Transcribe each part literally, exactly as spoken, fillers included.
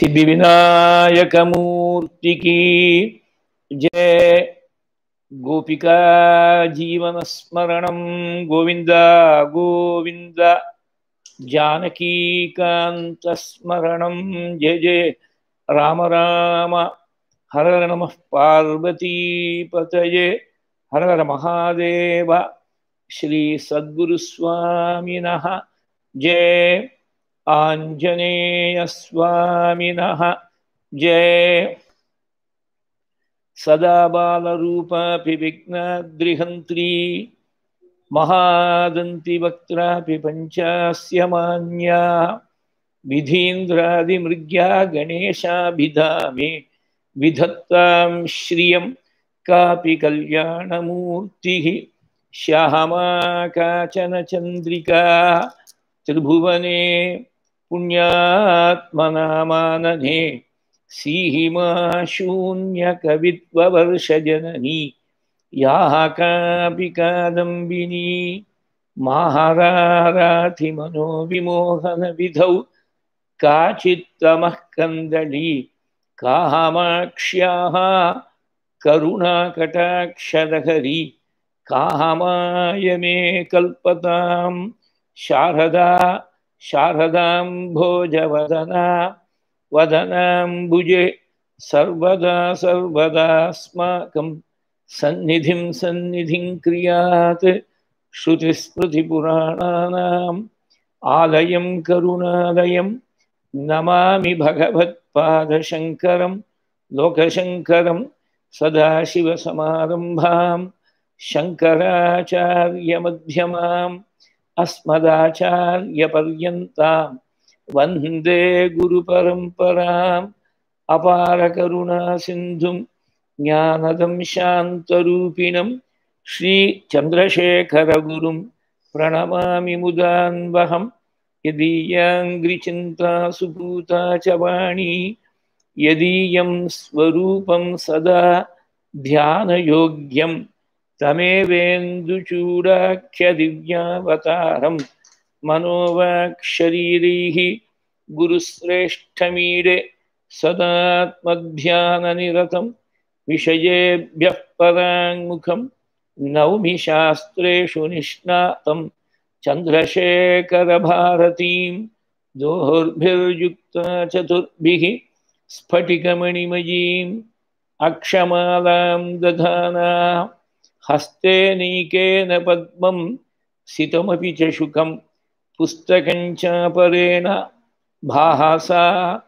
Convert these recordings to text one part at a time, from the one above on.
सिद्धिविनायक मूर्ति की जय। गोपिका जीवन स्मरणं गोविंद गोविंद। जानकी कांत स्मरणं जय जय राम राम। हर हर नमः पार्वती पतये। हर हर महादेव। श्री सद्गुरु स्वामिनः जय। आंजनेय स्वामिनः जय। सदा बालरूपापि विघ्नाद्रिहन्त्री महादन्ति वक्त्रापि पञ्चास्य मान्या विधीन्द्रादिमृग्या गणेशाभिधामे विधत्तां श्रियं कापि कल्याणमूर्तिः श्यामा काचन चन्द्रिका त्रिभुवने पुण्यात्मनामानने सीहिमा शून्यकवित्ववर्षजननी याः कापि कादम्बिनी महारारातिमनोविमोहनविधौ काचित्तमः कन्दली कामाक्ष्याः करुणाकटाक्षलहरी कामाय मे कल्पतां शारदा शारदाम्भोजवदना वदनाम्बुजे सर्वदा सर्वदास्माकं सन्निधिं सन्निधिं क्रियात्। श्रुतिस्मृतिपुराणानाम् आलयं करुणालयं नमामि भगवत्पादशङ्करं लोकशङ्करं। सदाशिवसमारम्भां शङ्कराचार्यमध्यमाम् अस्मदाचार्यपर्यन्तां वन्दे गुरुपरम्पराम्। अपारकरुणासिन्धुं ज्ञानदं शान्तरूपिणं श्रीचन्द्रशेखरगुरुं प्रणमामि मुदान्वहं। यदीयाङ्घ्रिचिन्ता सुपूता च वाणी यदीयं स्वरूपं सदा ध्यानयोग्यं तमेवेन्दुचूडाख्यदिव्यावतारं मनोवाक्शरीरैः गुरुश्रेष्ठमीडे सदात्मध्याननिरतं विषयेभ्यः पराङ्मुखं नौमि शास्त्रेषु निष्णातं चन्द्रशेखरभारतीं दोर्भिर्युक्ता चतुर्भिः स्फटिकमणिमयीम् अक्षमालां दधाना हस्ते नीकेन पद्मं सितमपि च शुकं पुस्तकं चापरेण भासा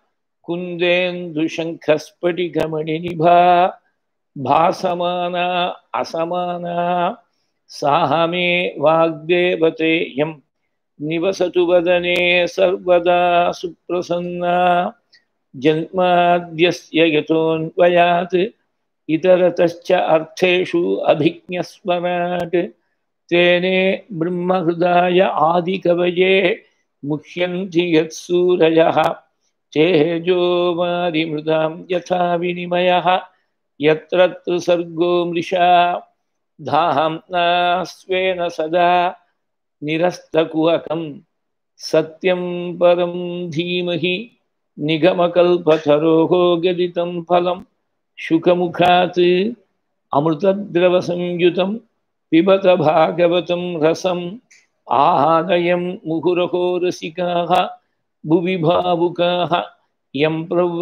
कुन्देन्दुशङ्खस्फटिकमणिनिभा भासमाना असमाना साह मे वाग्देवतेयं निवसतु वदने सर्वदा सुप्रसन्ना। जन्माद्यस्य यतोऽन्वयात् इतरतश्च अर्थेषु अभिज्ञस्वराट् तेने ब्रह्महृदाय आदिकवये मुह्यन्ति यत्सूरयः तेजो वारिमृदां यथा विनिमयः यत्र त्रिसर्गो मृषा धाम्ना स्वेन सदा निरस्तकुहकं सत्यं परं धीमहि निगमकल्पतरोः गदितं फलं शुकमुखात् अमृतद्रवसंयुतं पिबत भागवतं रसम् आहादयं मुहुरहो रसिकाः भुवि भावुकाः यं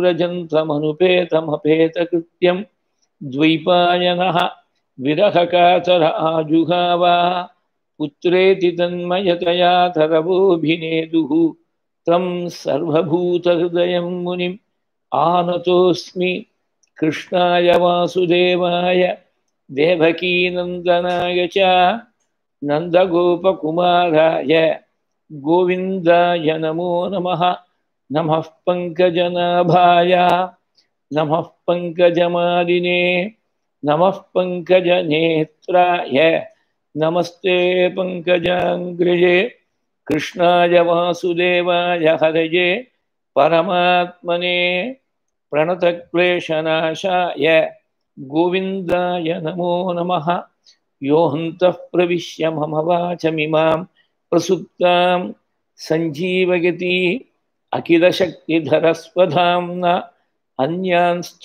प्रव्रजन्तमनुपेतमपेतकृत्यं द्वैपायनः विरहकातर आजुहाव पुत्रेति तन्मयतया तरवोऽभिनेदुः तं सर्वभूतहृदयं मुनिम् आनतोऽस्मि। कृष्णाय वासुदेवाय देवकीनन्दनाय च नन्दगोपकुमाराय गोविन्दाय नमो नमः। नमः पङ्कजनाभाय नमः पङ्कजमालिने नमः पङ्कजनेत्राय नमस्ते पङ्कजाङ्घ्रिये। कृष्णाय वासुदेवाय हरये परमात्मने प्रणतक्लेशनाशाय गोविन्दाय नमो नमः। यो हन्तः प्रविश्य मम वाचमिमां प्रसुप्तां संजीवयति अखिलशक्तिधरस्वधाम्ना अन्यांश्च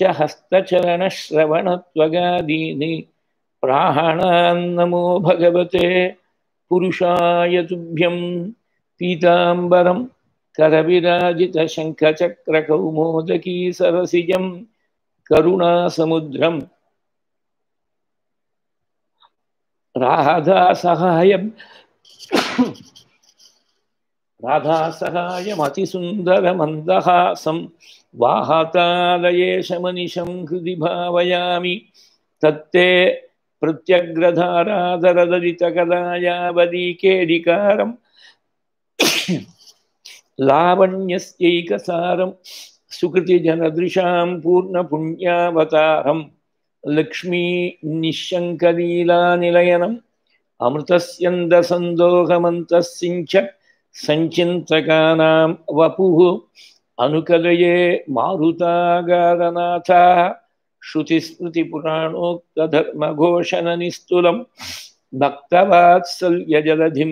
हस्तचरणश्रवणत्वगादीनि प्राणान्नमो भगवते पुरुषाय तुभ्यं पीताम्बरं करविराजितशङ्खचक्रकौमोदकी सरसिजं करुणासमुद्रं राधासहायं राधासहायमतिसुन्दरमन्दहासं वाहातालयेशमनिशं हृदि भावयामि तत्ते प्रत्यग्रधाराधरदलितकलायावलीकेडिकारं लावण्यस्यैकसारं सुकृतिजनदृशां पूर्णपुण्यावतारं लक्ष्मी निःशङ्कलीलानिलयनम् अमृतस्यन्दसन्दोहमन्तस्सिञ्च सञ्चिन्तकानां वपुः अनुकलये मारुतागारनाथा श्रुतिस्मृतिपुराणोक्तधर्मघोषणनिस्तुलं भक्तवात्सल्यजलधिं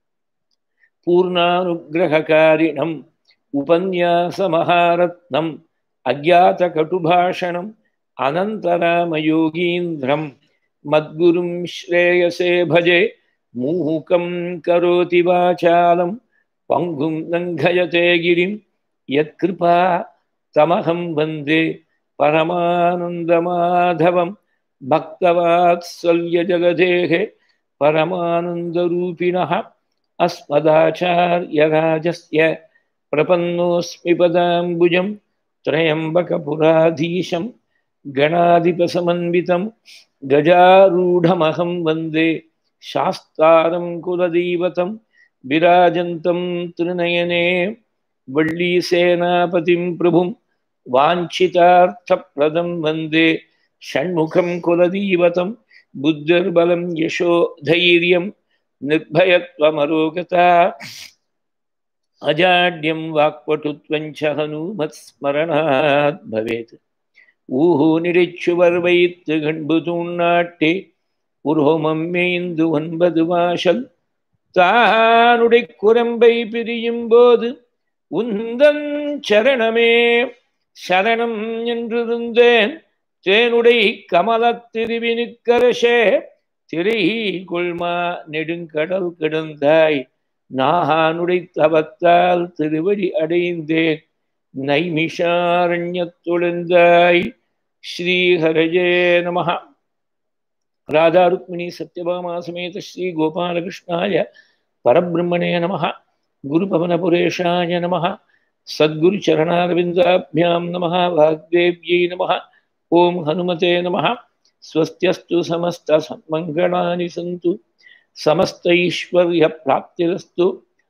पूर्णानुग्रहकारिणम् उपन्यासमहारत्नम् अज्ञातकटुभाषणम् अनन्तरामयोगीन्द्रं मद्गुरुं श्रेयसे भजे मूकं करोति वाचालं पङ्गुं लङ्घयते गिरिं यत्कृपा तमहं वन्दे परमानन्दमाधवं भक्तवात्सल्यजगदेः परमानन्दरूपिणः अस्मदाचार्यराजस्य प्रपन्नोऽस्मि पदाम्बुजं त्र्यम्बकपुराधीशं गणाधिपसमन्वितं गजारूढमहं वन्दे शास्तारं कुलदैवतं विराजन्तं त्रिनयने वल्लीसेनापतिं प्रभुं वाञ्छितार्थप्रदं वन्दे षण्मुखं कुलदैवतं बुद्धिर्बलं यशो धैर्यं निर्भयत्वमरोगता अजाड्यं वाक्पटुत्वं च हनूमत्स्मरणात् भवेत् ஊஹூ நிறைச்சுவர்வைத்து கண்புதூண்ணாட்டே உரோமம் மேய்ந்து ஒன்பது வாசல் தானுடை குரம்பை பிரியும் போது உந்தன் சரணமே சரணம் என்றிருந்தேன் தேனுடை கமலத் திருவினுக்கரசே திரை கொள்மா நெடுங்கடல் கிடந்தாய் நானுடை தவத்தால் திருவடி அடைந்தேன் நைமிஷாரண்யத்துழந்தாய் श्रीहरये नमः। राधा रुक्मिणी सत्यभामा समेत श्री गोपालकृष्णाय परब्रह्मणे नमः। गुरुपवनपुरेशाय नमः। सद्गुरुचरणारविन्दाभ्यां नमः। वाग्देव्यै नमः। ओं हनुमते नमः। स्वस्त्यस्तु समस्तसन्मङ्गलानि सन्तु समस्तैश्वर्यप्राप्तिरस्तु।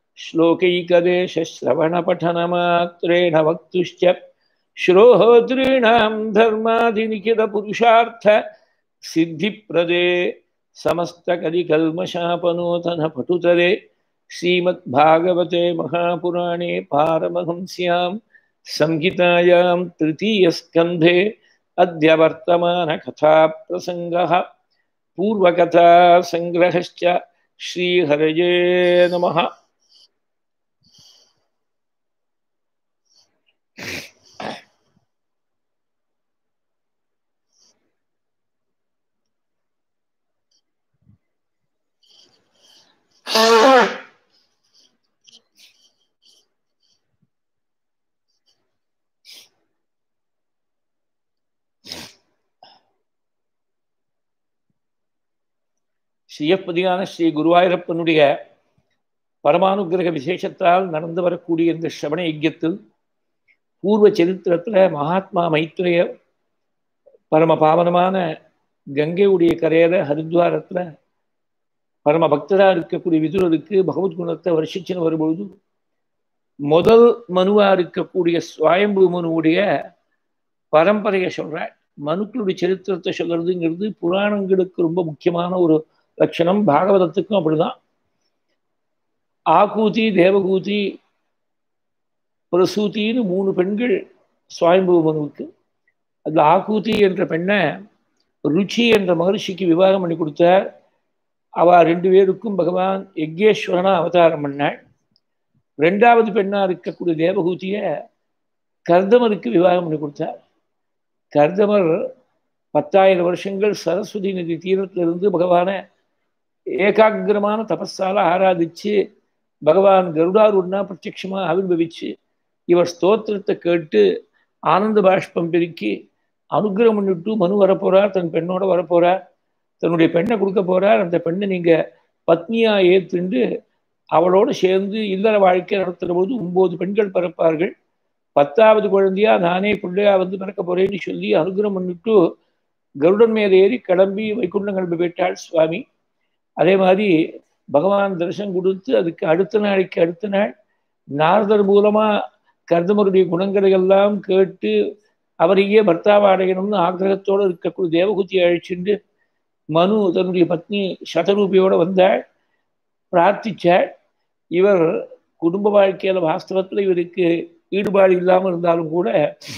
श्लोकैकदेशश्रवणपठनमात्रेण वक्तुश्च श्रोतॄणां धर्मादिनिखिलपुरुषार्थ सिद्धिप्रदे समस्तकलिकल्मषापनोतन पटुतरे श्रीमद्भागवते महापुराणे पारमहंस्यां संहितायां तृतीयस्कन्धे अद्य वर्तमानकथाप्रसङ्गः पूर्वकथासङ्ग्रहश्च। श्रीहरये नमः। ஸ்ரீயப்பதியான ஸ்ரீ குருவாயூரப்பனுடைய பரமானுகிரக விசேஷத்தால் நடந்து வரக்கூடிய இந்த ஸ்ரவண யஜ்ஞத்தில் பூர்வ சரித்திரத்தில் மகாத்மா மைத்ரேய பரம பாவனமான கங்கையுடைய கரையில ஹரித்வாரத்தில் பரம பக்தராக இருக்கக்கூடிய விதுரருக்கு பகவத்குணத்தை வருஷிச்சுன்னு வரும்பொழுது முதல் மனுவாக இருக்கக்கூடிய சுவாயம்பு மனுவுடைய பரம்பரையை சொல்கிறார். மனுக்களுடைய சரித்திரத்தை சொல்றதுங்கிறது புராணங்களுக்கு ரொம்ப முக்கியமான ஒரு லட்சணம். பாகவதத்துக்கும் அப்படிதான். ஆகூதி, தேவகூதி, பிரசூத்தின்னு மூணு பெண்கள் சுவாயம்பு மனுவுக்கு. அதில் ஆகூதி என்ற பெண்ணை ருச்சி என்ற மகர்ஷிக்கு விவாகம் பண்ணி கொடுத்தார். அவ ரெண்டு பேருக்கும் பகவான் யக்ஞேஸ்வரனா அவதாரம் பண்ணாள். ரெண்டாவது பெண்ணா இருக்கக்கூடிய தேவகூதிய கர்தமருக்கு விவாகம் பண்ணி கொடுத்தார். கர்தமர் பத்தாயிரம் வருஷங்கள் சரஸ்வதி நதி தீரத்திலிருந்து பகவானை ஏகாகிரமான தபஸால ஆராதிச்சு பகவான் கருடாரூர்னா பிரத்யட்சமா ஆவிர்வவிச்சு இவர் ஸ்தோத்திரத்தை கேட்டு ஆனந்த பாஷ்பம் பெருக்கி அனுகிரகம் பண்ணிட்டு மனு வரப்போறார், தன் பெண்ணோட வரப்போறார், தன்னுடைய பெண்ணை கொடுக்க போறார். அந்த பெண்ணை நீங்க பத்னியா ஏத்துண்டு அவளோடு சேர்ந்து இல்லற வாழ்க்கை நடத்துகிற போது ஒன்பது பெண்கள் பிறப்பார்கள். பத்தாவது குழந்தையா நானே பிள்ளையா வந்து பிறக்க போறேன்னு சொல்லி அனுகிரகம் பண்ணிட்டு கருடன் மேலே ஏறி கிளம்பி வைகுண்டம் கிளம்பி போயிட்டாள் சுவாமி. அதே மாதிரி பகவான் தரிசனம் கொடுத்து அதுக்கு அடுத்த நாளைக்கு அடுத்த நாள் நாரதர் மூலமா கர்தமருடைய குணங்களை எல்லாம் கேட்டு அவரையே பர்த்தாவை அடையணும்னு ஆக்கிரகத்தோடு இருக்கக்கூடிய தேவகூதியை அழைச்சிட்டு மனு தன்னுடைய பத்னி சதரூபியோட வந்தாள், பிரார்த்திச்சாள். இவர் குடும்ப வாழ்க்கையில வாஸ்தவத்தில் இவருக்கு ஈடுபாடு இல்லாமல் இருந்தாலும் கூட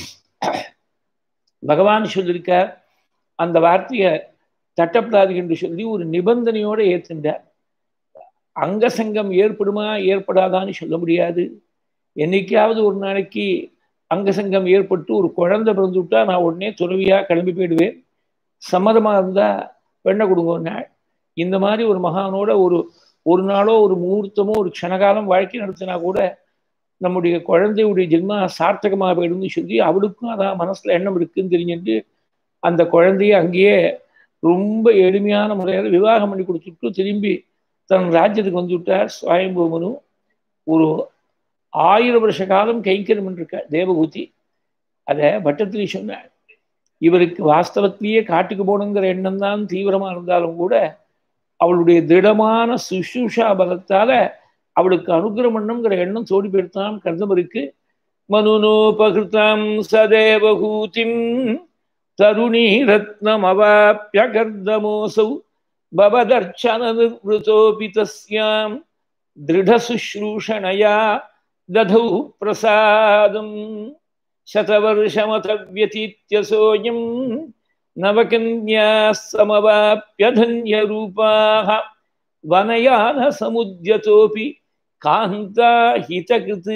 பகவான் சொல்லியிருக்கார் அந்த வார்த்தையை தட்டப்படாது என்று சொல்லி ஒரு நிபந்தனையோடு ஏற்றுண்டார். அங்கசங்கம் ஏற்படுமா ஏற்படாதான்னு சொல்ல முடியாது. என்னைக்காவது ஒரு நாளைக்கு அங்கசங்கம் ஏற்பட்டு ஒரு குழந்தை பிறந்து விட்டா நான் உடனே துறவியா கிளம்பி போயிடுவேன், சம்மதமா இருந்தா பெண்ணை கொடுங்க. இந்த மாதிரி ஒரு மகானோட ஒரு ஒரு நாளோ ஒரு முகூர்த்தமோ ஒரு க்ஷணகாலம் வாழ்க்கை நடத்தினா கூட நம்முடைய குழந்தையுடைய ஜென்மா சார்த்தகமாக போயிடும்னு சொல்லி அவளுக்கும் அதான் மனசுல எண்ணம் இருக்குன்னு தெரிஞ்சுட்டு அந்த குழந்தைய அங்கேயே ரொம்ப எளிமையான முறையில் விவாகம் பண்ணி கொடுத்துட்டு திரும்பி தன் ராஜ்யத்துக்கு வந்து விட்டார் சுவாயம்பூமனு. ஒரு ஆயிரம் வருஷ காலம் கைங்கரம் பண்ணிருக்கார் தேவகூதி. அதை பட்டத்திரி சொன்னார், இவருக்கு வாஸ்தவத்திலேயே காட்டுக்கு போகணுங்கிற எண்ணம் தான் தீவிரமா இருந்தாலும் கூட அவளுடைய திடமான சுஷ்ரூஷா பலத்தால அவளுக்கு அனுகிரகம் பண்ணணுங்கிற எண்ணம் தோடி போயிடுத்தான் கர்தமருக்கு. மனுனோபகிருதம் சதேவகூதிம் தருணி ரத்னம் அவாப்ய கர்தமோசௌ பவதர்ச்சன நிர்வృతோபி தஸ்யாம் திருட சுஷ்ரூஷணயா ததௌ பிரசாதம் சதவர்ஷமத வ்யதீத்யசோயம் நவகன்யா சமவாப்ய தன்யரூபாஹ வனயான சமுத்யதோபி காந்தா ஹிதகிருத்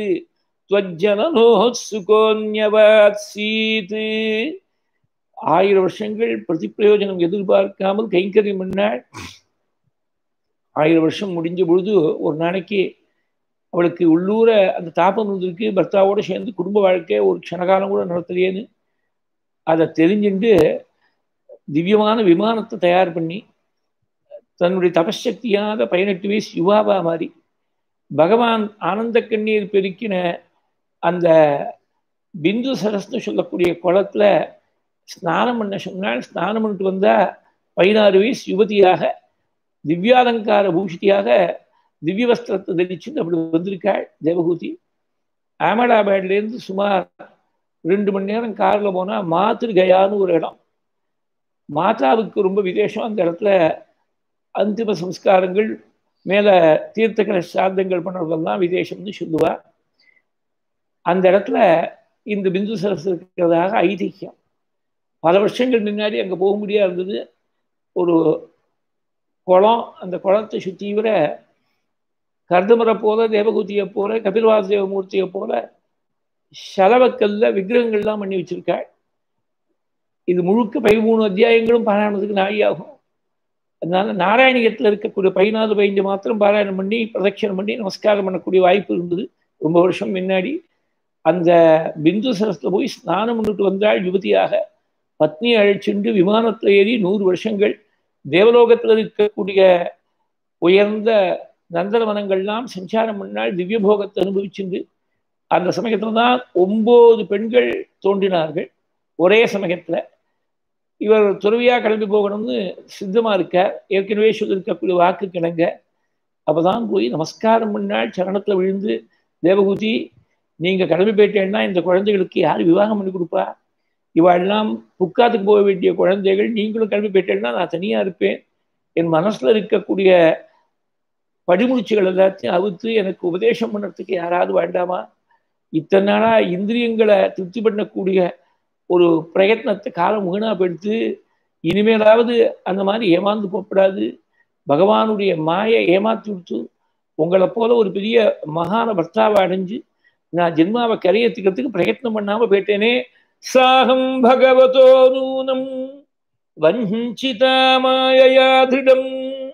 த்வஜ்ஜனனோத்சுகோன்யவாத்சீத். ஆயிரம் வருஷங்கள் பிரதிப்பிரயோஜனம் எதிர்பார்க்காமல் கைங்கரியம் பண்ணாள். ஆயிரம் வருஷம் முடிஞ்ச பொழுது ஒரு நாளைக்கு அவளுக்கு உள்ளூர அந்த தாபம் இருந்திருக்கு, பர்த்தாவோடு சேர்ந்து குடும்ப வாழ்க்கை ஒரு க்ஷணகாலம் கூட நடத்தலையேன்னு அதை தெரிஞ்சுட்டு திவ்யமான விமானத்தை தயார் பண்ணி தன்னுடைய தபசக்தியாத பதினெட்டு வயசு யுவாவா மாறி பகவான் ஆனந்த கண்ணீர் பெருக்கின அந்த பிந்து சரஸ்னு சொல்லக்கூடிய குளத்துல ஸ்நானம் பண்ண சொன்னால் ஸ்நானம் பண்ணிட்டு வந்தா பதினாறு வயசு யுவதியாக திவ்யாலங்கார பூஷிதியாக திவ்ய வஸ்திரத்தை தரிச்சுட்டு அப்படி வந்திருக்காள் தேவகூதி. அகமதாபாத்லேருந்து சுமார் ரெண்டு மணி நேரம் காரில் போனால் மாத்திருகயான்னு ஒரு இடம். மாதாவுக்கு ரொம்ப விசேஷம். அந்த இடத்துல அந்திம சம்ஸ்காரங்கள் மேலே தீர்த்தக்கர சார்த்தங்கள் பண்ணுறதெல்லாம் விசேஷம்னு சொல்லுவா. அந்த இடத்துல இந்த பிந்து சரஸ் இருக்கிறதாக ஐதிஹ்யம். பல வருஷங்கள் முன்னாடி அங்கே போக முடியாது இருந்தது. ஒரு குளம், அந்த குளத்தை சுற்றி வர கர்தமரை போல தேவகூதியை போல கபில்வாசுதேவ மூர்த்தியை போல சலவக்கல்ல விக்கிரகங்கள்லாம் பண்ணி வச்சிருக்காள். இது முழுக்க பதிமூணு அத்தியாயங்களும் பாராயணத்துக்கு நாழியாகும். அதனால நாராயணியத்தில் இருக்கக்கூடிய பதினாலு பதினஞ்சு மாத்திரம் பாராயணம் பண்ணி பிரதட்சணம் பண்ணி நமஸ்காரம் பண்ணக்கூடிய வாய்ப்பு இருந்தது ரொம்ப வருஷம் முன்னாடி. அந்த பிந்து சரஸ்ல போய் ஸ்நானம் பண்ணிட்டு வந்தாள் யுவதியாக. பத்னியை அழைச்சிண்டு விமானத்தில் ஏறி நூறு வருஷங்கள் தேவலோகத்தில் இருக்கக்கூடிய உயர்ந்த நந்தனவனங்கள்லாம் சஞ்சாரம் பண்ணால் திவ்ய போகத்தை அனுபவிச்சுண்டு அந்த சமயத்தில் தான் ஒன்பது பெண்கள் தோன்றினார்கள் ஒரே சமயத்தில். இவர் துறவியாக கிளம்பி போகணும்னு சித்தமாக இருக்கார், ஏற்கனவே சொல்லியிருக்கக்கூடிய வாக்கு கிணங்க. அப்போதான் போய் நமஸ்காரம் பண்ணால் சரணத்தில் விழுந்து, தேவகூதி நீங்கள் கிளம்பி போயிட்டேன்னா இந்த குழந்தைகளுக்கு யார் விவாகம் பண்ணி கொடுப்பா? இவாளெல்லாம் புக்காத்துக்கு போக வேண்டிய குழந்தைகள், நீங்களும் கிளம்பி போயிட்டேன்னா நான் தனியாக இருப்பேன். என் மனசில் இருக்கக்கூடிய படிமுடிச்சுகள் எல்லாத்தையும் அவுத்து எனக்கு உபதேசம் பண்ணுறதுக்கு யாராவது வேண்டாமா? இத்தனை நாளாக இந்திரியங்களை திருப்தி பண்ணக்கூடிய ஒரு பிரயத்னத்தை காலம் வீணா போயிடுத்து. இனிமேலாவது அந்த மாதிரி ஏமாந்து போகப்படாது. பகவானுடைய மாயை ஏமாத்தி விடுத்து உங்களை போல ஒரு பெரிய மகான பர்த்தாவை அடைஞ்சு நான் ஜென்மாவை கரையத்துக்கிறதுக்கு பிரயத்னம் பண்ணாம போயிட்டேனே. சாகம் பகவதோ நூனம் வஞ்சிதா மாயயா திருடம்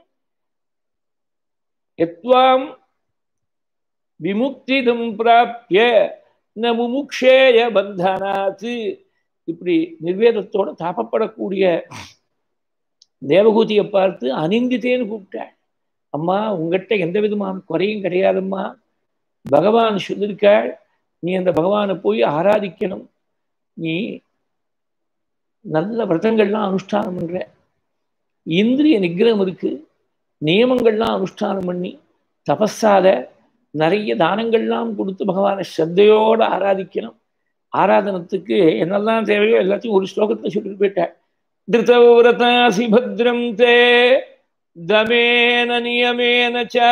யத்வாம் விமுக்திதம் பிராப்ய ந முமுக்ஷேய பந்தனாத்து. இப்படி நிர்வேதத்தோட தாப்பப்படக்கூடிய தேவகூதியை பார்த்து அனிந்தித்தேன்னு கூப்பிட்டாள். அம்மா, உங்ககிட்ட எந்த விதமான குறையும் கிடையாதம்மா. பகவான் சொல்லியிருக்காள், நீ அந்த பகவானை போய் ஆராதிக்கணும். நீ நல்ல விரதங்கள்லாம் அனுஷ்டானம் பண்ற, இந்திரிய நிகிரகம் இருக்கு, நியமங்கள்லாம் அனுஷ்டானம் பண்ணி தபஸால நிறைய தானங்கள்லாம் கொடுத்து பகவானை ஸ்ரத்தையோடு ஆராதிக்கணும். ஆராதனத்துக்கு என்னெல்லாம் தேவையோ எல்லாத்தையும் ஒரு ஸ்லோகத்தில் சொல்லிட்டு போயிட்டாள். திருதவ்ரதாசி பத்ரம் தே தமேன நியமேன ச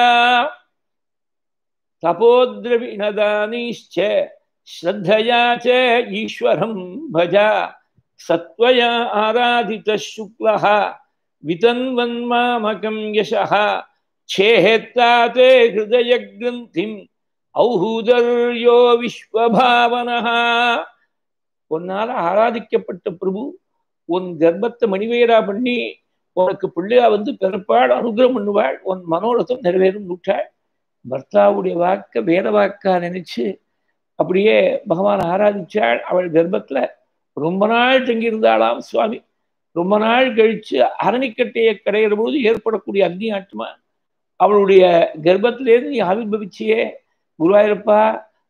தபோத்ரவிணதானிச்ச ஸ்ரத்தயா ச ஈஸ்வரம் பஜா சத்வயா ஆராதித சுக்லஹ விதன்வன்மாமகம் யசஹ சேஹேத்தாதே ஹிருதய கிரந்திம் ஔஹூதர்யோ விஸ்வபாவனஹ. உன்னால் ஆராதிக்கப்பட்ட பிரபு உன் கர்ப்பத்தை மணிவேரா பண்ணி உனக்கு பிள்ளையா வந்து பிறப்பாள், அனுகிரகம் பண்ணுவாள், உன் மனோரதம் நிறைவேறும் நூற்றாள். பர்த்தாவுடைய வாக்க வேத வாக்கா நினைச்சு அப்படியே பகவான் ஆராதிச்சாள். அவள் கர்ப்பத்துல ரொம்ப நாள் தங்கியிருந்தாளாம் சுவாமி. ரொம்ப நாள் கழிச்சு அரணிக்கட்டையை கடையிற பொழுது ஏற்படக்கூடிய அக்னி ஆட்டமா அவளுடைய கர்ப்பத்திலேருந்து நீ ஆவிர்பவிச்சியே குருவாயூரப்பா,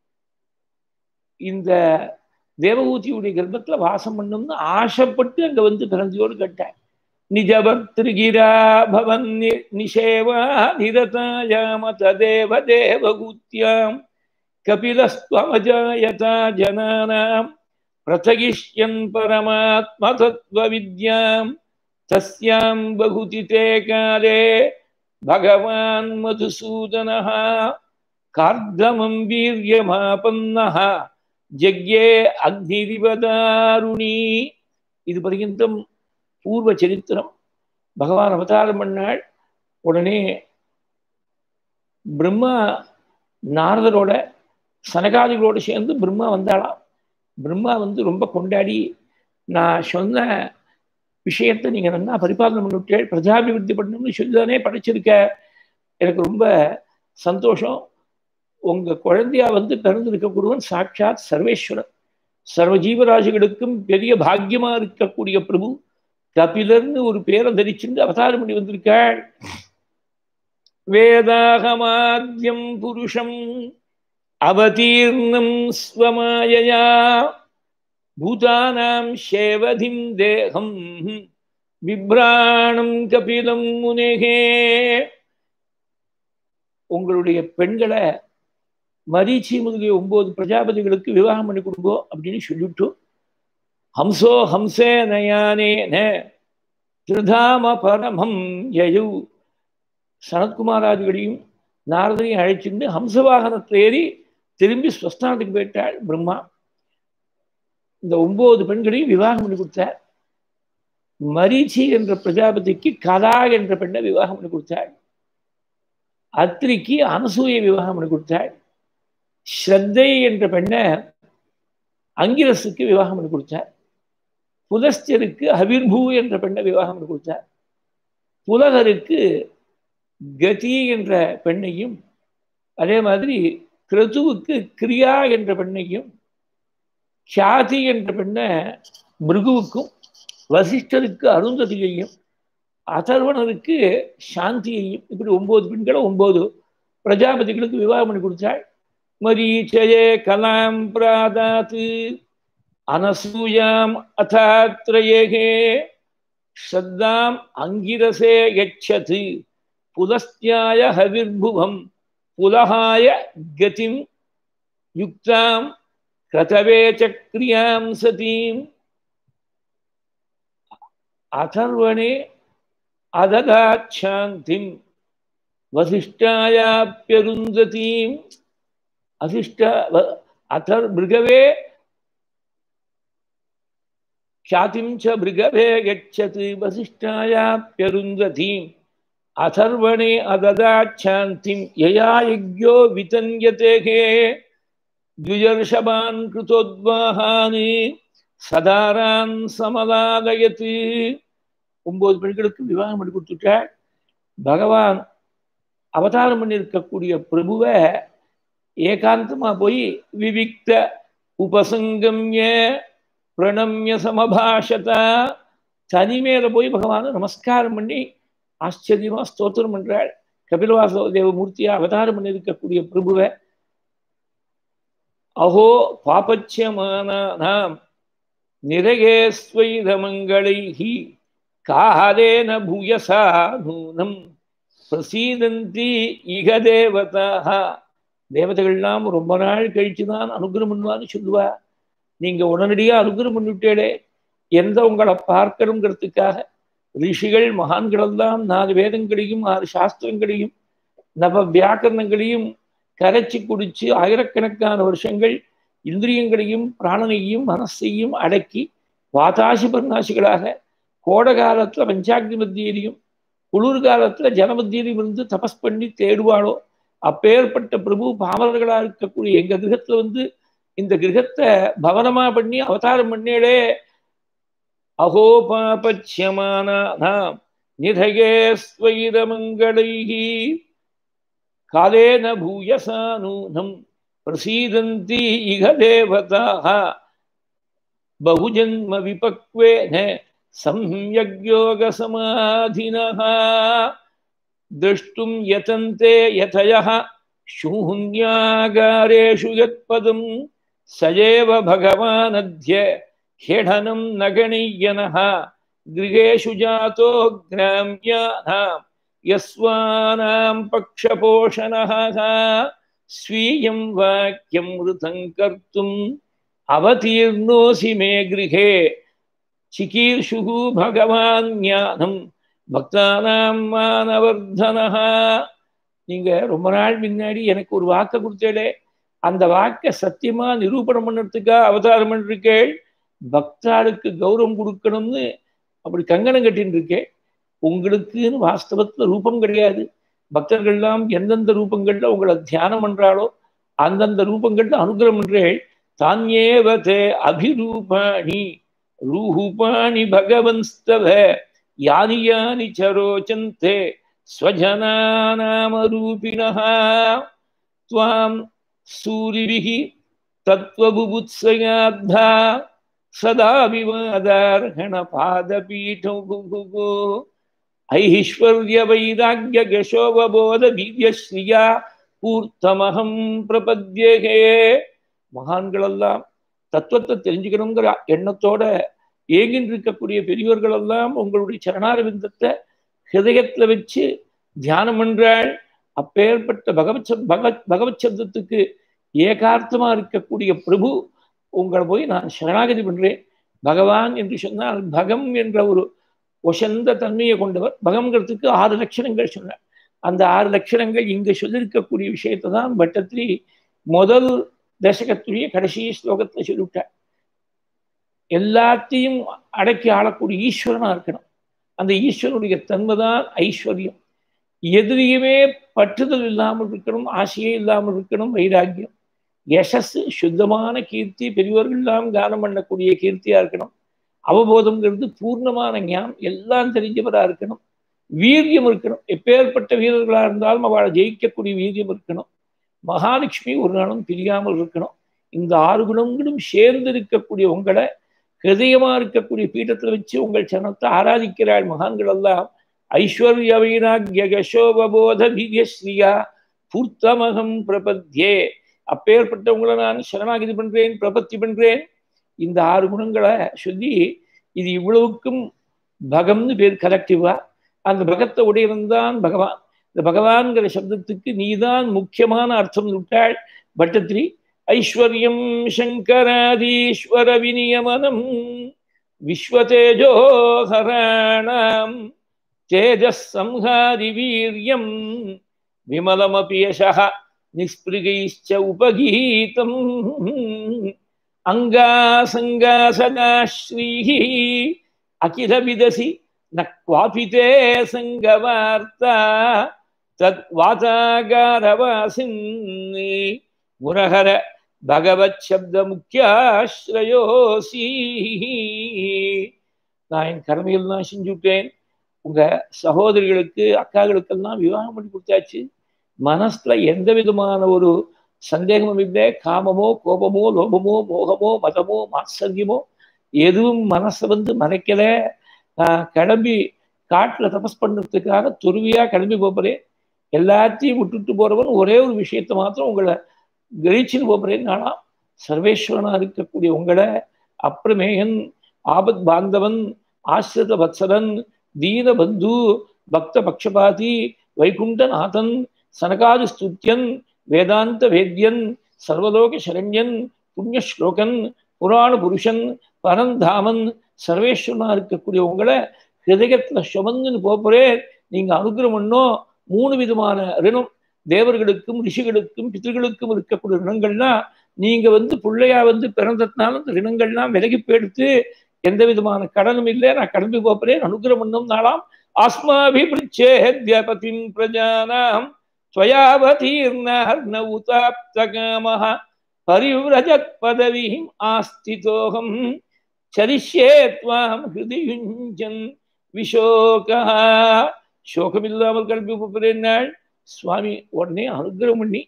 இந்த தேவகூதியுடைய கர்ப்பத்துல வாசம் பண்ணணும்னு ஆசைப்பட்டு அங்க வந்து பிறந்தியோடு கேட்டாள். நிஜபக்திருகிரா பவன் நிஷேவா நிரதாயாம ததேவ தேவகூத்யாம் கபிலஸ்வமஜாயதா ஜனானாம் பிரதகிஷ்யன் பரமாத்ம தத்வ வித்யாம் தஸ்யாம் பகுதிதே காலே பகவான் மதுசூதனஹ கார்தமம் வீரியமாபன்னஹ ஜக்யே அக்னிரிவதாருணி. இது பர்யந்தம் பூர்வ சரித்திரம். பகவான் அவதாரம் பண்ணாள். உடனே பிரம்மா நாரதரோட சனகாதிகளோட சேர்ந்து பிரம்மா வந்தாளாம். பிரம்மா வந்து ரொம்ப கொண்டாடி, நான் சொன்ன விஷயத்தை நீங்க நல்லா பரிபாலனை பண்ணிவிட்டேள், பிரஜாபிவிருத்தி பண்ணணும்னு சொல்லிதானே படைச்சிருக்க, எனக்கு ரொம்ப சந்தோஷம். உங்க குழந்தையா வந்து பிறந்திருக்கக்கூடியவன் சாட்சாத் சர்வேஸ்வரன், சர்வ ஜீவராசிகளுக்கும் பெரிய பாக்கியமா இருக்கக்கூடிய பிரபு கபிலர்னு ஒரு பேரை தரிச்சுட்டு அவதாரம் பண்ணி வந்திருக்காள். வேதாகமாத்யம் புருஷம் அவதீர்ணம் ஸ்வமாயயா பூதானாம் சேவதிம் தேகம் விப்ராணம் கபிலம் முனேகே. உங்களுடைய பெண்களை மரீச்சி முதலிய ஒன்பது பிரஜாபதிகளுக்கு விவாகம் பண்ணி கொடுங்கோ அப்படின்னு சொல்லிவிட்டு ஹம்சோ ஹம்சே நயானேன திருதாம பரமம் யயு சனத்குமாராதிகளையும் நாரதரையும் அழைச்சிட்டு ஹம்சவாகனத்தில் ஏறி திரும்பி ஸ்வஸ்தானத்துக்கு போயிட்டாள் பிரம்மா. இந்த ஒன்பது பெண்களையும் விவாகம் பண்ணி கொடுத்தார். மரீச்சி என்ற பிரஜாபதிக்கு கதா என்ற பெண்ணை விவாகம் பண்ணி கொடுத்தாள். அத்திரிக்கு அனசூயை விவாகம் பண்ணி கொடுத்தாள். ஸ்ரத்தை என்ற பெண்ணை அங்கிரசுக்கு விவாகம் பண்ணி கொடுத்தார். புலஸ்தருக்கு அவிர்பூ என்ற பெண்ணை விவாகம் பண்ணி கொடுத்தார். புலகருக்கு கதி என்ற பெண்ணையும், அதே மாதிரி கிருதுவுக்கு கிரியா என்ற பெண்ணையும், கியாதி என்ற பெண்ணை மிருகுவுக்கும், வசிஷ்டருக்கு அருந்ததியையும், அதர்வணருக்கு சாந்தியையும், இப்படி ஒன்பது பெண்களை ஒன்பது பிரஜாபதிகளுக்கு விவாகம் பண்ணி கொடுத்தாள். மரீச்சயே கலாம் பிராதாத்து அனசூயாம் அதாத்ரயே ஸ்ரத்தாம் அங்கிரசே யச்சது புலஸ்தியாய ஹவிர்புவம் புலஹாய கதிம் யுக்தாம் கிரதவே சக்ரியாம் சதீம். அதர்வணே அததாத் சாந்திம் வசிஷ்டாயாப்யருந்ததீம். அதிஷ்ட அதர் மிருகவே ख्यातिं च भृगवे गच्छति वसिष्ठायाप्यरुन्धतीम् अथर्वणे अददाच्छान्तिं यया यज्ञो वितन्यते द्विजर्षभान् कृतोद्वाहान् சதாரான் சமதாதயத்து. ஒன்பது பெண்களுக்கு விவாகம் பண்ணி கொடுத்துட்டாள். பகவான் அவதாரம் பண்ணியிருக்கக்கூடிய பிரபுவை ஏகாந்தமா போய் விவிக்த உபசங்கம்ய பிரணம்ய சமபாஷதா தனிமேல போய் பகவானை நமஸ்காரம் பண்ணி ஆச்சரியமா ஸ்தோத்திரம் பண்றாள். கபிலவாச தேவமூர்த்தியா அவதாரம் பண்ணியிருக்கக்கூடிய பிரபுவை அஹோ பாபட்சியமானாம் நிரகேஸ்வைதமங்களைஹி காலேன பூயசா நூனம் பிரசீதந்தி இக தேவதாக. தேவதைகள்லாம் ரொம்ப நாள் கழிச்சுதான் அனுகிரகம் பண்ணுவான்னு சொல்லுவா. நீங்க உடனடியா அனுகிரகம் பண்ணிவிட்டேளே, எந்த உங்களை பார்க்கணுங்கிறதுக்காக ரிஷிகள் மகான்கள் எல்லாம் நாலு வேதங்களையும் ஆறு சாஸ்திரங்களையும் நவ வியாக்கரணங்களையும் கரைச்சி குடிச்சு ஆயிரக்கணக்கான வருஷங்கள் இந்திரியங்களையும் பிராணனையும் மனசையும் அடக்கி வாதாசி பர்ணாசிகளாக கோடை காலத்துல பஞ்சாக்னி மத்தியிலையும் குளிர் காலத்துல ஜனமத்தியிலையும் இருந்து தபஸ் பண்ணி தேடுவாளோ அப்பேற்பட்ட பிரபு பாமரர்களா இருக்கக்கூடிய எங்க கிரகத்துல வந்து இந்த கிரகத்தை பவனமா பண்ணி அவதாரம் பண்ணேளே. அஹோ பாபட்சியமானாம் நிதகே ஸ்வைரமங்களைஹி காலேன பூயசா நூனம் பிரசீதந்தி இக தேவதாக. பகுஜன்ம விபக்வேன சம்யக்யோக சமாதினஹ द्रष्टुं यतन्ते यतयः शून्यागारेषु यत्पदं सजेव भगवानद्य खेडनं न गणीयनः गृहेषु जातो ग्राम्यानां यस्वानां पक्षपोषणः स्वीयं वाक्यं वृतं कर्तुम् अवतीर्णोऽसि मे गृहे चिकीर्षुः भगवान् ज्ञानं பக்தானாம் மானவர்தனஹா. நீங்க ரொம்ப நாள் முன்னாடி எனக்கு ஒரு வாக்கை கொடுத்தேளே, அந்த வாக்கை சத்தியமா நிரூபணம் பண்ணுறதுக்காக அவதாரம் பண்ணிருக்கேள். பக்தாளுக்கு கௌரவம் கொடுக்கணும்னு அப்படி கங்கணம் கட்டின்னு இருக்கேன். உங்களுக்குன்னு வாஸ்தவத்துல ரூபம் கிடையாது. பக்தர்கள்லாம் எந்தெந்த ரூபங்கள்ல உங்களை தியானம் பண்றாளோ அந்தந்த ரூபங்கள்ல அனுகிரகம் பண்றேள். தானியேவதே அபிரூபாணி ரூபாணி பகவன்ஸ்தவ யானி யானி சரோச்சந்தே ஸ்வஜனாநாமரூபிணஹ த்வாம் சூரிபிஹி தத்வபுபுத்ஸயாத்தா சதா விவாதார்ஹண பாதபீடோ ஐஸ்வர்ய வைராக்ய யசோவபோத வீர்யஸ்ரீயா பூர்த்தமகம் பிரபத்யேகே. மகான்களெல்லாம் தத்துவத்தை தெரிஞ்சுக்கணுங்கிற எண்ணத்தோட ஏகின்னு இருக்கக்கூடிய பெரியவர்கள் எல்லாம் உங்களுடைய சரணாரவிந்தத்தை ஹிருதயத்துல வச்சு தியானம் பண்றாள். அப்பேற்பட்ட பகவத் பகவத் பகவத் சப்தத்துக்கு ஏகார்த்தமா இருக்கக்கூடிய பிரபு உங்களை போய் நான் சரணாகதி பண்றேன். பகவான் என்று சொன்னால் பகம் என்ற ஒரு ஒசந்த தன்மையை கொண்டவர். பகம்ங்கிறதுக்கு ஆறு லட்சணங்கள் சொன்னார். அந்த ஆறு லட்சணங்கள் இங்க சொல்லியிருக்கக்கூடிய விஷயத்தை தான் பட்டத்திரி முதல் தசகத்துடைய கடைசி ஸ்லோகத்துல சொல்லிவிட்டார். எல்லாத்தையும் அடக்கி ஆளக்கூடிய ஈஸ்வரனா இருக்கணும். அந்த ஈஸ்வரனுடைய தன்மைதான் ஐஸ்வர்யம். எதிரியுமே பற்றுதல் இல்லாமல் இருக்கணும், ஆசையே இல்லாமல் இருக்கணும், வைராக்கியம். யசஸ் சுத்தமான கீர்த்தி, பெரியவர்கள் எல்லாம் கானம் பண்ணக்கூடிய கீர்த்தியா இருக்கணும். அவபோதம்ங்கிறது பூர்ணமான ஞானம், எல்லாம் தெரிஞ்சவரா இருக்கணும். வீரியம் இருக்கணும். எப்பேற்பட்ட வீரர்களா இருந்தாலும் அவளை ஜெயிக்கக்கூடிய வீரியம் இருக்கணும். மகாலட்சுமி ஒரு நாளும் பிரியாமல் இருக்கணும். இந்த ஆறு குணங்களும் சேர்ந்து இருக்கக்கூடிய உங்களை ஹிருதயமா இருக்கக்கூடிய பீഠத்துல வச்சு உங்கள் சரணத்தை ஆராதிக்கிறாள் மகான்கள் எல்லாம். ஐஸ்வர்ய வைராக்ய யசோவபோத வீர்யஸ்ரீயா பூர்த்தமகம் பிரபத்யே. அப்பேற்பட்ட உங்களை நான் சரணாகிதி பண்றேன், பிரபத்தி பண்றேன். இந்த ஆறு குணங்களை சொல்லி இது இவ்வளவுக்கும் பகம்னு பேர் கலெக்டிவா. அந்த பகத்தை உடையவன்தான் பகவான். இந்த பகவான்கிற சப்தத்துக்கு நீதான் முக்கியமான அர்த்தம் விட்டாள் பட்டத்திரி. ஐஸ்வர்யம் சங்கராதீஸ்வர விநியமனம் விஸ்வதேஜோஹராணாம் தேஜஸ் சம்ஹாரி வீரியம் விமலமபி யசஹ நிஸ்பிருகைச்ச உபகீதம் அங்காசங்காசகாஸ்ரீஹி அகில விதசி ந குவாபிதே சங்கவார்த்தா தத் வாதாகாரவாசின் முரஹர பகவத் சப்த முக்கியாஸ்ரயோசி. நான் என் கடமையில் தான் செஞ்சுட்டேன். உங்க சகோதரிகளுக்கு அக்காகளுக்கெல்லாம் விவாகம் பண்ணி கொடுத்தாச்சு. மனசுல எந்த விதமான ஒரு சந்தேகமும் இல்லை. காமமோ கோபமோ லோபமோ மோகமோ மதமோ மாத்சரியமோ எதுவும் மனசை வந்து மறைக்கல. நான் கிளம்பி காட்டுல தபஸ் பண்றதுக்காக துருவியா கிளம்பி போறேன். எல்லாத்தையும் விட்டுட்டு போறவன் ஒரே ஒரு விஷயத்த மாத்திரம் உங்களை கழிச்சுன்னு போறேன். நானா சர்வேஸ்வரனா இருக்கக்கூடிய உங்களை அப்புறமேகன் ஆபத் பாந்தவன் ஆசிரித வத்சலன் தீன பந்து பக்த பக்ஷபாதி வைகுண்டநாதன் சனகாதி ஸ்துத்யன் வேதாந்த வேத்யன் சர்வலோக சரண்யன் புண்ணியஸ்லோகன் புராண புருஷன் பரந்தாமன் சர்வேஸ்வரனா இருக்கக்கூடிய உங்களை ஹிருதயத்துல சுமந்துன்னு போறேன். நீங்க அனுகிரகம் பண்ணோம். மூணு விதமான ரிணம் தேவர்களுக்கும் ரிஷிகளுக்கும் பிதர்களுக்கும் இருக்கக்கூடிய ரிணங்கள்னா நீங்க வந்து பிள்ளையா வந்து பிறந்ததுனால இந்த ரிணங்கள்லாம் விலகி போயிடுத்து. எந்த விதமான கடனும் இல்லை. நான் கடம்பி போறேன். அனுகிரகம் பண்ணும் நாளாம் ஆஸ்மாபிபிருச்சேத்யபதிம் பிரஜானாம் ஸ்வயாவதீர்ண உதாப்தகாமஹ பரிவ்ரஜத் பதவிம் ஆஸ்திதோகம் சரிஷ்யே த்வாம் ஹிருதியுஞ்சன் விஷோகா. சோகம் இல்லாமல் கிளம்பி போறேன் நாள். சுவாமி உடனே அனுகிரகம் பண்ணி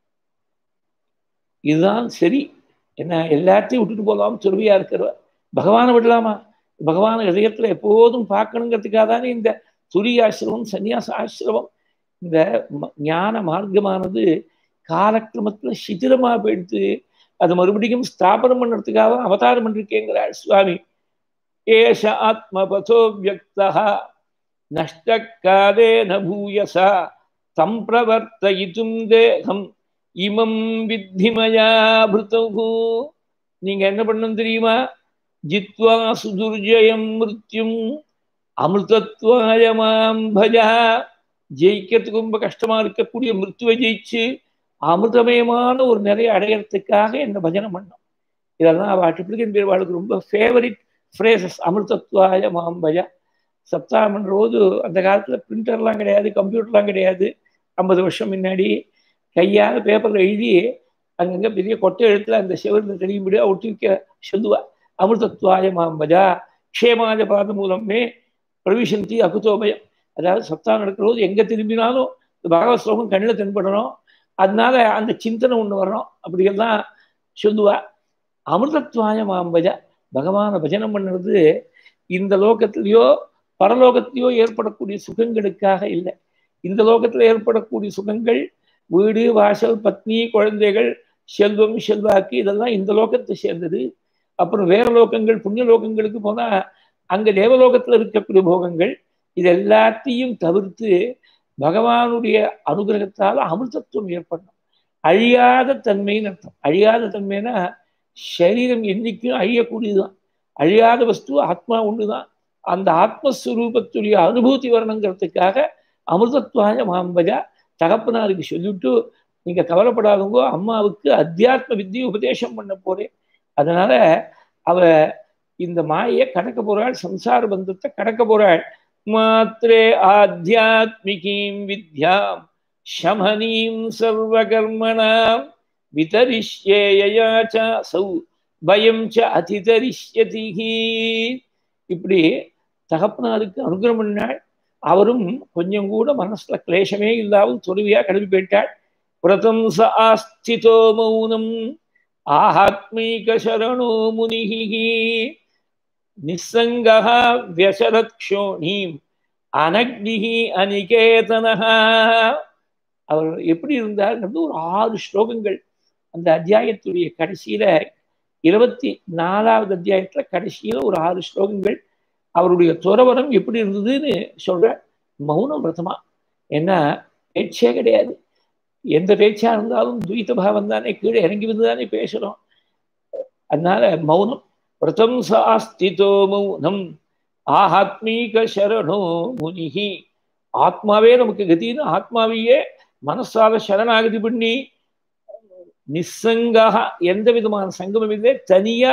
இதுதான் சரி, என்ன எல்லாத்தையும் விட்டுட்டு போகலாம் துறவியா இருக்கிறவர். பகவானை விடலாமா? பகவான இதயத்துல எப்போதும் பார்க்கணுங்கிறதுக்காக தானே இந்த துரியாசிரமம் சன்னியாச ஆசிரமம். இந்த ஞான மார்க்கமானது காலக்கிரமத்துல சிதிரமா போயிடுத்து. அது மறுபடியும் ஸ்தாபனம் பண்ணுறதுக்காக அவதாரம் பண்ணிருக்கேங்கிறார் சுவாமி. ஏஷ ஆத்மபதோ வியக்தா நஷ்டக்காலே நூயசா தம் பிரவர்த்தயிதும் தேகம் இமம் வித்திமயா பிருதகு. நீங்க என்ன பண்ணணும் தெரியுமா? ஜித்வா சுதுர்ஜயம் மிருத்யும் அமிர்தத்வாயமாம் பஜா. ஜெயிக்கிறதுக்கு ரொம்ப கஷ்டமா இருக்கக்கூடிய மிருத்துவை ஜெயிச்சு அமிர்தமயமான ஒரு நிறைய அடையறதுக்காக என்ன பஜனை பண்ணோம். இதெல்லாம் அவள் ட்ரிப்ளிகன் பேர்வாளுக்கு ரொம்ப ஃபேவரிட் ஃப்ரேசஸ். அமிர்தத்வாய மாம் பஜா. சப்தாகம் பண்ற போது அந்த காலத்துல பிரிண்டர்லாம் கிடையாது, கம்ப்யூட்டர்லாம் கிடையாது. ஐம்பது வருஷம் முன்னாடி கையால் பேப்பர்ல எழுதி அங்கங்க பெரிய கொட்டை எழுத்துல அந்த செவரில் தெரியும்படியா ஒட்டி வைக்க சொல்லுவா. அமிர்தத்வாய மாம் பஜா க்ஷேமாஜ பாத மூலமே பிரவிசந்தி அகுதோபயம். அதாவது சப்தாகம் நடக்கிற போது எங்க திரும்பினாலும் இந்த பகவத் ஸ்லோகம் கண்ணில் தென்படணும். அதனால அந்த சிந்தனை ஒண்ணு வரணும். அப்படியெல்லாம் சொல்லுவா. அமிர்தத்வாய மாம் பஜா. பகவான பஜனம் பண்ணுறது இந்த லோகத்திலேயோ பரலோகத்திலேயோ ஏற்படக்கூடிய சுகங்களுக்காக இல்லை. இந்த லோகத்துல ஏற்படக்கூடிய சுகங்கள் வீடு வாசல் பத்னி குழந்தைகள் செல்வம் செல்வாக்கு இதெல்லாம் இந்த லோகத்தை சேர்ந்தது. அப்புறம் வேற லோகங்கள் புண்ணிய லோகங்களுக்கு போனா அங்க தேவலோகத்துல இருக்கக்கூடிய போகங்கள். இது எல்லாத்தையும் தவிர்த்து பகவானுடைய அனுகிரகத்தால் அமிர்தத்துவம் ஏற்படணும். அழியாத தன்மைன்னு அர்த்தம். அழியாத தன்மைனா சரீரம் என்னைக்கும் அழியக்கூடியதுதான். அழியாத வஸ்து ஆத்மா ஒண்ணுதான். அந்த ஆத்மஸ்வரூபத்துடைய அனுபூதி வரணுங்கிறதுக்காக அமிர்தத்வாய மாம்பஜா தகப்பனாருக்கு சொல்லிவிட்டு நீங்க கவலைப்படாதவங்க, அம்மாவுக்கு அத்தியாத்ம வித்தியை உபதேசம் பண்ண போறேன். அதனால அவ இந்த மாயை கடக்க போறாள், சம்சார பந்தத்தை கடக்க போறாள். மாத்ரே ஆத்தியாத்மிகீம் வித்யாம் சமனீம் சர்வகர்மணாம் விதரிஷ்யேயா சௌ பயம் ச அதிதரிஷ்யதி. இப்படி தகப்பனாருக்கு அனுகிரகம் பண்ணாள். அவரும் கொஞ்சம் கூட மனசுல கிளேசமே இல்லாமல் துறவியா கிளம்பி போயிட்டாள். பிரதம் ச ஆஸ்திதோ மௌனம் ஆத்மீக சரணோ முனிஹி நிசங்கஹ வியசரத் க்ஷோணீம் அனக்னிஹி அனிகேதனஹ. அவர் எப்படி இருந்தார்? ஒரு ஆறு ஸ்லோகங்கள் அந்த அத்தியாயத்துடைய கடைசியில இருபத்தி நாலாவது அத்தியாயத்துல கடைசியில ஒரு ஆறு ஸ்லோகங்கள் அவருடைய துறவரம் எப்படி இருந்ததுன்னு சொல்ற. மௌனம் விரதமா. ஏன்னா பேச்சே கிடையாது. எந்த பேச்சா இருந்தாலும் துவைத பாவம் தானே, கீழே இறங்கி வந்து தானே பேசுறோம். அதனால மௌனம். விரதம் சாஸ்திதோ மௌனம் ஆத்மீக சரணோ முனிஹி. ஆத்மாவே நமக்கு கதின்னு ஆத்மாவையே மனசால சரணாகதி பண்ணி நிசங்கா, எந்த விதமான சங்கமும் இல்லை, தனியா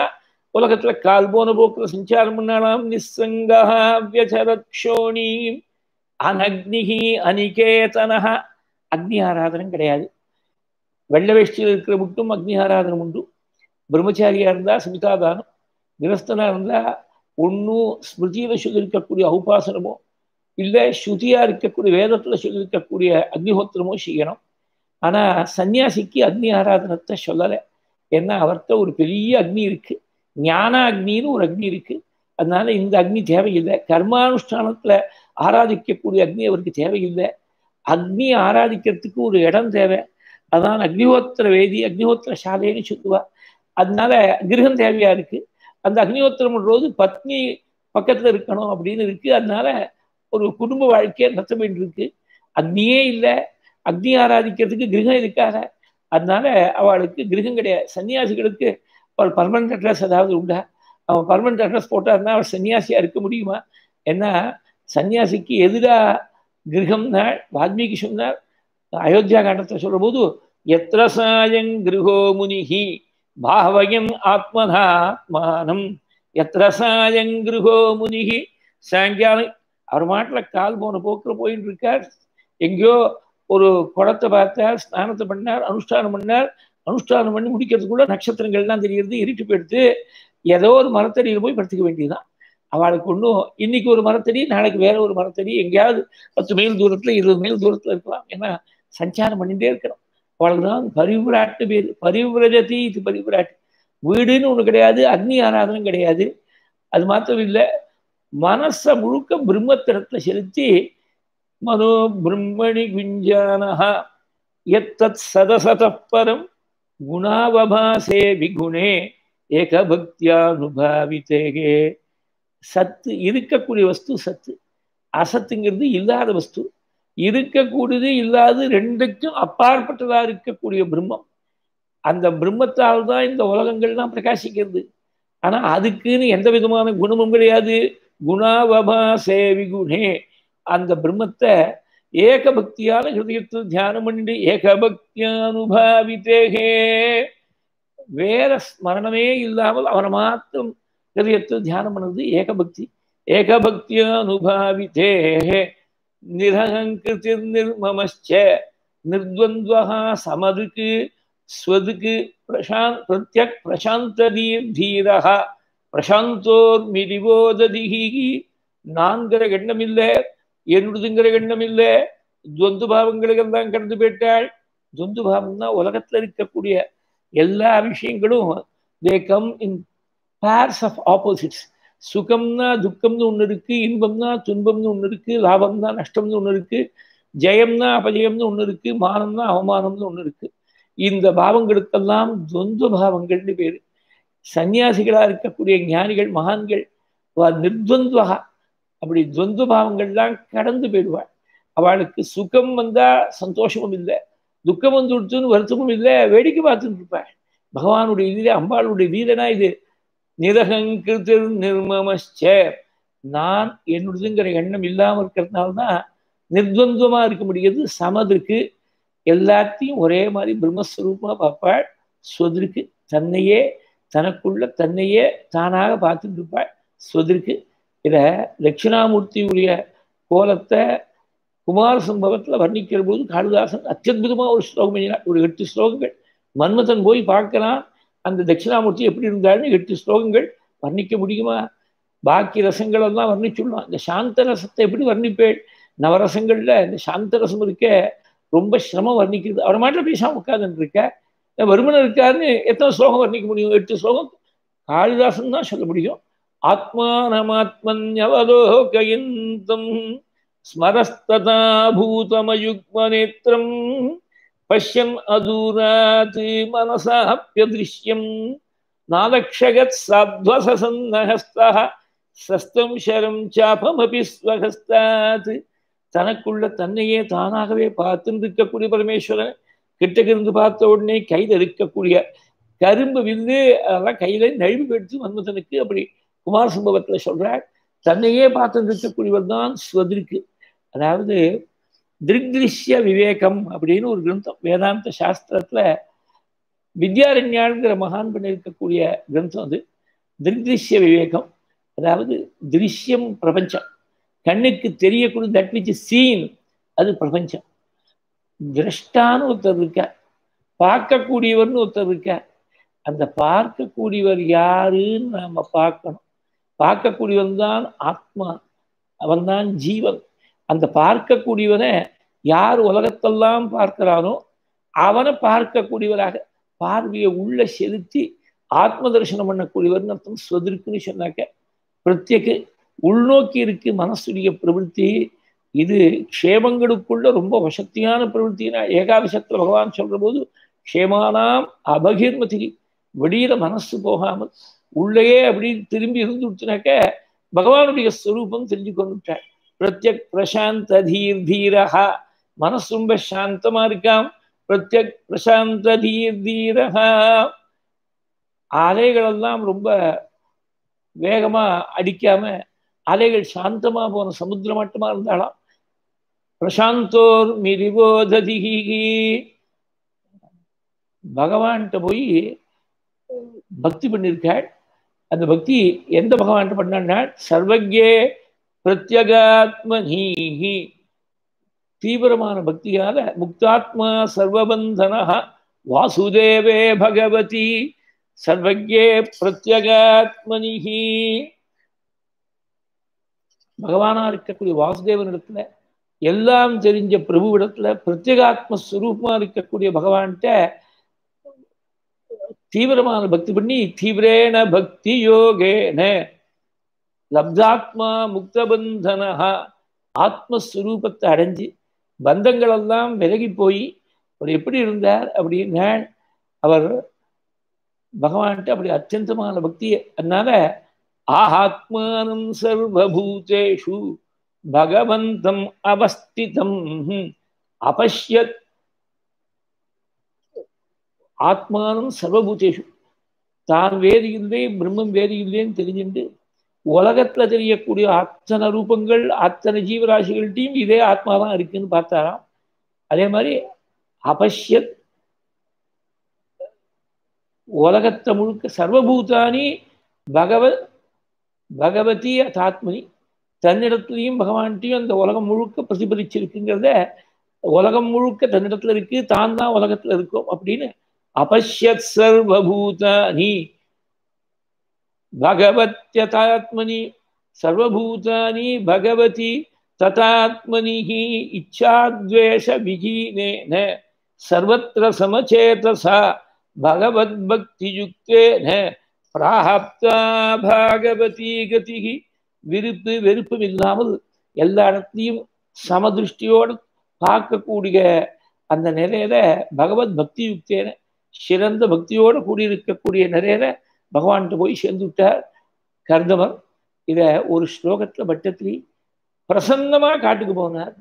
உலகத்துல கால் போன போக்குல சஞ்சாரம் பண்ணலாம். நிசங்கா வியசரக்ஷோணி அனக்னிஹி அனிகேதனஹ. அக்னி ஆராதனம் கிடையாது. வெள்ள வேஷ்டியில் இருக்கிற மட்டும் அக்னி ஆராதனம் உண்டு. பிரம்மச்சாரியா இருந்தா சமிதாதானம், கிரஸ்தனா இருந்தா ஒன்னும் ஸ்மிருதியில சொல்லியிருக்கக்கூடிய உபாசனமோ இல்லை ஸ்ருதியா இருக்கக்கூடிய வேதத்துல சொல்லியிருக்கக்கூடிய அக்னிஹோத்திரமோ செய்யணும். ஆனா சன்னியாசிக்கு அக்னி ஆராதனத்தை சொல்லலை. ஏன்னா அவர்கிட்ட ஒரு பெரிய அக்னி இருக்கு, ஞான அக்னின்னு ஒரு அக்னி இருக்கு. அதனால இந்த அக்னி தேவையில்லை. கர்மானுஷ்டானத்துல ஆராதிக்கக்கூடிய அக்னி அவருக்கு தேவையில்லை. அக்னி ஆராதிக்கிறதுக்கு ஒரு இடம் தேவை. அதான் அக்னிஹோத்திர வேதி, அக்னிஹோத்திர சாலைன்னு சொல்லுவா. அதனால கிரகம் தேவையா இருக்கு. அந்த அக்னிஹோத்திரம் போது பத்னி பக்கத்துல இருக்கணும் அப்படின்னு இருக்கு. அதனால ஒரு குடும்ப வாழ்க்கையை நடத்த வேண்டியிருக்கு. அக்னியே இல்லை, அக்னி ஆராதிக்கிறதுக்கு கிரகம் இருக்காக. அதனால அவளுக்கு கிரகம் கிடையாது. சன்னியாசிகளுக்கு அவள் பர்மனன்ட் அட்ரஸ் ஏதாவது உண்டா? அவன் பர்மனன்ட் அட்ரஸ் போட்டாருன்னா அவள் சன்னியாசியா இருக்க முடியுமா? ஏன்னா சன்னியாசிக்கு எதிராக கிரகம்னா வால்மீகி சொன்னார் அயோத்தியா காண்டத்தை சொல்ற போது, எத்திர சாயங் கிருஹோ முனிஹி பாவயம் ஆத்மனாத்மானம் எத்திர சாயங் கிருஹோ முனிஹி. சாயங்காலம் அவர் மாட்டில் கால் போன போக்கில் போயிட்டு இருக்கார். எங்கேயோ ஒரு குளத்தை பார்த்தார், ஸ்நானத்தை பண்ணார், அனுஷ்டானம் பண்ணார். அனுஷ்டானம் பண்ணி முடிக்கிறதுக்குள்ள நட்சத்திரங்கள்லாம் தெரியுது, இருட்டு போயிடுத்து. ஏதோ ஒரு மரத்தடியில் போய் படுத்துக்க வேண்டியதுதான். அவளுக்கு ஒன்றும் இன்னைக்கு ஒரு மரத்தடி, நாளைக்கு வேற ஒரு மரத்தடி, எங்கேயாவது பத்து மைல் தூரத்துல இருபது மைல் தூரத்துல இருக்கலாம். ஏன்னா சஞ்சாரம் பண்ணிட்டே இருக்கிறோம். அவளுக்கு தான் பரிவிராட்டு பேர். பரிவிரஜதி இது பரிவிராட்டு. வீடுன்னு ஒண்ணு கிடையாது, அக்னி ஆராதனம் கிடையாது. அது மாத்திரம் இல்லை, மனச முழுக்க பிரம்மத்திடத்துல செலுத்தி மனோ பிரம்மணி குஞ்சானஹா எத்தத் சதசதப்பரம் குணாவபாசே விகுணே ஏகபக்தியானுபாவித்தேகே. சத்து இருக்கக்கூடிய வஸ்து சத்து, அசத்துங்கிறது இல்லாத வஸ்து. இருக்கக்கூடியது இல்லாது ரெண்டுக்கும் அப்பாற்பட்டதா இருக்கக்கூடிய பிரம்மம். அந்த பிரம்மத்தால் தான் இந்த உலகங்கள்லாம் பிரகாசிக்கிறது. ஆனா அதுக்குன்னு எந்த விதமான குணமும் கிடையாது. குணாவபாசே விகுணே. அந்த பிரம்மத்தை ஏகபக்தியான ஹிருதயத்தில் தியானம் பண்ணிட்டு ஏகபக்தியானுபாவித்தேகே, வேற ஸ்மரணமே இல்லாமல் அவனை மாத்திரம் ஹிருதயத்தில் தியானம் பண்ணுறது ஏகபக்தி. ஏகபக்தியானுபாவித்தேகே நிரஹங்கிருதிர் நிர்மமஸ்ச நிர்த்வந்த்வஹா சமதுக்கு ஸ்வதுக்கு பிரசாந்த் பிரத்யக் பிரசாந்ததீர் தீரஹ பிரசாந்தோர் மிரிவோததிஹி. நான்கிற எண்ணம் இல்லை, என்னுடையதுங்கிற எண்ணம் இல்லை, துவந்து பாவங்களுக்கெல்லாம் கடந்து போயிட்டாள். துவந்து பாவம்னா உலகத்துல இருக்கக்கூடிய எல்லா விஷயங்களும் they come in pairs of opposites. சுகம்னா துக்கம்னு ஒண்ணு இருக்கு, இன்பம்னா துன்பம்னு ஒண்ணு இருக்கு, லாபம்னா நஷ்டம்னு ஒண்ணு இருக்கு, ஜெயம்னா அபஜயம்னு ஒண்ணு இருக்கு, மானம்னா அவமானம்னு ஒண்ணு இருக்கு. இந்த பாவங்களுக்கெல்லாம் துவந்து பாவங்கள்னு பேரு. சன்னியாசிகளா இருக்கக்கூடிய ஞானிகள் மகான்கள் நிர்த்வந்துவகா, அப்படி துவந்து பாவங்கள்லாம் கடந்து போயிடுவாள். அவளுக்கு சுகம் வந்தா சந்தோஷமும் இல்லை, துக்கம் வந்து விடுத்துன்னு வருத்தமும் இல்லை, வேடிக்கை பார்த்துட்டு இருப்பாள். பகவானுடைய லீலை, அம்பாளுடைய லீலைனா இது. நிரகங்கிருதிர் நிர்மமஸ்ச, நான் என்னுடையதுங்கிற எண்ணம் இல்லாமல் இருக்கிறதுனால்தான் நிர்த்வந்துவமா இருக்க முடியாது. சமதுக்கு எல்லாத்தையும் ஒரே மாதிரி பிரம்மஸ்வரூபமா பார்ப்பாள். ஸ்வதிருக்கு தன்னையே, தனக்குள்ள தன்னையே தானாக பார்த்துட்டு இருப்பாள் ஸ்வதிருக்கு. இத தட்சிணாமூர்த்தியுடைய கோலத்தை குமார சம்பவத்துல வர்ணிக்கிற போது காளிதாசன் அத்தியுதமா ஒரு ஸ்லோகம் எழுதினார். ஒரு எட்டு ஸ்லோகங்கள். மன்மதன் போய் பார்க்கலாம் அந்த தட்சிணாமூர்த்தி எப்படி இருந்தாலும் எட்டு ஸ்லோகங்கள் வர்ணிக்க முடியுமா? பாக்கி ரசங்கள் எல்லாம் வர்ணிச்சுடலாம். இந்த சாந்த ரசத்தை எப்படி வர்ணிப்பேள்? நவரசங்கள்ல இந்த சாந்த ரசம் இருக்க ரொம்ப சிரமம் வர்ணிக்கிறது. அவர் மாட்டில் பேசாம உட்கார்ந்து இருக்க வருமன் இருக்காருன்னு எத்தனை ஸ்லோகம் வர்ணிக்க முடியும்? எட்டு ஸ்லோகம் காளிதாசன் தான் சொல்ல முடியும். ஆத்மானமாத்மன்யவலோகயந்தம் ஸ்மரஸ்ததா பூதமயுக்மநேத்ரம் பஷ்யன் அதூராத் மனசாப்யதிருஷ்யம் நாலக்ஷகத் சாத்வசசன்னஹஸ்தஹ சஸ்தம் சரம் சாபமபி ஸ்வஹஸ்தாத். தனக்குள்ள தன்னையே தானாகவே பார்த்துட்டு இருக்கக்கூடிய பரமேஸ்வரன் கிட்டக்கு இருந்து பார்த்த உடனே கையில் இருக்கக்கூடிய கரும்பு வில்லு அதெல்லாம் கையில நழுவி போயிடுச்சு மன்மதனுக்கு. அப்படி குமார சம்பவத்துல சொல்றார், தன்னையே பார்த்து இருக்கக்கூடியவர் தான் ஸ்வதிருக்கு. அதாவது திருக்திருஷ்ய விவேகம் அப்படின்னு ஒரு கிரந்தம் வேதாந்த சாஸ்திரத்துல வித்யாரண்யாங்கிற மகான் பண்ணியிருக்கக்கூடிய கிரந்தம் அது. திருஷ்ய விவேகம், அதாவது திருஷ்யம் பிரபஞ்சம், கண்ணுக்கு தெரியக்கூடிய தட் விச் சீன் அது பிரபஞ்சம். திரஷ்டான்னு ஒருத்தர் இருக்க, பார்க்கக்கூடியவர்னு ஒருத்தர் இருக்க. அந்த பார்க்கக்கூடியவர் யாருன்னு நாம பார்க்கணும். பார்க்கக்கூடியவன் தான் ஆத்மா, அவன் தான் ஜீவன். அந்த பார்க்கக்கூடியவனை யார் உலகத்தெல்லாம் பார்க்கிறானோ அவனை பார்க்கக்கூடியவராக பார்வையை உள்ள செலுத்தி ஆத்ம தரிசனம் பண்ணக்கூடியவர்னு அர்த்தம். ஸ்வதிருக்குன்னு சொன்னாக்க பிரத்யேக உள்நோக்கி இருக்கு மனசுடைய பிரவೃತ್ತಿ. இது க்ஷேமங்களுக்குள்ள ரொம்ப வசத்தியான பிரவೃತ್ತಿனா ஏகாதசத்துல பகவான் சொல்ற போது க்ஷேமானாம் அபகிர்மதி, வெளியில மனசு போகாமல் உள்ளேயே அப்படி திரும்பி இருந்துட்டாக்க பகவானுடைய ஸ்வரூபம் தெரிஞ்சு கொண்டுட்டார். பிரத்யக் பிரசாந்த தீர் தீரஹா, மனசு ரொம்ப சாந்தமா இருக்காம். பிரத்யக் பிரசாந்த தீர் தீரஹா, அலைகளெல்லாம் ரொம்ப வேகமா அடிக்காம அலைகள் சாந்தமா போன சமுத்திர மட்டமா இருந்தாலாம். பிரசாந்தோர் மிரிவோததிகி, பகவான்கிட்ட போய் பக்தி பண்ணியிருக்காள். அந்த பக்தி எந்த பகவான்கிட்ட பண்ணாள்? சர்வஜே பிரத்யகாத்மனீஹி, தீவிரமான பக்தியால முக்தாத்மா சர்வபந்தன வாசுதேவே பகவதி சர்வஜே பிரத்யகாத்மனிஹி. பகவானா இருக்கக்கூடிய வாசுதேவன் இடத்துல, எல்லாம் தெரிஞ்ச பிரபு இடத்துல, பிரத்யேகாத்ம ஸ்வரூபமா இருக்கக்கூடிய பகவான்கிட்ட தீவிரமான பக்தி பண்ணி தீவிரேன பக்தி யோகேன லப்தாத்மா முக்தபந்தனஹா, ஆத்மஸ்வரூபத்தை அடைஞ்சு பந்தங்கள் எல்லாம் விலகி போய் அவர் எப்படி இருந்தார் அப்படின்னா அவர் பகவான்கிட்ட அப்படி அத்தியந்தமான பக்தியை. அதனால ஆஹாத்மானம் சர்வபூதேஷு பகவந்தம் அவஸ்திதம் அபஷ்யத், ஆத்மானம் சர்வபூதேஷு, தான் வேறு இல்லை பிரம்மம் வேறு இல்லைன்னு தெரிஞ்சுட்டு உலகத்துல தெரியக்கூடிய அத்தனை ரூபங்கள் அத்தனை ஜீவராசிகள்கிட்டையும் இதே ஆத்மாதான் இருக்குன்னு பார்த்தாராம். அதே மாதிரி அபஷ்யத், உலகத்தை முழுக்க சர்வபூதானி பகவத் பகவதி அதாத்மனி, தன்னிடத்துலையும் பகவான்கிட்டையும் அந்த உலகம் முழுக்க பிரதிபலிச்சிருக்குங்கிறத, உலகம் முழுக்க தன்னிடத்துல இருக்கு, தான் தான் உலகத்துல இருக்கும் அப்படின்னு அபஷ்யத் சர்வபூதானி பகவத்யதாத்மனி சர்வபூதானி பகவதி ததாத்மனிஹி இச்சாத்வேஷ விஹீனேன சர்வத்ர சமசேதசா பகவத் பக்தி யுக்தேன பிராப்தா பாகவதி கதிஹி. விருப்பு வெறுப்பும் இல்லாமல் எல்லா இடத்தையும் சமதிருஷ்டியோடு பார்க்கக்கூடிய அந்த நிலையில பகவத் பக்தி யுக்தேன, சிறந்த பக்தியோடு கூடியிருக்கக்கூடிய நிலையில பகவான்கிட்ட போய் சேர்ந்து விட்டார் கர்தமர். இத ஒரு ஸ்லோகத்துல பட்டத்திரி பிரசன்னமா காட்டுக்கு போனார்.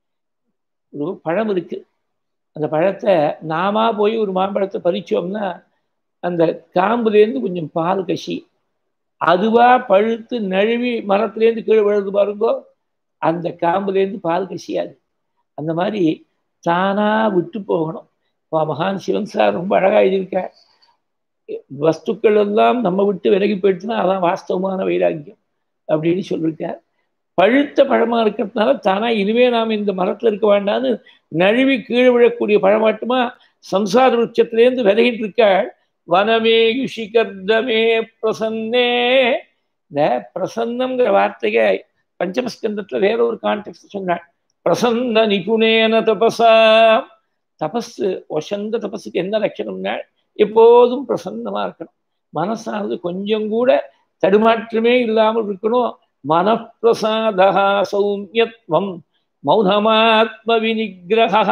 ஒரு பழம் இருக்கு, அந்த பழத்தை நாமா போய் ஒரு மாம்பழத்தை பறிச்சோம்னா அந்த காம்புலேருந்து கொஞ்சம் பால் கசி அதுவா பழுத்து நழுவி மரத்துலேருந்து கீழே விழுது பாருங்கோ, அந்த காம்புலேருந்து பால் கசியாது. அந்த மாதிரி தானா விட்டு போகணும். மகான் சிவன் சார் ரொம்ப அழகா எழுதியிருக்க, வஸ்துக்கள் எல்லாம் நம்ம விட்டு விலகி போயிடுச்சுன்னா அதான் வாஸ்தவமான வைராக்கியம் அப்படின்னு சொல்லியிருக்கார். பழுத்த பழமா இருக்கிறதுனால தானா இனிமே நாம் இந்த மரத்துல இருக்க வேண்டாம்னு நழுவி கீழே விழக்கூடிய பழமாட்டுமா சம்சார விருட்சத்திலேருந்து விலகிட்டு இருக்காள். வனமே யுஷிகர்தமே பிரசன்னே, இந்த பிரசன்னம்ங்கிற வார்த்தையை பஞ்சமஸ்கந்தத்துல வேற ஒரு கான்டெக்ட் சொன்னாள். பிரசன்ன நிபுணேன தபசா, தபஸ் வசந்த தபஸுக்கு என்ன லட்சணம்னா எப்போதும் பிரசன்னமா இருக்கணும். மனசானது கொஞ்சம் கூட தடுமாற்றமே இல்லாமல் இருக்கணும். மனப்பிரசாதா சௌமியத்வம் மௌனமாத்ம விநிகிரஹ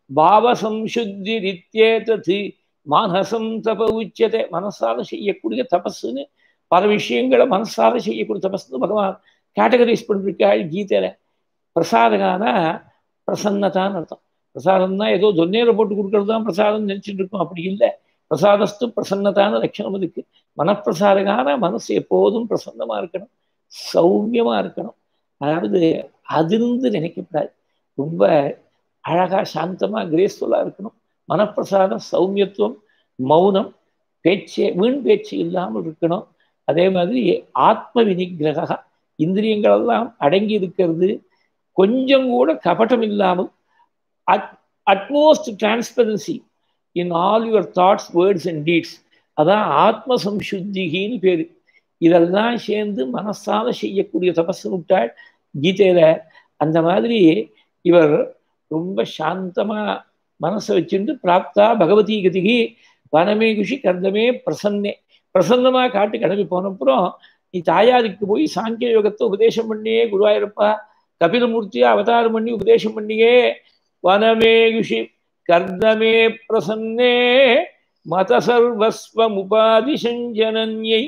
பாவசம்சுத்திரித்யேதத் மானசம் தப உச்சதே. மனசால செய்யக்கூடிய தபஸ்ன்னு பல விஷயங்களை மனசால செய்யக்கூடிய தபஸ்ன்னு பகவான் கேட்டகரைஸ் பண்ணிருக்காள் கீதையில. பிரசாதகானா பிரசன்னதான்னு அர்த்தம். பிரசாதம்னா ஏதோ தொன்னேரை போட்டு கொடுக்கறது தான் பிரசாதம் நினைச்சிட்டு இருக்கோம், அப்படி இல்லை. பிரசாதஸ்து பிரசன்னதான லட்சணம் இருக்கு. மனப்பிரசாதகான மனசு எப்போதும் பிரசன்னமா இருக்கணும், சௌமியமா இருக்கணும். அதாவது அதிர்ந்து நினைக்கப்படாது, ரொம்ப அழகா சாந்தமா கிரேஸ்ஃபுல்லா இருக்கணும். மனப்பிரசாதம், சௌமியத்துவம், மௌனம், பேச்சே வீண் பேச்சு இல்லாமல் இருக்கணும். அதே மாதிரி ஆத்ம வினிகிரக, இந்திரியங்கள் எல்லாம் அடங்கி இருக்கிறது, கொஞ்சம் கூட கபடம் இல்லாமல் utmost transparency in all your thoughts, words and deeds. அதான் ஆத்ம சம்சுத்திகின்னு பேரு. இதெல்லாம் சேர்ந்து மனசால செய்யக்கூடிய தபசு விட்டாள் கீதையில. அந்த மாதிரி இவர் ரொம்ப சாந்தமா மனசை வச்சுட்டு பிராப்தா பகவதி கதிகி வனமே குஷி கர்ந்தமே பிரசன்னே, பிரசன்னமா காட்டு கிளம்பி போனப்புறம் நீ தாயாருக்கு போய் சாங்கிய யோகத்தை உபதேசம் பண்ணியே, குருவாயிருப்பா கபிலமூர்த்தியா அவதாரம் பண்ணி உபதேசம் பண்ணியே, வனமே குஷி கர்ந்தமே பிரசன்னே மத சர்வஸ்வமுபாதி சஞ்சனன்யை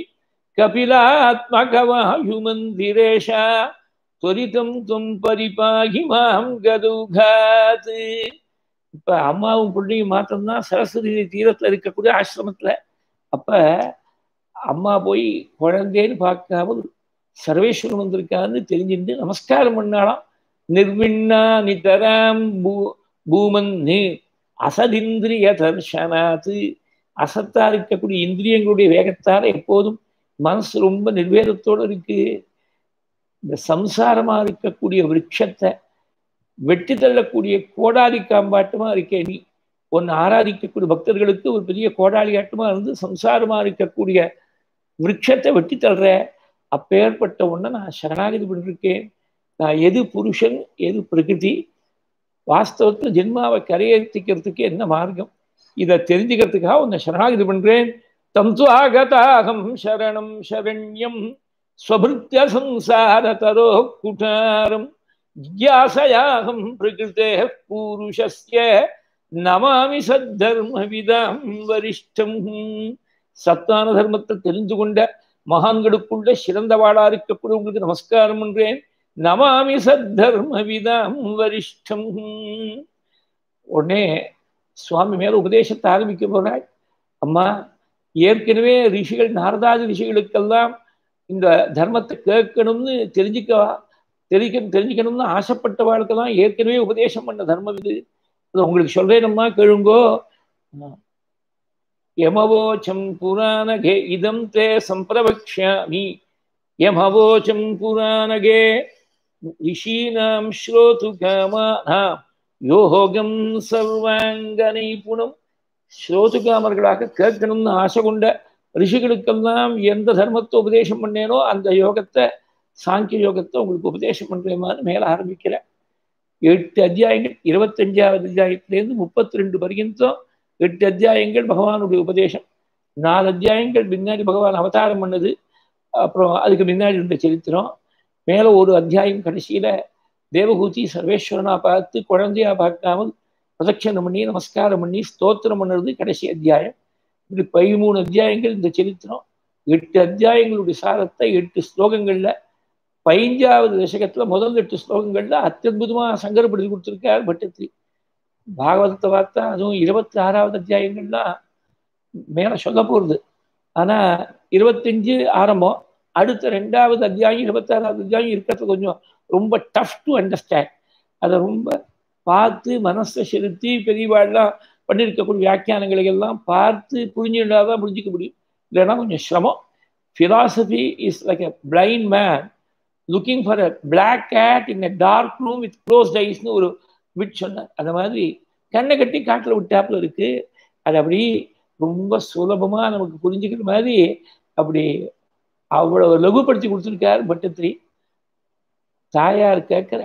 கபிலாத்மகவாயுமந்திரேஷா துவரிதம் துவம் பரிபாகி மாம் கதூகாத். இப்ப அம்மாவும் பிள்ளையும் மாத்திரம்தான் சரஸ்வதி தீரத்துல இருக்கக்கூடிய ஆசிரமத்துல. அப்ப அம்மா போய் குழந்தைன்னு பார்க்காமல் சர்வேஸ்வரன் வந்திருக்கான்னு தெரிஞ்சுட்டு நமஸ்காரம் பண்ணாலாம். நிர்விண்ணா நிதராம் பூ பூமன்னு அசதிந்திரிய தர்ஷனாத்து. அசத்தா இருக்கக்கூடிய இந்திரியங்களுடைய வேகத்தால எப்போதும் மனசு ரொம்ப நிர்வேதத்தோடு இருக்கு. இந்த சம்சாரமா இருக்கக்கூடிய விருட்சத்தை வெட்டி தள்ளக்கூடிய கோடாலி காம்பாட்டமா இருக்கே நீ. ஒன்னு ஆராதிக்கக்கூடிய பக்தர்களுக்கு ஒரு பெரிய கோடாலி ஆட்டமா இருந்து சம்சாரமா இருக்கக்கூடிய விருட்சத்தை வெட்டி தள்ளுற. அப்பேற்பட்ட ஒன்றை நான் சரணாகதி பண்ணிருக்கேன். நான் எது புருஷன் எது பிரகிருதி, வாஸ்தவத்தில் ஜென்மாவை கரையேற்றிக்கிறதுக்கு என்ன மார்க்கம், இதை தெரிஞ்சுக்கிறதுக்காக உன்னை சரணாகதி பண்றேன். தம் துவாகதாகம் சரணம் சரண்யம் ஸ்வபிருத்ய சம்சார தரோ குடாரம் ஜிக்யாசயாகம் பிரகிருதே பூருஷஸ்ய நமாமி சத்தர்ம விதாம் வரிஷ்டம். சத்தான தர்மத்தை தெரிந்து கொண்ட மகான்களுக்குள்ள சிறந்தவாளா இருக்கக்கூடிய உங்களுக்கு நமஸ்காரம் பண்றேன். நமாமி சத்தர்ம விதாம் வரிஷ்டம். உடனே சுவாமி மேல உபதேசத்தை ஆரம்பிக்க போறாள். அம்மா, ஏற்கனவே ரிஷிகள் நாரதாதி ரிஷிகளுக்கெல்லாம் இந்த தர்மத்தை கேட்கணும்னு தெரிஞ்சுக்கவா தெரிவிக்க தெரிஞ்சுக்கணும்னு ஆசைப்பட்டவாளுக்கெல்லாம் ஏற்கனவே உபதேசம் பண்ண தர்மம் இது. உங்களுக்கு சொல்றேனம்மா, கேளுங்கோ. யமவோச்சம் புராணகே இதம் தே சம்பிரவக்ஷ்யாமி. யமவோச்சம் புராணகே ரிஷீனாம் ஸ்ரோது காமானாம் யோகம் சர்வாங்க நைபுணம். ஸ்ரோதுகாமர்களாக கேட்கணும்னு ஆசை கொண்ட ரிஷிகளுக்கெல்லாம் எந்த தர்மத்தை உபதேசம் பண்ணேனோ அந்த யோகத்தை, சாங்கிய யோகத்தை உங்களுக்கு உபதேசம் பண்றேமான்னு மேல ஆரம்பிக்கிறேன். எட்டு அத்தியாயங்கள், இருபத்தஞ்சாவது அத்தியாயத்திலேருந்து முப்பத்தி ரெண்டு பர்யந்தம் எட்டு அத்தியாயங்கள் பகவானுடைய உபதேசம். நாலு அத்தியாயங்கள் பின்னாடி பகவான் அவதாரம் பண்ணது, அப்புறம் அதுக்கு முன்னாடி இருந்த சரித்திரம். மேல ஒரு அத்தியாயம் கடைசியில தேவகூதி சர்வேஸ்வரனா பார்த்து குழந்தையா பார்க்காமல் பிரதட்சணம் பண்ணி நமஸ்காரம் பண்ணி ஸ்தோத்திரம் பண்ணுறது கடைசி அத்தியாயம். இப்படி பதிமூணு அத்தியாயங்கள் இந்த சரித்திரம். எட்டு அத்தியாயங்களுடைய சாரத்தை எட்டு ஸ்லோகங்கள்ல பதினஞ்சாவது தசகத்துல முதல் எட்டு ஸ்லோகங்கள்ல அத்தியுதமா சங்கரப்படுத்தி கொடுத்திருக்கார் பட்டத்திரி. பாகவதத்தை பார்த்தா அதுவும் இருபத்தி ஆறாவது அத்தியாயங்கள்லாம் மேல சொல்ல போறது. ஆனா இருபத்தஞ்சு ஆரம்பம், அடுத்த ரெண்டாவது அத்தியாயம் இருபத்தி ஆறாவது அத்தியாயம் இருக்கிறது கொஞ்சம் ரொம்ப டஃப் டு அண்டர்ஸ்டாண்ட். அதை ரொம்ப பார்த்து மனசை செலுத்தி பெரியவாள்லாம் பண்ணியிருக்கக்கூடிய வியாக்கியானங்களை எல்லாம் பார்த்து புரிஞ்சுட்டாதான் புரிஞ்சிக்க முடியும். இல்லைன்னா கொஞ்சம் சிரமம். philosophy is like a blind man looking for a black cat in a dark room with closed eyes னு ஒரு விட் சொன்னார். அந்த மாதிரி கண்ணை கட்டி காட்டில் விட்டாப்புல இருக்கு. அது அப்படி ரொம்ப சுலபமா நமக்கு புரிஞ்சுக்கிற மாதிரி அப்படி அவ்வளவு லகுப்படுத்தி கொடுத்துருக்கார் பட்டத்திரி. தாயார் கேட்கிற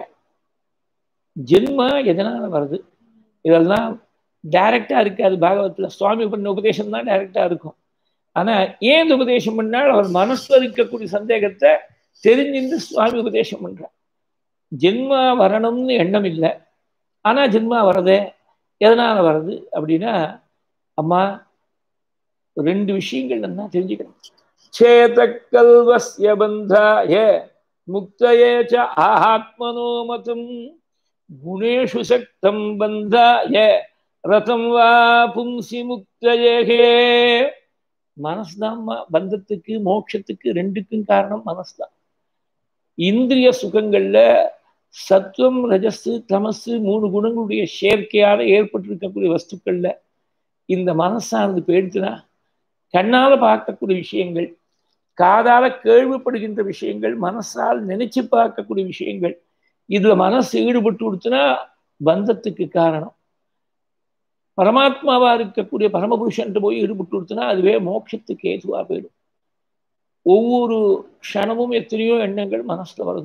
ஜென்மா எதனால வருது, இதெல்லாம் டைரக்டா இருக்காது. பாகவத்துல சுவாமி பண்ண உபதேசம் தான் டைரக்டா இருக்கும். ஆனா ஏன் இந்த உபதேசம் பண்ணால் அவர் மனசுல இருக்கக்கூடிய சந்தேகத்தை தெரிஞ்சிருந்து சுவாமி உபதேசம் பண்றார். ஜென்மா வரணும்னு எண்ணம் இல்லை, ஆனா ஜென்மா வரதே எதனால வருது அப்படின்னா, அம்மா ரெண்டு விஷயங்கள் என்ன தெரிஞ்சுக்கணும். சேதக்கல்வஸ்ய பந்தாய முக்தயே ச ஆத்மனோ மதம் குணேஷு சக்தம் பந்தாய ரதம் வா பும்சி முக்தயே. மனசுதான் பந்தத்துக்கு மோட்சத்துக்கு ரெண்டுக்கும் காரணம் மனசுதான். இந்திரிய சுகங்கள்ல சத்துவம் ரஜசு தமசு மூணு குணங்களுடைய சேர்க்கையால ஏற்பட்டிருக்கக்கூடிய வஸ்துக்கள்ல இந்த மனசானது போயிடுச்சுன்னா கண்ணால பார்க்கக்கூடிய விஷயங்கள் காதால கேள்விப்படுகின்ற விஷயங்கள், மனசால் நினைச்சு பார்க்கக்கூடிய விஷயங்கள், இதுல மனசு ஈடுபட்டு கொடுத்துனா பந்தத்துக்கு காரணம். பரமாத்மாவா இருக்கக்கூடிய பரமபுருஷன் போய் ஈடுபட்டு கொடுத்துனா அதுவே மோட்சத்துக்கு ஏதுவா போயிடும். ஒவ்வொரு க்ஷணமும் எத்தனையோ எண்ணங்கள் மனசுல வருது.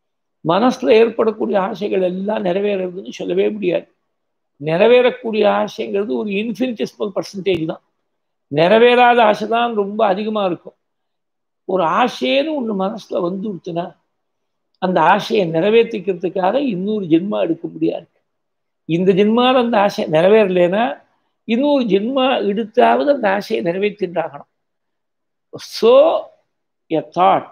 மனசுல ஏற்படக்கூடிய ஆசைகள் எல்லாம் நிறைவேறதுன்னு சொல்லவே முடியாது. நிறைவேறக்கூடிய ஆசைங்கிறது ஒரு இன்ஃபினிட்டிஸ்மல் பர்சன்டேஜ் தான். நிறைவேறாத ஆசை தான் ரொம்ப அதிகமா இருக்கும். ஒரு ஆசைன்னு ஒண்ணு மனசுல வந்து விட்டுனா அந்த ஆசையை நிறைவேற்றிக்கிறதுக்காக இன்னொரு ஜென்மா எடுக்க முடியாது. இந்த ஜென்மாவில் அந்த ஆசை நிறைவேறலைன்னா இன்னொரு ஜென்மா எடுத்தாவது அந்த ஆசையை நிறைவேற்றின்றாகணும். So a thought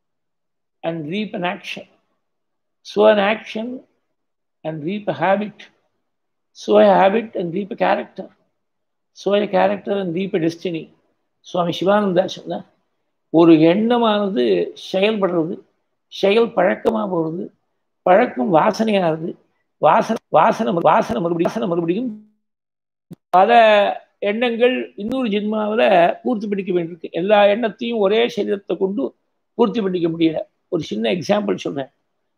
and reap an action. So an action and reap a habit. So a habit and reap a character. So a character and reap a destiny. சுவாமி சிவானந்தா சொன்ன ஒரு எண்ணமானது செயல்படுறது, செயல் பழக்கமாக போகிறது, பழக்கம் வாசனையாகிறது, வாசனை வாசனை வாசனை மறுபடியும் வாசனை மறுபடியும் பல எண்ணங்கள் இன்னொரு ஜென்மாவில் பூர்த்தி பண்ணிக்க வேண்டியிருக்கு. எல்லா எண்ணத்தையும் ஒரே சரீரத்தை கொண்டு பூர்த்தி பண்ணிக்க முடியல. ஒரு சின்ன எக்ஸாம்பிள் சொல்றேன்.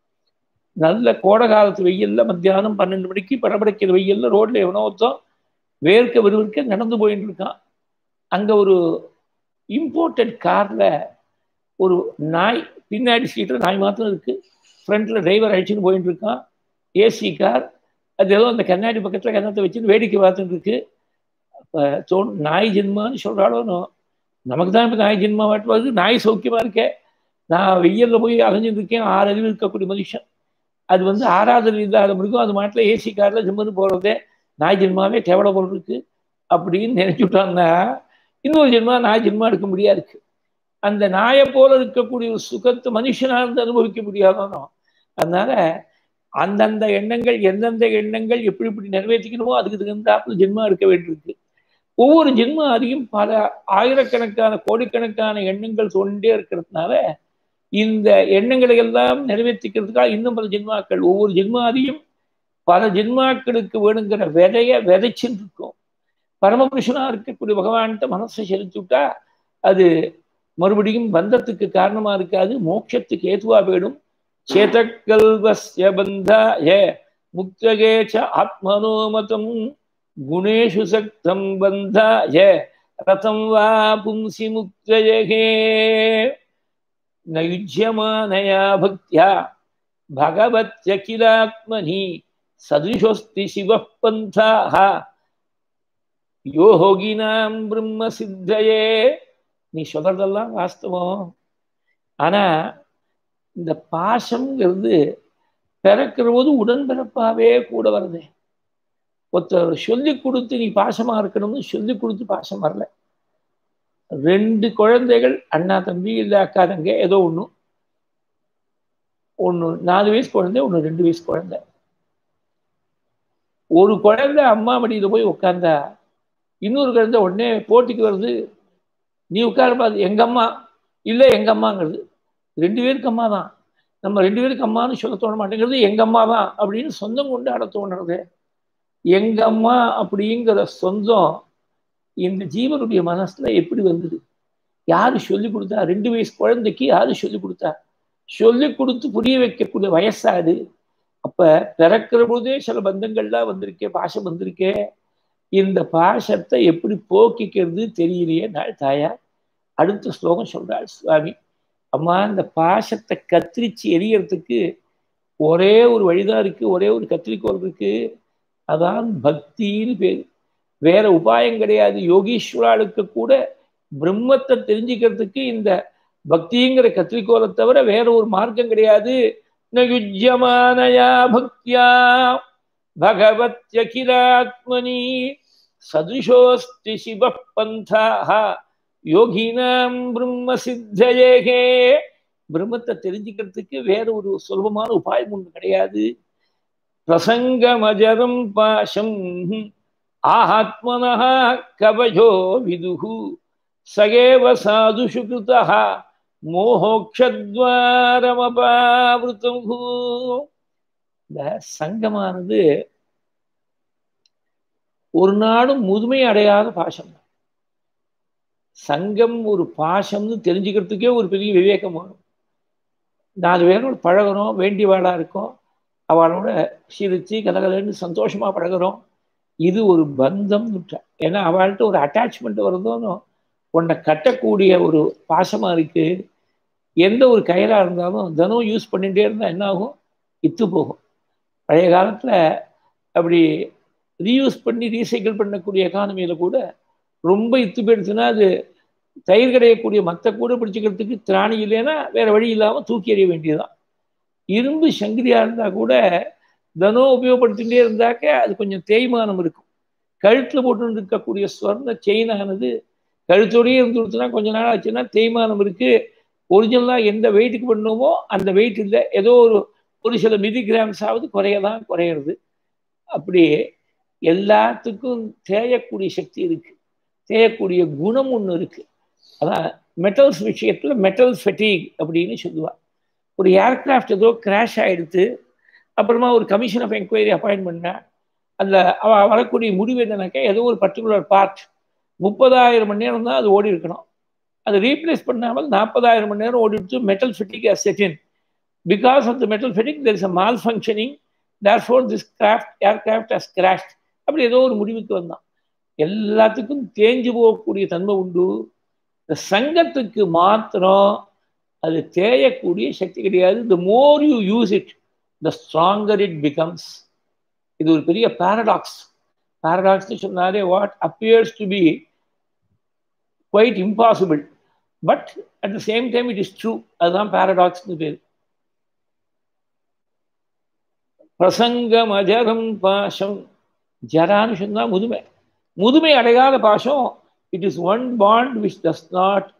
நல்ல கோடை காலத்து வெயில்ல மத்தியானம் பன்னெண்டு மணிக்கு படபடைக்கிற வெயில்ல ரோட்ல எவனோ ஒருத்தன் வேர்க்க விறுவிற்க நடந்து போயிட்டு இருக்கான். அங்க ஒரு இம்போர்ட்டட் கார்ல ஒரு நாய், பின்னாடி சீட்டில் நாய் மாத்திரம் இருக்கு, ஃப்ரண்ட்ல டிரைவர் அழிச்சுன்னு போயிட்டு இருக்கான். ஏசி கார், அது ஏதோ அந்த கண்ணாடி பக்கத்துல கண்ணத்தை வச்சுன்னு வேடிக்கை பார்த்துட்டு இருக்கு. அப்ப தோன் நாய் ஜென்மான்னு சொல்றாளோ, நமக்கு தான் இப்ப நாய் ஜென்மா வாட்டு வருது. நாய் சௌக்கியமா இருக்கேன், நான் வெயில்ல போய் அலைஞ்சிட்டு இருக்கேன். ஆறு அறிவு இருக்கக்கூடிய மனுஷன், அது வந்து ஆறாவது இல்லாத மிருகம், அது மாட்டில் ஏசி கார்ல ஜிம்முன்னு போறதே நாய் ஜென்மாவே தேவலை போல் இருக்கு அப்படின்னு நினைச்சுட்டான்னா இன்னொரு ஜென்மா நாய் ஜென்மா எடுக்க முடியாது. அந்த நாயை போல இருக்கக்கூடிய ஒரு சுகத்தை மனுஷனா இருந்து அனுபவிக்க முடியாதானோ. அதனால அந்தந்த எண்ணங்கள், எந்தெந்த எண்ணங்கள் எப்படி எப்படி நிறைவேற்றிக்கணுமோ அதுக்கு தகுந்தாப்புல ஜென்மா எடுக்க வேண்டியிருக்கு. ஒவ்வொரு ஜென்மா அதிகம் பல ஆயிரக்கணக்கான கோடிக்கணக்கான எண்ணங்கள் தோண்டே இருக்கிறதுனால இந்த எண்ணங்களை எல்லாம் நிறைவேற்றிக்கிறதுக்காக இன்னும் பல ஜென்மாக்கள், ஒவ்வொரு ஜென்மாதியும் பல ஜென்மாக்களுக்கு வேணுங்கிற விதைய விதைச்சுட்டு இருக்கும். பரமபுருஷனா இருக்கக்கூடிய பகவான்கிட்ட மனசை செலுத்திவிட்டா அது மறுபடியும் பந்தத்துக்கு காரணமா இருக்காது, மோட்சத்துக்கு ஏதுவா போயிடும். சேதக்கல்வஸ்ய பந்தாய முக்தகேச ஆத்மனோமதம் குணேஷு சக்தம் பந்தாய ரதம் வா பும்சி முக்தயே நயுஜ்யமானயா பக்தியா பகவத்யகிலாத்மனி சதிருஷோஸ்தி சிவப் பந்தாஹ யோகினாம் பிரம்ம சித்தயே. நீ சொல்றதெல்லாம் வாஸ்தவம். ஆனா இந்த பாசம்ங்கிறது பிறக்கிற போது உடன்பிறப்பாவே கூட வருது. ஒருத்தர் சொல்லி கொடுத்து நீ பாசமா இருக்கணும்னு சொல்லி கொடுத்து பாசம் வரல. ரெண்டு குழந்தைகள், அண்ணா தம்பி இல்லை அக்கா தங்க ஏதோ ஒண்ணு, ஒண்ணு நாலு வயசு குழந்தை, ஒண்ணு ரெண்டு வயசு குழந்தை. ஒரு குழந்தை அம்மா மடியில போய் உட்கார்ந்தா இன்னொரு குழந்தை உடனே போட்டிக்கு வருது, நீ உட்காரப்பாது, எங்க அம்மா இல்லை எங்க அம்மாங்கிறது. ரெண்டு பேருக்கு அம்மா தான், நம்ம ரெண்டு பேருக்கு அம்மான்னு சொல்ல தோண மாட்டேங்கிறது, எங்க அம்மா தான் அப்படின்னு சொந்தம் கொண்டு ஆட தோணுறது. எங்க அம்மா அப்படிங்கிற சொந்தம் இந்த ஜீவனுடைய மனசுல எப்படி வந்தது? யாரு சொல்லி கொடுத்தா? ரெண்டு வயசு குழந்தைக்கு யாரு சொல்லி கொடுத்தா? சொல்லி கொடுத்து புரிய வைக்கக்கூடிய வயசாது. அப்ப பிறக்கிற போதே சில பந்தங்கள்லாம் வந்திருக்கே, பாசம் வந்திருக்கே. இந்த பாசத்தை எப்படி போக்கிக்கிறது தெரியலையே நாள் தாயார். அடுத்த ஸ்லோகம் சொல்றாள் சுவாமி, அம்மா இந்த பாசத்தை கத்திரிச்சு எரியறதுக்கு ஒரே ஒரு வழிதான் இருக்கு, ஒரே ஒரு கத்திரிக்கோள் இருக்கு, அதான் பக்தின்னு பேரு. வேற உபாயம் கிடையாது. யோகீஸ்வராளுக்கு கூட பிரம்மத்தை தெரிஞ்சுக்கிறதுக்கு இந்த பக்திங்கிற கத்திரிக்கோளை தவிர வேற ஒரு மார்க்கம் கிடையாது. நயுஜ்யமானயா பக்தியா பகவத்யகிலாத்மனி சதிருஷோஸ்தி சிவப் பந்தாஹ யோகினாம் பிரம்ம சித்தயே. பிரம்மத்தை தெரிஞ்சுக்கிறதுக்கு வேற ஒரு சுலபமான உபாயம் ஒன்று கிடையாது. பிரசங்கமஜரம் பாசம் ஆத்மனஹ கவஜோ விதுஹு சகேவ சாதுஷு கிருதஹ மோஹோக்ஷத்வாரமபாவிருதம். இந்த சங்கமானது ஒரு நாளும் முதுமை அடையாத பாசம். சங்கம் ஒரு பாசம்னு தெரிஞ்சுக்கிறதுக்கே ஒரு பெரிய விவேகம் வேணும். நாலு பேரோட பழகிறோம், வேண்டியவாளா இருக்கோம், அவளோட சிரிச்சு கலகலன்னு சந்தோஷமா பழகிறோம். இது ஒரு பந்தம். ஏன்னா அவள்கிட்ட ஒரு அட்டாச்மெண்ட் வருதோன்னு உன்னை கட்டக்கூடிய ஒரு பாசமா இருக்கு. எந்த ஒரு கயிறா இருந்தாலும் தினம் யூஸ் பண்ணிகிட்டே இருந்தால் என்ன ஆகும்? இத்து போகும். பழைய காலத்துல அப்படி ரீயூஸ் பண்ணி ரீசைக்கிள் பண்ணக்கூடிய எக்கானமியில கூட ரொம்ப இத்து போயிடுச்சுன்னா அது தயிர் கிடையக்கூடிய மற்ற கூட பிடிச்சிக்கிறதுக்கு திராணி இல்லைன்னா வேற வழி இல்லாமல் தூக்கி எறிய வேண்டியதுதான். இரும்பு சங்கிலியா இருந்தா கூட தினம் உபயோகப்படுத்திகிட்டே இருந்தாக்க அது கொஞ்சம் தேய்மானம் இருக்கும். கழுத்துல போட்டு இருக்கக்கூடிய ஸ்வர்ண செயினானது கழுத்தோடயே இருந்து கொடுத்தனா கொஞ்ச நாள் ஆச்சுன்னா தேய்மானம் இருக்கு. ஒரிஜினலாக எந்த வெயிட்டுக்கு பண்ணணுமோ அந்த வெயிட் இல்லை, ஏதோ ஒரு ஒரு சில மில்லி கிராம்ஸாவது குறையதான் குறையிறது. அப்படியே எல்லாத்துக்கும் தேயக்கூடிய சக்தி இருக்கு, தேயக்கூடிய குணம் ஒன்று இருக்கு. அதான் மெட்டல்ஸ் விஷயத்துல மெட்டல் ஃபெட்டிக் அப்படின்னு சொல்லுவாள். ஒரு ஏர்கிராஃப்ட் ஏதோ கிராஷ் ஆகிடுத்து, அப்புறமா ஒரு கமிஷன் ஆஃப் என்கொயரி அப்பாயின்ட் பண்ணா அந்த அவ வரக்கூடிய முடிவு என்னன்னாக்கா ஏதோ ஒரு பர்டிகுலர் பார்ட் முப்பதாயிரம் மணி நேரம் தான் அது ஓடி இருக்கணும். அதை ரீப்ளேஸ் பண்ணாமல் நாற்பதாயிரம் மணி நேரம் ஓடிடுச்சு. Metal fatigue has set in. Because of the metal fatigue there is a malfunctioning, therefore this craft aircraft has crashed. அப்படி ஏதோ ஒரு முடிவுக்கு வந்தான். எல்லாத்துக்கும் தேஞ்சு போகக்கூடிய தன்மை உண்டு. இந்த சங்கத்துக்கு மாத்திரம் அது தேயக்கூடிய சக்தி கிடையாது. The more you use it the stronger it becomes. இது ஒரு பெரிய பாரடாக்ஸ். பாரடாக்ஸ்னு சொன்னாலே what appears to be quite impossible but at the same time it is true. அதுதான் பாரடாக்ஸ்னு பேர். பிரசங்கம் அஜரம் பாசம். ஜரான்னு சொன்னா முதுமை. முதுமை அடையாத பாசம். It is one bond which does not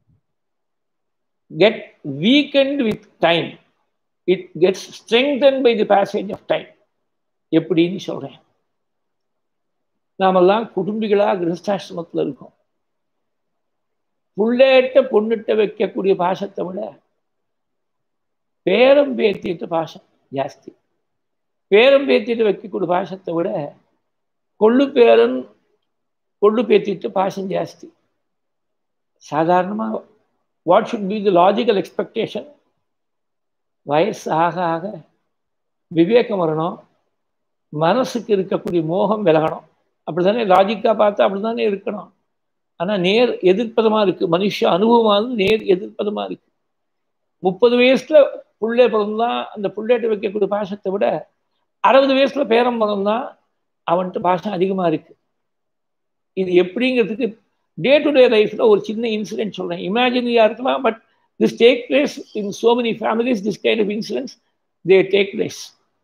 get weakened with time. It gets strengthened by the passage of time. எப்படின்னு சொல்றேன். நாமெல்லாம் குடும்பிகளா கிரகஸ்தாசிரமத்தில் இருக்கோம். புள்ளேட்ட பொண்ணுட்ட வைக்கக்கூடிய பாசத்தை விட பேரம் பேத்திட்டு பாசம் ஜாஸ்தி. பேரம் பேத்திட்டு வைக்கக்கூடிய பாசத்தை விட கொள்ளு பேரன் கொள்ளு பேத்திட்டு பாசம் ஜாஸ்தி. சாதாரணமாக what should be the logical expectation? வயசு ஆக ஆக விவேகம் வரணும், மனசுக்கு இருக்கக்கூடிய மோகம் விலகணும். அப்படித்தானே லாஜிக்காக பார்த்தா அப்படித்தானே இருக்கணும். ஆனால் நேர் எதிர்ப்பதமாக இருக்கு. மனுஷ அனுபவமானது நேர் எதிர்ப்பதமாக இருக்கு. முப்பது வயசுல புள்ளை பிறந்தான், அந்த புள்ளைட்டு வைக்கக்கூடிய பாசத்தை விட அறுபது வயசுல பேரம் பிறந்தான், அவன்கிட்ட பாசம் அதிகமாக இருக்கு. இது எப்படிங்கிறதுக்கு டே டு டே லைஃப்ல ஒரு சின்ன இன்சிடென்ட் சொல்றேன். இமேஜினரியா இருக்கலாம், but this take place in so many families. This kind of incidents they take place.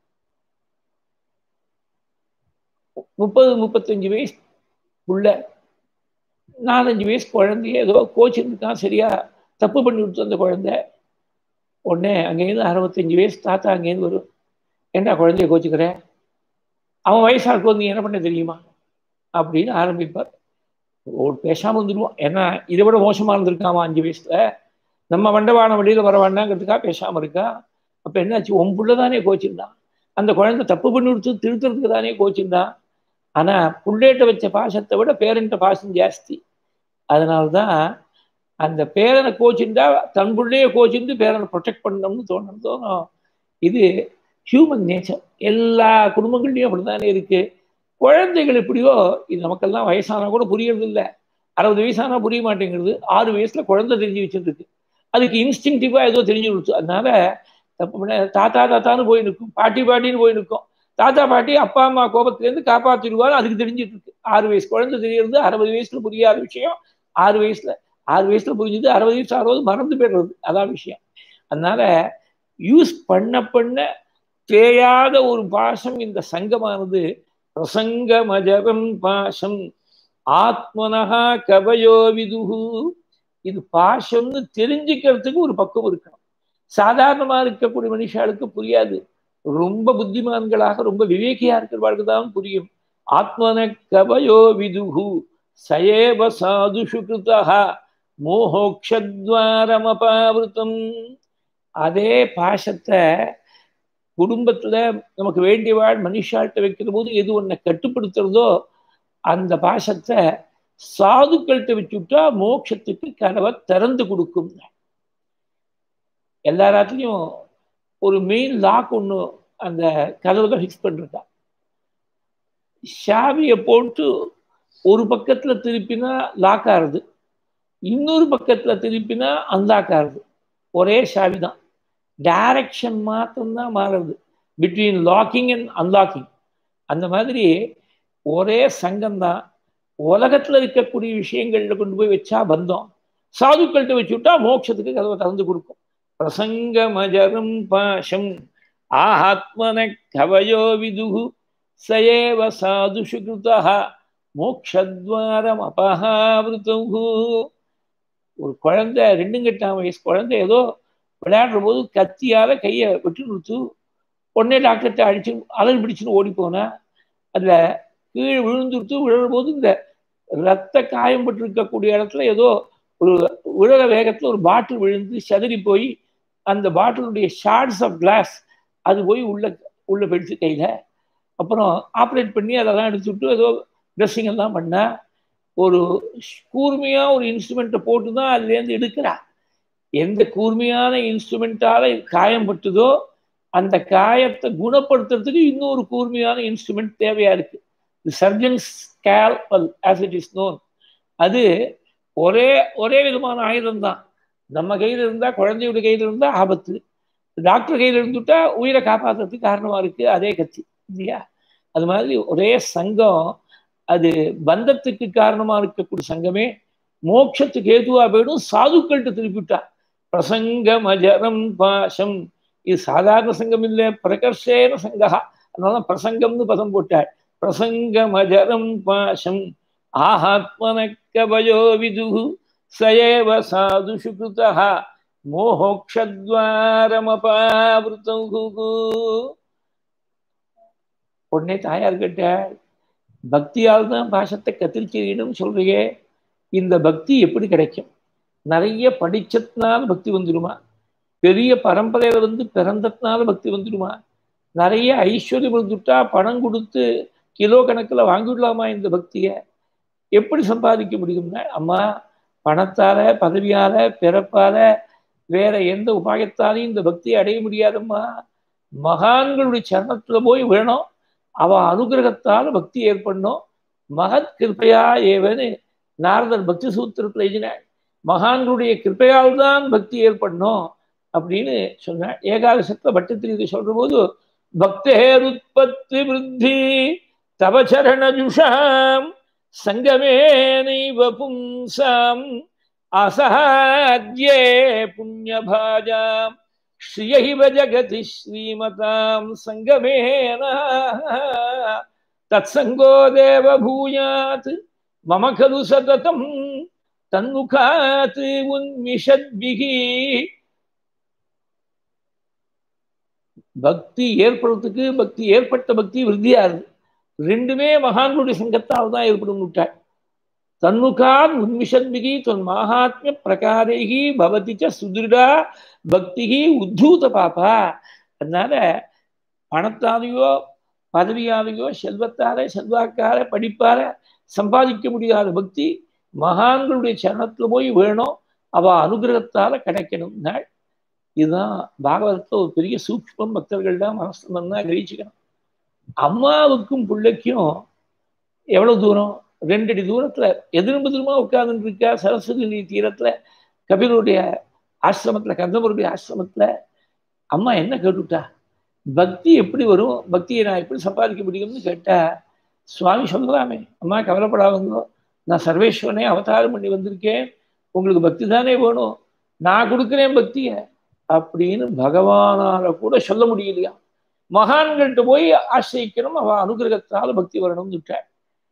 முப்பது முப்பத்தஞ்சு வயசு புள்ள, நாலஞ்சு வயசு குழந்தைய ஏதோ கோச்சிருக்கான், சரியா தப்பு பண்ணி விட்டு அந்த குழந்தை. உடனே அங்கேருந்து அறுபத்தஞ்சு வயசு தாத்தா அங்கேருந்து வரும். ஏண்டா குழந்தைய கோச்சிக்கிற, அவன் வயசா இருக்கும், நீ என்ன பண்ண தெரியுமா அப்படின்னு ஆரம்பிப்பார். ஒரு பேசாமல் வந்துடுவோம். ஏன்னா இதை விட மோசமாக இருந்திருக்காமா அஞ்சு வயசுல, நம்ம வண்டவான வழியில் வர வேண்டாங்கிறதுக்காக பேசாமல் இருக்கா. அப்போ என்னாச்சு, உன் புள்ள தானே கோச்சிருந்தான், அந்த குழந்தை தப்பு பண்ணி கொடுத்து திருத்துறதுக்கு தானே கோச்சிருந்தான். ஆனால் புள்ளேட்ட வச்ச பாசத்தை விட பேரண்ட பாசம் ஜாஸ்தி. அதனால்தான் அந்த பேரனை கோச்சிருந்தா தன் புள்ளைய கோச்சிருந்து பேரனை ப்ரொடெக்ட் பண்ணணும்னு தோணும் தோணும். இது ஹியூமன் நேச்சர். எல்லா குடும்பங்கள்லையும் அப்படித்தானே இருக்கு. குழந்தைகள் எப்படியோ, இது நமக்கெல்லாம் வயசானா கூட புரியறது இல்லை. அறுபது வயசானா புரிய மாட்டேங்கிறது. ஆறு வயசுல குழந்தை தெரிஞ்சு வச்சுருக்கு. அதுக்கு இன்ஸ்டிங்டிவா ஏதோ தெரிஞ்சு கொடுத்து, அதனால தப்பு பண்ண தாத்தா தாத்தான்னு போய் நிற்கும், பாட்டி பாட்டின்னு போய் நிற்கும். தாத்தா பாட்டி அப்பா அம்மா கோபத்திலேருந்து காப்பாற்றிடுவாரு, அதுக்கு தெரிஞ்சிட்டு இருக்கு. ஆறு வயசு குழந்தை தெரியறது அறுபது வயசுல புரியாத விஷயம் ஆறு வயசுல ஆறு வயசுல புரிஞ்சுது, அறுபது வயசு அறுபது மறந்து போயிடுறது, அதான் விஷயம். அதனால யூஸ் பண்ண பண்ண தேயாத ஒரு பாசம் இந்த சங்கமானது. பிரசங்கமஜரம் பாசம் ஆத்மனஹா கவயோ விதுஹு. இது பாசம்னு தெரிஞ்சுக்கிறதுக்கு ஒரு பக்குவம் இருக்கணும். சாதாரணமா இருக்கக்கூடிய மனுஷாளுக்கு புரியாது. ரொம்ப புத்திமான்களாக ரொம்ப விவேகியா இருக்கிறவர்களுக்கு தான் புரியும். ஆத்மன கவயோ விதுஹு சயேவ சாதுஷு கிருதஹ மோஹோக்ஷத்வாரமபாவிருத்தம். அதே பாசத்தை குடும்பத்துல நமக்கு வேண்டியவாள் மனுஷாட்ட வைக்கிற போது எது ஒன்றை கட்டுப்படுத்துறதோ அந்த பாசத்தை சாதுக்கள்கிட்ட வச்சுட்டா மோட்சத்துக்கு கதவை திறந்து கொடுக்கும். எல்லா ராத்திலையும் ஒரு மெயின் லாக் ஒன்று அந்த கதவை தான் ஃபிக்ஸ் பண்ணிருக்கா. ஷாவியை போட்டு ஒரு பக்கத்தில் திருப்பினா லாக் ஆகுது, இன்னொரு பக்கத்தில் திருப்பினா அன்லாக் ஆகுது. ஒரே ஷாவி தான், டைரக்ஷன் மாத்திரம்தான் மாறுறது பிட்வீன் லாக்கிங் அண்ட் அன்லாக்கிங். அந்த மாதிரி ஒரே சங்கம்தான். உலகத்தில் இருக்கக்கூடிய விஷயங்கள்ல கொண்டு போய் வச்சா பந்தம், சாதுக்கள்கிட்ட வச்சுட்டா மோட்சத்துக்கு கதவை திறந்து கொடுக்கும். பிரசங்கமஜரம் பாஷம் ஆத்மன கவயோ விதுகு சயேவ சாதுஷு கிருதஹ மோக்ஷத்வாரம் அபஹாவிருதஹு. ஒரு குழந்தை, ரெண்டும் கெட்டாம் வயசு குழந்தை, ஏதோ விளையாடுற போது கத்தியால கையை வெட்டி நிறுத்து, உடனே டாக்டர்கிட்ட அடிச்சு அலல் பிடிச்சுன்னு ஓடி போனா, அதில் கீழே விழுந்துருத்து. விழுற போது இந்த ரத்த காயம் பட்டு இருக்கக்கூடிய இடத்துல ஏதோ ஒரு விழுற வேகத்தில் ஒரு பாட்டில் விழுந்து செதறி போய் அந்த பாட்டிலுடைய ஷார்ட்ஸ் ஆஃப் கிளாஸ் அது போய் உள்ள உள்ள போயிடுச்சு கையில். அப்புறம் ஆப்ரேட் பண்ணி அதெல்லாம் எடுத்துவிட்டு ஏதோ ட்ரெஸ்ஸிங் எல்லாம் பண்ணா, ஒரு கூர்மையாக ஒரு இன்ஸ்ட்ருமெண்ட்டை போட்டு தான் அதுலேருந்து எடுக்கிறா. எந்த கூர்மையான இன்ஸ்ட்ருமெண்ட்டால் காயம் பட்டுதோ அந்த காயத்தை குணப்படுத்துறதுக்கு இன்னொரு கூர்மையான இன்ஸ்ட்ருமெண்ட் தேவையா இருக்கு. Surgeons scalpel as it is known. அது ஒரே ஒரே விதமான ஆயுதம் தான். நம்ம கையில் இருந்தால், குழந்தையோட கையில் இருந்தால் ஆபத்து, டாக்டர் கையில் இருந்துட்டா உயிரை காப்பாற்றுறதுக்கு காரணமாக இருக்குது அதே கத்தி இல்லையா? அது மாதிரி ஒரே சங்கம், அது பந்தத்துக்கு காரணமாக இருக்கக்கூடிய சங்கமே மோட்சத்துக்கு ஏதுவாக போயிடும். சாதுக்கள்கிட்ட திருப்பிவிட்டா பிரசங்கம் அஜரம் பாஷம். இது சாதாரண சங்கம் இல்லை, பிரகர்ஷேன சங்கா. அதனால பிரசங்கம்னு பதம் போட்டாள். பிரசங்கம் அஜரம் பாஷம் ஆத்மன கவயோ விதுகு சயேவ சாதுஷு கிருதஹ மோக்ஷத்வாரம் அபஹாவிருதஹு. உடனே தாயார் கேட்டாள், பக்தியால் தான் பாஷத்தை கத்திரிக்கிறீன்னு சொல்றியே, இந்த பக்தி எப்படி கிடைக்கும்? நிறைய படிச்சதுனால பக்தி வந்துடுமா? பெரிய பரம்பரையில வந்து பிறந்ததுனால பக்தி வந்துடுமா? நிறைய ஐஸ்வர்யம் வந்துட்டா பணம் கொடுத்து கிலோ கணக்கில் வாங்கிடலாமா இந்த பக்தியை? எப்படி சம்பாதிக்க முடியும்னா, அம்மா பணத்தால, பதவியால, பிறப்பால, வேற எந்த உபாயத்தாலையும் இந்த பக்தியை அடைய முடியாதம்மா. மகான்களுடைய சரணத்துல போய் வேணும், அவ அனுகிரகத்தால் பக்தி ஏற்படணும். மகத் கிருப்பையா ஏவன்னு நாரதர் பக்தி சூத்திரத்தில் எழுதினார். மகான்களுடைய கிருப்பையால் தான் பக்தி ஏற்படணும் அப்படின்னு சொன்னார். ஏகாதசத்துல பட்டத்திரி சொல்ற போது, பக்தேருத்பத்தி விருத்தி தவச்சரணஜுஷாம் சங்கமே நைவ பும்சாம் அசஹாத்யே புண்ணியபாஜாம் ஸ்ரீயைவ ஜகதி ஸ்ரீமதாம் சங்கமேன தத்சங்கோ தேவ பூயாத் மம கரு சததம் தன்முகாத் உன்மிஷத்பிஹி. பக்தி ஏற்படுறதுக்கு, பக்தி ஏற்பட்ட பக்தி விருத்தியாகுது. ரெண்டுமே மகான்களுடைய சங்கத்தால் தான் ஏற்படும் விட்டாள். தன்முகாத் உன்மிஷத்பிஹி தொன் மகாத்மிய பிரகாரேகி பவதிச்ச சுதிருடா பக்திகி உத்தூத பாப்பா. அதனால பணத்தாலேயோ பதவியாலேயோ செல்வத்தால செல்வாக்கால படிப்பால சம்பாதிக்க முடியாத பக்தி மகான்களுடைய சரணத்துல போய் வேணும், அவ அனுகிரகத்தால கிடைக்கணும். நாள் இதுதான் பாகவதத்துல ஒரு பெரிய சூக்ஷ்மம். பக்தர்கள் தான் மனசு நன்னா கிரகிச்சுக்கணும். அம்மாவுக்கும் பிள்ளைக்கும் எவ்வளவு தூரம்? ரெண்டடி தூரத்துல எதிர்பதிரமா உட்கார்ந்துட்டு இருக்கா சரஸ்வதி நதி தீரத்துல கபிலருடைய ஆசிரமத்துல, கந்தமருடைய ஆசிரமத்துல. அம்மா என்ன கேட்டுட்டா, பக்தி எப்படி வரும், பக்தியை நான் எப்படி சம்பாதிக்க முடியும்னு கேட்டா, சுவாமி சொல்லலாமே, அம்மா கவலைப்படாதீங்களோ, நான் சர்வேஸ்வரனே அவதாரம் பண்ணி வந்திருக்கேன், உங்களுக்கு பக்தி தானே வேணும், நான் கொடுக்குறேன் பக்தியை அப்படின்னு பகவானால கூட சொல்ல முடியலையா. மகான்கள்கிட்ட போய் ஆசிரிக்கணும், அவ அனுகிரகத்தால பக்தி வரணும்னு விட்டாள்.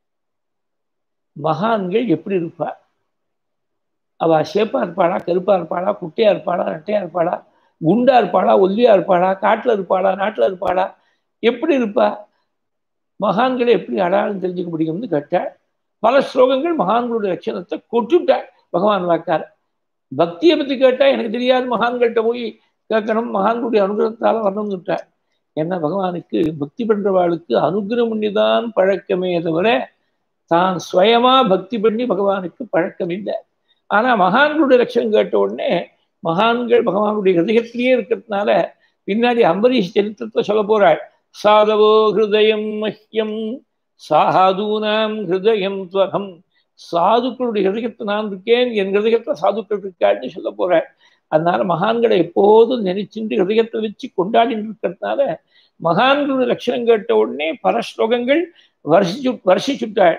மகான்கள் எப்படி இருப்பா? அவ சேப்பா இருப்பாளா, கருப்பா இருப்பாளா, குட்டையா இருப்பாளா, நட்டையா இருப்பாளா, குண்டா இருப்பாளா, ஒல்லியா இருப்பாளா, காட்டுல இருப்பாளா, நாட்டுல இருப்பாளா, எப்படி இருப்பா? மகான்களை எப்படி அடையாளம் தெரிஞ்சுக்க முடியும்னு கேட்டாள். பல ஸ்லோகங்கள் மகான்களுடைய லட்சணத்தை கொட்டுட்டாள் பகவான் வாக்கார. பக்தியை பத்தி கேட்டா எனக்கு தெரியாது, மகான்கள்கிட்ட போய் கேட்கணும், மகான்களுடைய அனுகிரகத்தால வரணும்னு விட்டாள். ஏன்னா பகவானுக்கு பக்தி பண்றவாளுக்கு அனுகிரகம் பண்ணிதான் பழக்கமே தவிர தான் சுயமா பக்தி பண்ணி பகவானுக்கு பழக்கம் இல்லை. ஆனா மகான்களுடைய லட்சணம் கேட்ட உடனே மகான்கள் பகவானுடைய ஹிருதயத்திலேயே இருக்கிறதுனால பின்னாடி அம்பரீஷ் சரித்திரத்தை சொல்ல போறாள். சாதவோ ஹிருதயம் மஹ்யம் சாதுனாம் ஹிருதயம் துவகம். சாதுக்களுடைய ஹிருதயத்தை நான் இருக்கேன், என் ஹிருதயத்தை சாதுக்கள் இருக்கான்னு சொல்ல போறாள். அதனால மகான்களை எப்போதும் நினைச்சுட்டு ஹிருதயத்தை வச்சு கொண்டாடிட்டு இருக்கிறதுனால மகான்களுடைய லட்சணம் கேட்ட உடனே பல ஸ்லோகங்கள் வருஷிச்சு வருஷிச்சுட்டாள்.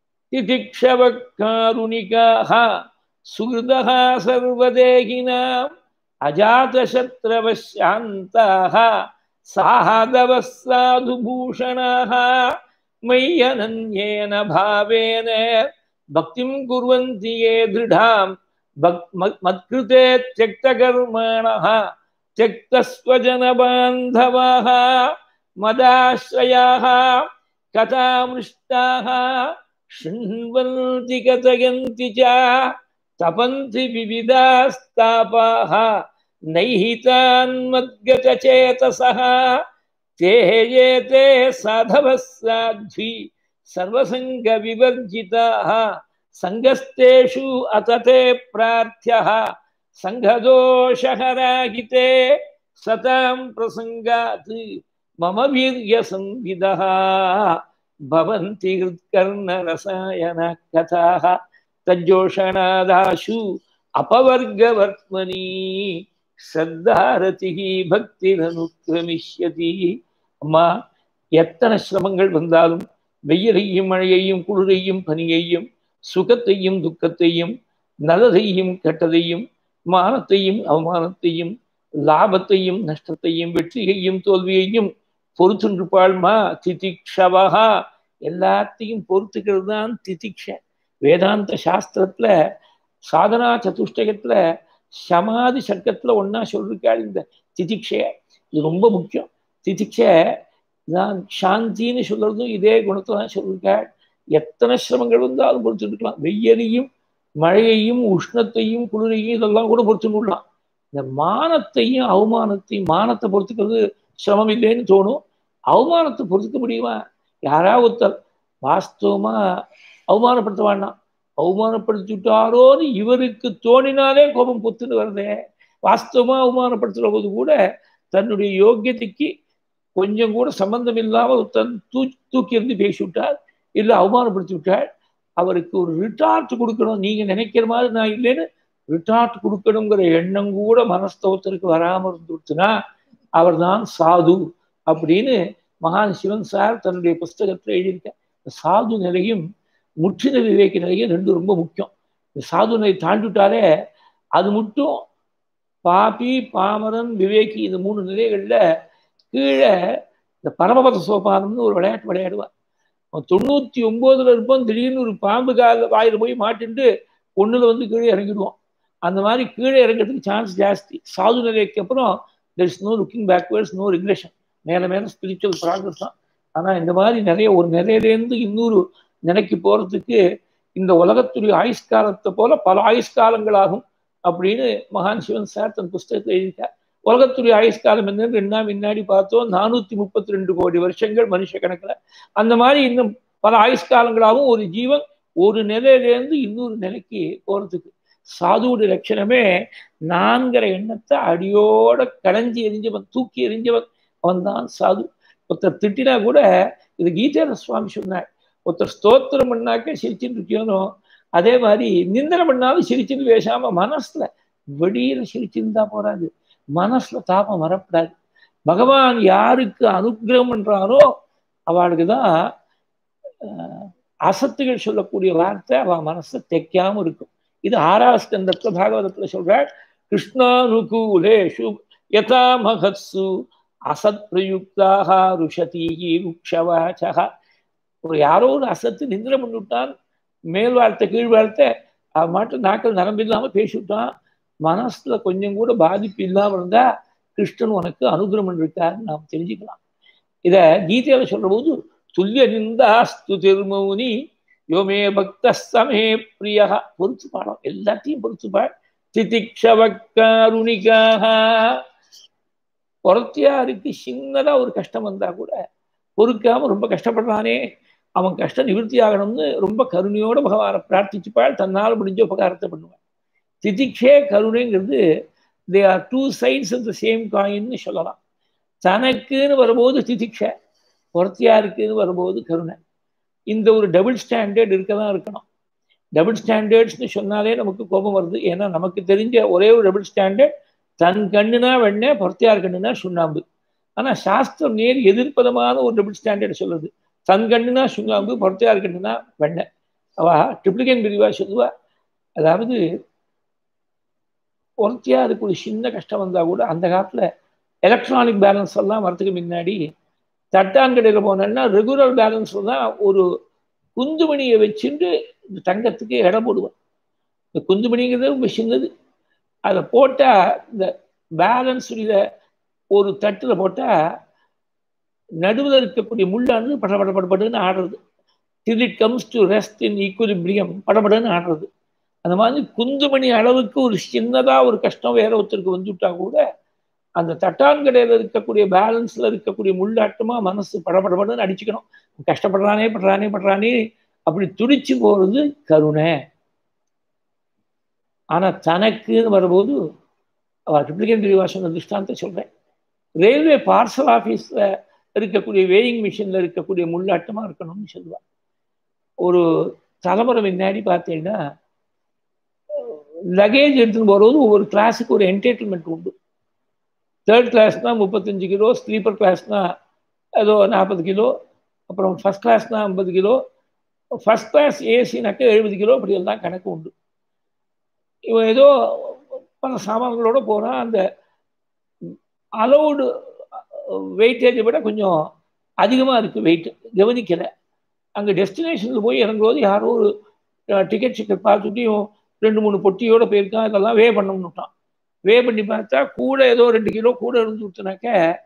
திதிக்ஷவக்காருணிகாஹ சுஹ்ருதஹ சர்வதேகினாம் அஜாதசத்ரவசாந்தாஹ சாஹதவः சாதுபூஷணாஹ மய்யனன்யேன பாவேன பக்திம் குர்வந்தி யே திருடாம் மத்கிருதே த்யக்தகர்மணஹ த்யக்தஸ்வஜனபாந்தவாஹ மதாஸ்ரயாஹ கதாமிருஷ்டாஹ ஷிண்வந்தி கதயந்தி ச தபந்தி விவிதாஸ்தாபாஹ நைஹிதான் மத்கதசேதசஹ தே ஏதே சாதவः சாத்வி சர்வசங்க விவர்ஜிதாஹ சங்கஸ்தேஷு அததே பிரார்த்தியஹ சங்கதோஷஹராகிதே சதாம் பிரசங்காத் மம வீர்ய சம்விதஹ பவந்தி ஹிருத்கர்ண ரசாயன கதாஹ தஜ்ஜோஷணாதாஷு அபவர்கவர்த்மனி ஸ்ரத்தாரதிஹி பக்திரனுக்ரமிஷ்யதி. அம்மா, எத்தனை சிரமங்கள் வந்தாலும் வெயிலையும் மழையையும் குளிரையும் பனியையும் சுகத்தையும் துக்கத்தையும் நல்லதையும் கெட்டதையும் மானத்தையும் அவமானத்தையும் லாபத்தையும் நஷ்டத்தையும் வெற்றியையும் தோல்வியையும் பொறுத்துருப்பாள்மா. திதிக்ஷவஹா, எல்லாத்தையும் பொறுத்துக்கிறது தான் திதிக்ஷ. வேதாந்த சாஸ்திரத்துல சாதனா சதுஷ்டகத்துல சமாதி சர்க்கத்துல ஒன்னா சொல்லிருக்காள் இந்த திதிக்ஷைய. இது ரொம்ப முக்கியம். திதிக்ஷ நான் சாந்தின்னு சொல்றதும் இதே குணத்தை தான் சொல்லிருக்காள். எத்தனை சிரமங்கள் வந்தாலும் பொறுத்துருக்கலாம். வெயிலையும் மழையையும் உஷ்ணத்தையும் குளிரையும் இதெல்லாம் கூட பொறுத்துக்கலாம். இந்த மானத்தையும் அவமானத்தையும், மானத்தை பொறுத்துக்கிறது சிரமம் இல்லைன்னு தோணும், அவமானத்தை பொறுத்துக்க முடியுமா? யாராவது ஒருத்தர் வாஸ்தவமா அவமானப்படுத்த வேண்டாம், அவமானப்படுத்திட்டாரோன்னு இவருக்கு தோணினாலே கோபம் பொத்துன்னு வருதே. வாஸ்தவமா அவமானப்படுத்துற போது கூட தன்னுடைய யோக்கியதைக்கு கொஞ்சம் கூட சம்பந்தம் இல்லாமல் தன் தூ தூக்கி இருந்து பேசி விட்டார், இல்லை அவமானப்படுத்தி விட்டாள். அவருக்கு ஒரு ரிட்டார்ட் கொடுக்கணும், நீங்க நினைக்கிற மாதிரி நான் இல்லைன்னு ரிட்டார்ட் கொடுக்கணுங்கிற எண்ணம் கூட மனஸ்தவத்திற்கு வராமல் இருந்துட்டுனா அவர் தான் சாது அப்படின்னு மகான் சிவன் சார் தன்னுடைய புஸ்தகத்தில் எழுதியிருக்க. சாது நிலையும் முற்றின விவேக நிலையும் ரெண்டும் ரொம்ப முக்கியம். இந்த சாது நிலை தாண்டிவிட்டாலே அது மட்டும் பாபி பாமரன் விவேகி இந்த மூணு நிலைகள்ல கீழே இந்த பரமபத சோபானம்னு ஒரு விளையாட்டு விளையாடுவார். தொண்ணூத்தி ஒன்பதுல இருப்போம், திடீர்னு ஒரு பாம்பு கால வாயில போய் மாட்டிட்டு ஒண்ணுல வந்து கீழே இறங்கிடுவோம். அந்த மாதிரி கீழே இறங்கிறதுக்கு சான்ஸ் ஜாஸ்தி. சாது நிலைக்கு அப்புறம் there is no looking backwards, no regression, மேல மேல ஸ்பிரிச்சுவல் ப்ராக்ரஸ் தான். ஆனா இந்த மாதிரி நிறைய ஒரு நிலையிலேருந்து இன்னொரு நிலைக்கு போறதுக்கு இந்த உலகத்துடைய ஆயுஷ்காலத்தை போல பல ஆயுஷ்காலங்களாகும் அப்படின்னு மகான் சிவன் சார் தன் புஸ்தகத்தை எழுதிட்டார். உலகத்துடைய ஆயுஷ்காலம் என்னன்னு ரெண்டா முன்னாடி பார்த்தோம், நானூத்தி முப்பத்தி ரெண்டு கோடி வருஷங்கள் மனுஷ கணக்குல. அந்த மாதிரி இன்னும் பல ஆயுஷ்காலங்களாகவும் ஒரு ஜீவன் ஒரு நிலையிலேருந்து இன்னொரு நிலைக்கு போறதுக்கு. சாதுவோட லட்சணமே நான்கிற எண்ணத்தை அடியோட கடைஞ்சி எரிஞ்சவன், தூக்கி எரிஞ்சவன், அவன் தான் சாது. ஒருத்தர் திட்டினா கூட, இது கீதேர சுவாமி சொன்னார், ஒருத்தர் ஸ்தோத்திரம் பண்ணாக்க சிரிச்சுட்டு இருக்கணும், அதே மாதிரி நிந்தனம் பண்ணாலும் சிரிச்சுன்னு பேசாம மனசுல வெளியில சிரிச்சிருந்தா போறாது, மனசுல தாபம் வரப்படாது. பகவான் யாருக்கு அனுகிரகம் பண்றாரோ அவளுக்கு தான் அசத்துகள் சொல்லக்கூடிய வார்த்தை அவ மனசை தைக்காம இருக்கும். இது ஆறாவது ஸ்கந்தத்துல பாகவதத்துல சொல்றாள். கிருஷ்ணானுகூலேஷு யதா மகத்சு அசத் பிரயுக்தாக ருஷதீகி ருக்ஷவாச்சக. ஒரு யாரோ ஒரு அசத்து நிந்திரம் பண்ணிவிட்டான், மேல் வார்த்தை கீழ் வார்த்தை அவன் மாட்டு நாக்கள் நரம்பு இல்லாம பேசிவிட்டான், மனசுல கொஞ்சம் கூட பாதிப்பு இல்லாம இருந்தா கிருஷ்ணன் உனக்கு அனுகிரகம் பண்ணிருக்காருன்னு நாம் தெரிஞ்சுக்கலாம். இத கீதையில சொல்ற போது துல்லிய நிந்தாஸ்து திருமௌனி யோமே பக்த சமே பிரியா, பொறுத்து பாடம், எல்லாத்தையும் பொறுத்து பாடு. திதிக்ஷவக்காருணிகாக, பொறத்தியாருக்கு சின்னதா ஒரு கஷ்டம் வந்தா கூட பொறுக்காம ரொம்ப கஷ்டப்படுறானே அவன் கஷ்டம் நிவர்த்தி ஆகணும்னு ரொம்ப கருணையோட பகவானை பிரார்த்திச்சுப்பாள், தன்னால் முடிஞ்ச உபகாரத்தை பண்ணுவாள். திதிக்ஷே கருணைங்கிறது they are two sides of the same காயின்னு சொல்லலாம். தனக்குன்னு வரும்போது திதிக்ஷை, பொறுத்தியாருக்குன்னு வரும்போது கருணை. இந்த ஒரு டபுள் ஸ்டாண்டர்ட் இருக்க தான் இருக்கணும். டபுள் ஸ்டாண்டர்ட்ஸ்னு சொன்னாலே நமக்கு கோபம் வருது. ஏன்னா நமக்கு தெரிஞ்ச ஒரே ஒரு டபுள் ஸ்டாண்டர்ட், தன் கண்ணுனா வெண்ணெய், பொறுத்தியார் கண்ணுனா சுண்ணாம்பு. ஆனால் சாஸ்திரம் நேர் எதிர்ப்பதமான ஒரு டபுள் ஸ்டாண்டர்ட் சொல்லுது. தன் கண்ணுனா சுண்ணாம்பு, பொறுத்தியார் கண்ணுனா வெண்ணெய். அவா ட்ரிப்ளிகன் பிரிவா சொல்லுவா. அதாவது பொறுத்தியாருக்கு ஒரு சின்ன கஷ்டம் வந்தால் கூட அந்த காலத்தில் எலக்ட்ரானிக் பேலன்ஸ் எல்லாம் வரத்துக்கு முன்னாடி தட்டான்கடையில் போனேன்னா ரெகுலர் பேலன்ஸில் தான் ஒரு குந்துமணியை வச்சுட்டு இந்த தங்கத்துக்கு இடம் போடுவேன். இந்த குந்துமணிங்கிறது ரொம்ப சின்னது. அதை போட்டால் இந்த பேலன்ஸ் ஒரு தட்டில் போட்டால் நடுவில் இருக்கக்கூடிய முள்ளானது படபட படபடுன்னு ஆடுறது. till it comes to rest in equilibrium படபடன்னு ஆடுறது. அந்த மாதிரி குந்துமணி அளவுக்கு ஒரு சின்னதாக ஒரு கஷ்டம் வேற ஒருத்தருக்கு வந்துவிட்டா கூட அந்த தட்டான்கடையில் இருக்கக்கூடிய பேலன்ஸில் இருக்கக்கூடிய முள்ளாட்டமாக மனசு படபடபடுன்னு அடிச்சுக்கணும். கஷ்டப்படுறானே படுறானே படுறானே அப்படி துடிச்சு போகிறது கருணை. ஆனால் தனக்குன்னு வரும்போது அவர் ட்ரிப்ளிகன் பிரிவாசன திருஷ்டாந்தத்தை சொல்கிறேன். ரயில்வே பார்சல் ஆஃபீஸில் இருக்கக்கூடிய வேயிங் மிஷினில் இருக்கக்கூடிய முள்ளாட்டமாக இருக்கணும்னு சொல்லுவாள். ஒரு தலைமுறை முன்னாடி பார்த்தீங்கன்னா லக்கேஜ் எடுத்துன்னு போகிறது ஒவ்வொரு கிளாஸுக்கு ஒரு என்டர்டைன்மெண்ட் உண்டு. தேர்ட் கிளாஸ்னால் முப்பத்தஞ்சு கிலோ, ஸ்லீப்பர் கிளாஸ்னால் ஏதோ நாற்பது கிலோ, அப்புறம் ஃபஸ்ட் கிளாஸ்னால் ஐம்பது கிலோ, ஃபஸ்ட் கிளாஸ் ஏசினாக்க எழுபது கிலோ, அப்படி எல்லாம் கணக்கு உண்டு. இவன் ஏதோ பல சாமான்களோடு போகிறான். அந்த அலௌடு வெயிட்டேஜை விட கொஞ்சம் அதிகமாக இருக்குது வெயிட், கவனிக்கலை. அங்கே டெஸ்டினேஷனில் போய் இறங்கும்போது யாரோ ஒரு டிக்கெட் சிக்கெட் பார்த்துட்டையும் ரெண்டு மூணு பொட்டியோடு போயிருக்கான். இதெல்லாம் வே பண்ணணும்னுட்டான். வே பண்ணி பார்த்தா கூட ஏதோ ரெண்டு கிலோ கூட இருந்து விட்டுனாக்க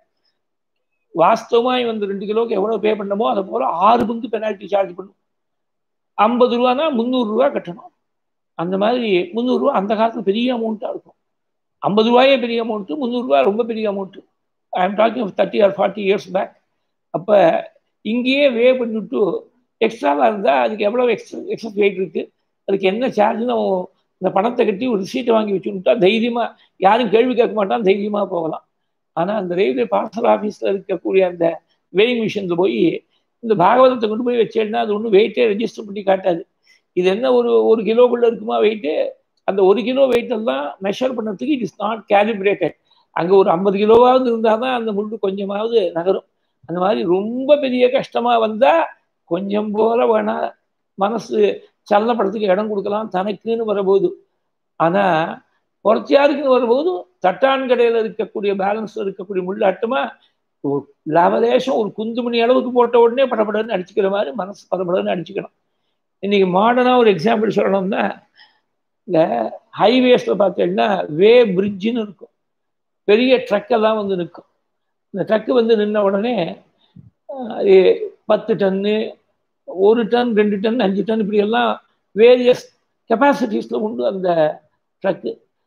வாஸ்தவமாக வந்து ரெண்டு கிலோக்கு எவ்வளோ பே பண்ணமோ அதை போல் ஆறு பங்கு பெனால்ட்டி சார்ஜ் பண்ணும். ஐம்பது ரூபானா முந்நூறுரூவா கட்டணும். அந்த மாதிரி முந்நூறுரூவா அந்த காலத்தில் பெரிய அமௌண்ட்டாக இருக்கும். ஐம்பது ரூபாயே பெரிய அமௌண்ட்டு, முந்நூறுரூவா ரொம்ப பெரிய amount. I am talking of thirty or forty years back. அப்போ இங்கேயே வே பண்ணிவிட்டு எக்ஸ்ட்ராவாக இருந்தால் அதுக்கு எவ்வளோ எக்ஸ்ட்ரா எக்ஸஸ் வெயிட் இருக்குது, அதுக்கு என்ன சார்ஜ்னு இந்த பணத்தை கட்டி ஒரு சீட்டை வாங்கி வச்சுட்டா தைரியமாக யாரும் கேள்வி கேட்க மாட்டான், தைரியமாக போகலாம். ஆனால் அந்த ரயில்வே பார்சல் ஆஃபீஸில் இருக்கக்கூடிய அந்த வேயிங் மிஷினில் போய் இந்த பாகவதத்தை கொண்டு போய் வச்சேன்னா அது ஒன்றும் வெயிட்டே ரெஜிஸ்டர் பண்ணி காட்டாது. இது என்ன ஒரு ஒரு கிலோக்குள்ளே இருக்குமா வெயிட்டு, அந்த ஒரு கிலோ வெயிட்டெல்லாம் மெஷர் பண்ணுறதுக்கு இட் இஸ் நாட் கேலிபிரேட்டட். அங்கே ஒரு ஐம்பது கிலோவாவது இருந்தால் தான் அந்த முள்ளு கொஞ்சமாவது நகரும். அந்த மாதிரி ரொம்ப பெரிய கஷ்டமாக வந்தால் கொஞ்சம் போல வேணா மனசு சலனப்படுறதுக்கு இடம் கொடுக்கலாம் தனக்குன்னு வரும்போது. ஆனால் பொறுத்தியாருக்குன்னு வரும்போது தட்டான் கடையில் இருக்கக்கூடிய பேலன்ஸில் இருக்கக்கூடிய முள்ளாட்டமாக ஒரு லவலேஷம் ஒரு குந்துமணி அளவுக்கு போட்ட உடனே படப்படன்னு அடிச்சுக்கிற மாதிரி மனசு படப்படன்னு அடிச்சுக்கணும். இன்னைக்கு மாடர்னாக ஒரு எக்ஸாம்பிள் சொல்லணும்னா இந்த ஹைவேஸில் பார்த்தீங்கன்னா வே பிரிட்ஜுன்னு இருக்கும். பெரிய ட்ரக்கெல்லாம் வந்து நிற்கும். இந்த ட்ரக்கு வந்து நின்ன உடனே அது பத்து டன்னு, ஒரு டன், ரெண்டு டன், அஞ்சு டன், இப்படியெல்லாம் வேரியஸ் கெப்பாசிட்டிஸில் உண்டு. அந்த ட்ரக்கு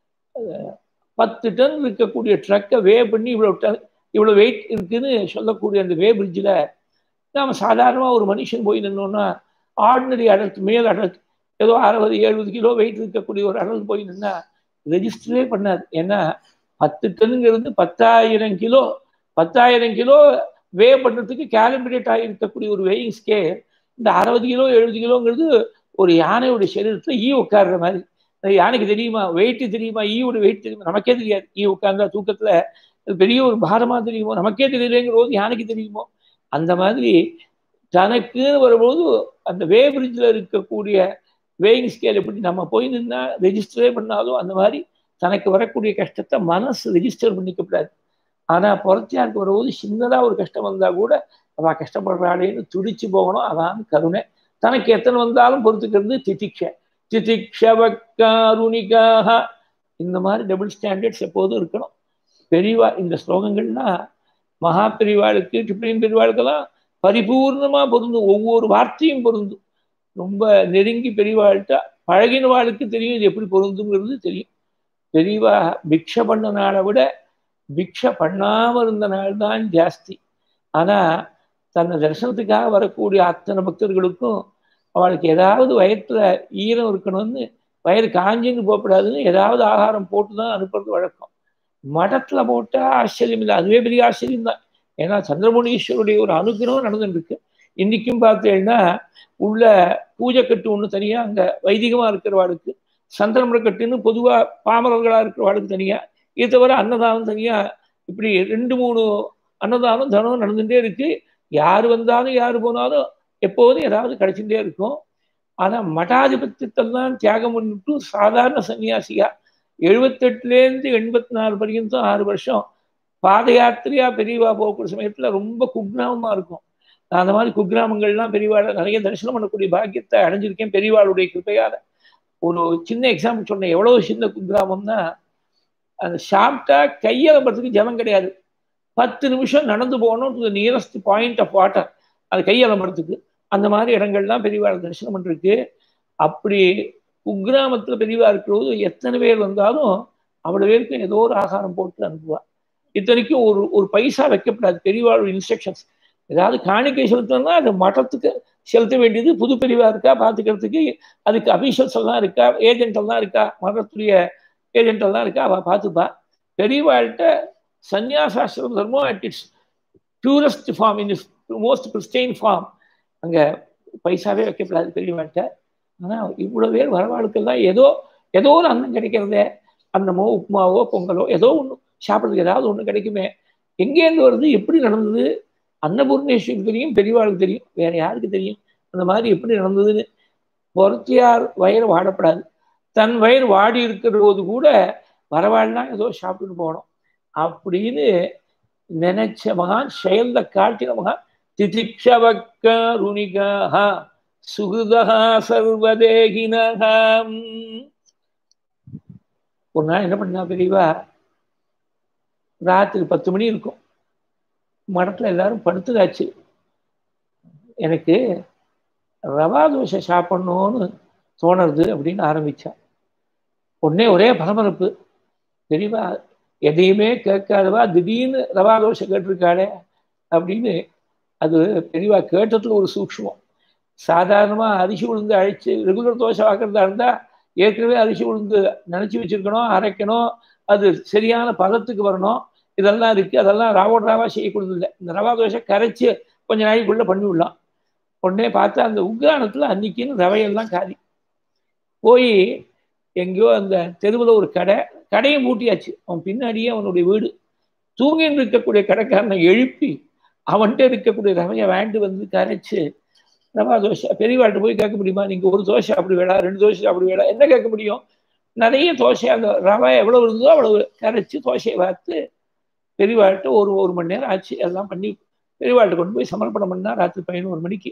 பத்து டன் இருக்கக்கூடிய ட்ரக்கை வே பண்ணி இவ்வளோ டன் இவ்வளோ வெயிட் இருக்குதுன்னு சொல்லக்கூடிய அந்த வே பிரிட்ஜில் நாம் சாதாரணமாக ஒரு மனுஷன் போய் நின்னோன்னா ஆர்டினரி அடல்ட், மேல் அடல்ட், ஏதோ அறுபது எழுபது கிலோ வெயிட் இருக்கக்கூடிய ஒரு அடல்ட் போய் நின்னா ரெஜிஸ்டரே பண்ணாது. ஏன்னா பத்து டன்னுங்கிறது பத்தாயிரம் கிலோ பத்தாயிரம் கிலோ வே பண்ணுறதுக்கு கேலிபிரேட் ஆகிருக்கக்கூடிய ஒரு வெயிங் ஸ்கேல். இந்த அறுபது கிலோ எழுபது கிலோங்கிறது ஒரு யானையோட சரீரத்தில் ஈ உட்கார்ற மாதிரி. யானைக்கு தெரியுமா வெயிட்டு தெரியுமா, ஈயோட வெயிட் தெரியுமா, நமக்கே தெரியாது. ஈ உட்கார்ந்தா தூக்கத்தில் பெரிய ஒரு பாரமாக தெரியுமோ, நமக்கே தெரியலேங்கிற போது யானைக்கு தெரியுமோ. அந்த மாதிரி தனக்குன்னு வரும்போது அந்த வே பிரிட்ஜில் இருக்கக்கூடிய வேயிங் ஸ்கேல் எப்படி நம்ம போய் நின்னா ரெஜிஸ்டரே பண்ணாலும் அந்த மாதிரி தனக்கு வரக்கூடிய கஷ்டத்தை மனசு ரெஜிஸ்டர் பண்ணிக்கப்படாது. ஆனால் புறத்தியாருக்கு வரும்போது சின்னதாக ஒரு கஷ்டம் வந்தால் கூட அவள் கஷ்டப்படுறாளேன்னு துடிச்சு போகணும். அதான் கருணை. தனக்கு எத்தனை வந்தாலும் பொறுத்துக்கிறது திதிக்ஷை. திதிக்ஷவக்காருணிக்காக இந்த மாதிரி டபுள் ஸ்டாண்டர்ட்ஸ் எப்போதும் இருக்கணும். பெரியவா இந்த ஸ்லோகங்கள்னா மகா பெரியவாளுக்கு ட்ரிப்ளிகன் பெரியவாளுக்கெல்லாம் பரிபூர்ணமாக பொருந்தும். ஒவ்வொரு வார்த்தையும் பொருந்தும். ரொம்ப நெருங்கி பெரியவாள்கிட்ட பழகின வாழ்க்கை தெரியும் இது எப்படி பொருந்துங்கிறது தெரியும். பெரியவா பிக்ஷை பண்ண நாளை விட பிக்ஷை பண்ணாமல் இருந்த நாள் தான் ஜாஸ்தி. ஆனால் தன்னை தரிசனத்துக்காக வரக்கூடிய அத்தனை பக்தர்களுக்கும் அவளுக்கு ஏதாவது வயிற்றுல ஈரம் இருக்கணும்னு வயிறு காஞ்சின்னு போகக்கூடாதுன்னு ஏதாவது ஆகாரம் போட்டு தான் அனுப்புறது வழக்கம். மடத்துல போட்டா ஆச்சரியம் இல்லை, அதுவே பெரிய ஆச்சரியம் தான். ஏன்னா சந்திரமௌலீஸ்வருடைய ஒரு அனுகிரகம் நடந்துட்டு இருக்கு. இன்னைக்கும் பார்த்தேன்னா உள்ள பூஜை கட்டு ஒன்று தனியா அங்க வைதிகமா இருக்கிறவாளுக்கு, சந்திரமுறை கட்டுன்னு பொதுவா பாமரர்களா இருக்கிறவாளுக்கு தனியா, இது தவிர அன்னதானம் தனியா, இப்படி ரெண்டு மூணு அன்னதானம் தனம் நடந்துட்டே இருக்கு. யாரு வந்தாலும் யாரு போனாலும் எப்போதும் ஏதாவது கிடைச்சுட்டே இருக்கும். ஆனா மடாதிபத்தியத்தெல்லாம் தியாகம் பண்ணிட்டு சாதாரண சன்னியாசியா எழுபத்தெட்டுலேருந்து எண்பத்தி நாலு வரைக்கும் ஆறு வருஷம் பாத யாத்திரையா பெரியவா போகக்கூடிய சமயத்துல ரொம்ப குக்கிராமமா இருக்கும். நான் அந்த மாதிரி குக்கிராமங்கள்லாம் பெரியவாளை நிறைய தரிசனம் பண்ணக்கூடிய பாக்கியத்தை அடைஞ்சிருக்கேன் பெரியவாளுடைய கிருப்பையால. ஒரு சின்ன எக்ஸாம்பிள் சொன்னேன். எவ்வளவு சின்ன குக்கிராமம்னா, அந்த சாப்பிட்டா கையலம்புறதுக்கு ஜலம் கிடையாது. பத்து நிமிஷம் நடந்து போகணும் to the nearest point of water, அது கையலம்புறதுக்கு. அந்த மாதிரி இடங்கள்லாம் பெரியவாளை தரிசனம் பண்ணிருக்கு. அப்படி குக்கிராமத்துல பெரியவா இருக்கிறது எத்தனை பேர் வந்தாலும் அவ்வளவு பேருக்கு ஏதோ ஒரு ஆகாரம் போட்டு அனுப்புவா. இத்தனைக்கும் ஒரு ஒரு பைசா வைக்கப்படாது. பெரியவாளோட இன்ஸ்ட்ரக்ஷன்ஸ், ஏதாவது காணிக்கை செலுத்தணும்னா அது மட்டத்துக்கு செலுத்த வேண்டியது. புது பெரியவா இருக்கா பார்த்துக்கிறதுக்கு, அதுக்கு அபிஷியல்ஸ் எல்லாம் இருக்கா, ஏஜென்ட் எல்லாம் இருக்கா, மதத்துடைய ஏஜென்ட் எல்லாம் இருக்கா, அவள் பார்த்துப்பா. பெரியவாள்கிட்ட சன்னியாசாஸ்திரம் தர்மம் at its purest form, in its most pristine form. அங்கே பைசாவே வைக்கப்படாது பெரியவாள்கிட்ட. ஆனால் இவ்வளோ பேர் வரவாளுக்கெல்லாம் ஏதோ ஏதோ ஒரு அன்னம் கிடைக்கிறதே, அன்னமோ உப்புமாவோ பொங்கலோ ஏதோ ஒன்று சாப்பிட்றதுக்கு ஏதாவது ஒன்று கிடைக்குமே. எங்கேருந்து வருது, எப்படி நடந்தது, அன்னபூர்ணேஸ்வரிக்கு தெரியும், பெரியவாளுக்கு தெரியும், வேற யாருக்கு தெரியும் அந்த மாதிரி எப்படி நடந்ததுன்னு. பொறுத்தியார் வயிறு வாடப்படாது. தன் வயிறு வாடி இருக்கிற போது கூட வரவாள்லாம் ஏதோ சாப்பிட்டுன்னு போகணும் அப்படின்னு நினைச்ச மகான், செயல்ல காட்டின மகான். திதிக்ஷவக்கருணிகாஹ சுகிருதஹ சர்வதேகினஹ. ஒரு நாள் என்ன பண்ணா பெரியவா, ராத்திரி பத்து மணி இருக்கும், மடத்துல எல்லாரும் படுத்துதாச்சு. எனக்கு ரவா தோசை சாப்பிடணும்னு தோணுறது அப்படின்னு ஆரம்பிச்சா. உடனே ஒரே பரபரப்பு. பெரியவா எதையுமே கேட்காதவா திடீர்னு ரவா தோசை கேட்டிருக்காளே அப்படின்னு. அது பெரியவா கேட்டதுல ஒரு சூக்ஷ்மம். சாதாரணமா அரிசி உளுந்து அழைச்சு ரெகுலர் தோசை வாக்குறதா இருந்தா ஏற்கனவே அரிசி உளுந்து நினைச்சு வச்சிருக்கணும், அரைக்கணும், அது சரியான பதத்துக்கு வரணும், இதெல்லாம் இருக்கு. அதெல்லாம் ராவோட ராவா செய்யக்கூடாது இல்லை. இந்த ரவா தோசை கரைச்சு கொஞ்ச நாளைக்குள்ள பண்ணி விடலாம். உடனே பார்த்தா அந்த உக்ரானத்துல அன்னைக்குன்னு ரவையெல்லாம் காலி. போய் எங்கேயோ அந்த தெருவில் ஒரு கடை, கடையை மூட்டியாச்சு. அவன் பின்னாடியே அவனுடைய வீடு. தூங்கின்னு இருக்கக்கூடிய கடைக்காரனை எழுப்பி அவன்கிட்ட இருக்கக்கூடிய ரவையை வாங்கிட்டு வந்து கரைச்சு ரவா தோசை. பெரியவாள்கிட்ட போய் கேட்க முடியுமா, நீங்கள் ஒரு தோசை அப்படி வேடா, ரெண்டு தோசை அப்படி வேடா, என்ன கேட்க முடியும்? நிறைய தோசை, அந்த ரவை எவ்வளோ இருந்ததோ அவ்வளவு கரைச்சி தோசையை பார்த்து பெரியவாள்கிட்ட ஒரு ஒரு மணி நேரம் ஆச்சு. எல்லாம் பண்ணி பெரியவாள்கிட்ட கொண்டு போய் சமர்ப்பணம் பண்ணா ராத்திரி பதினோரு மணிக்கு.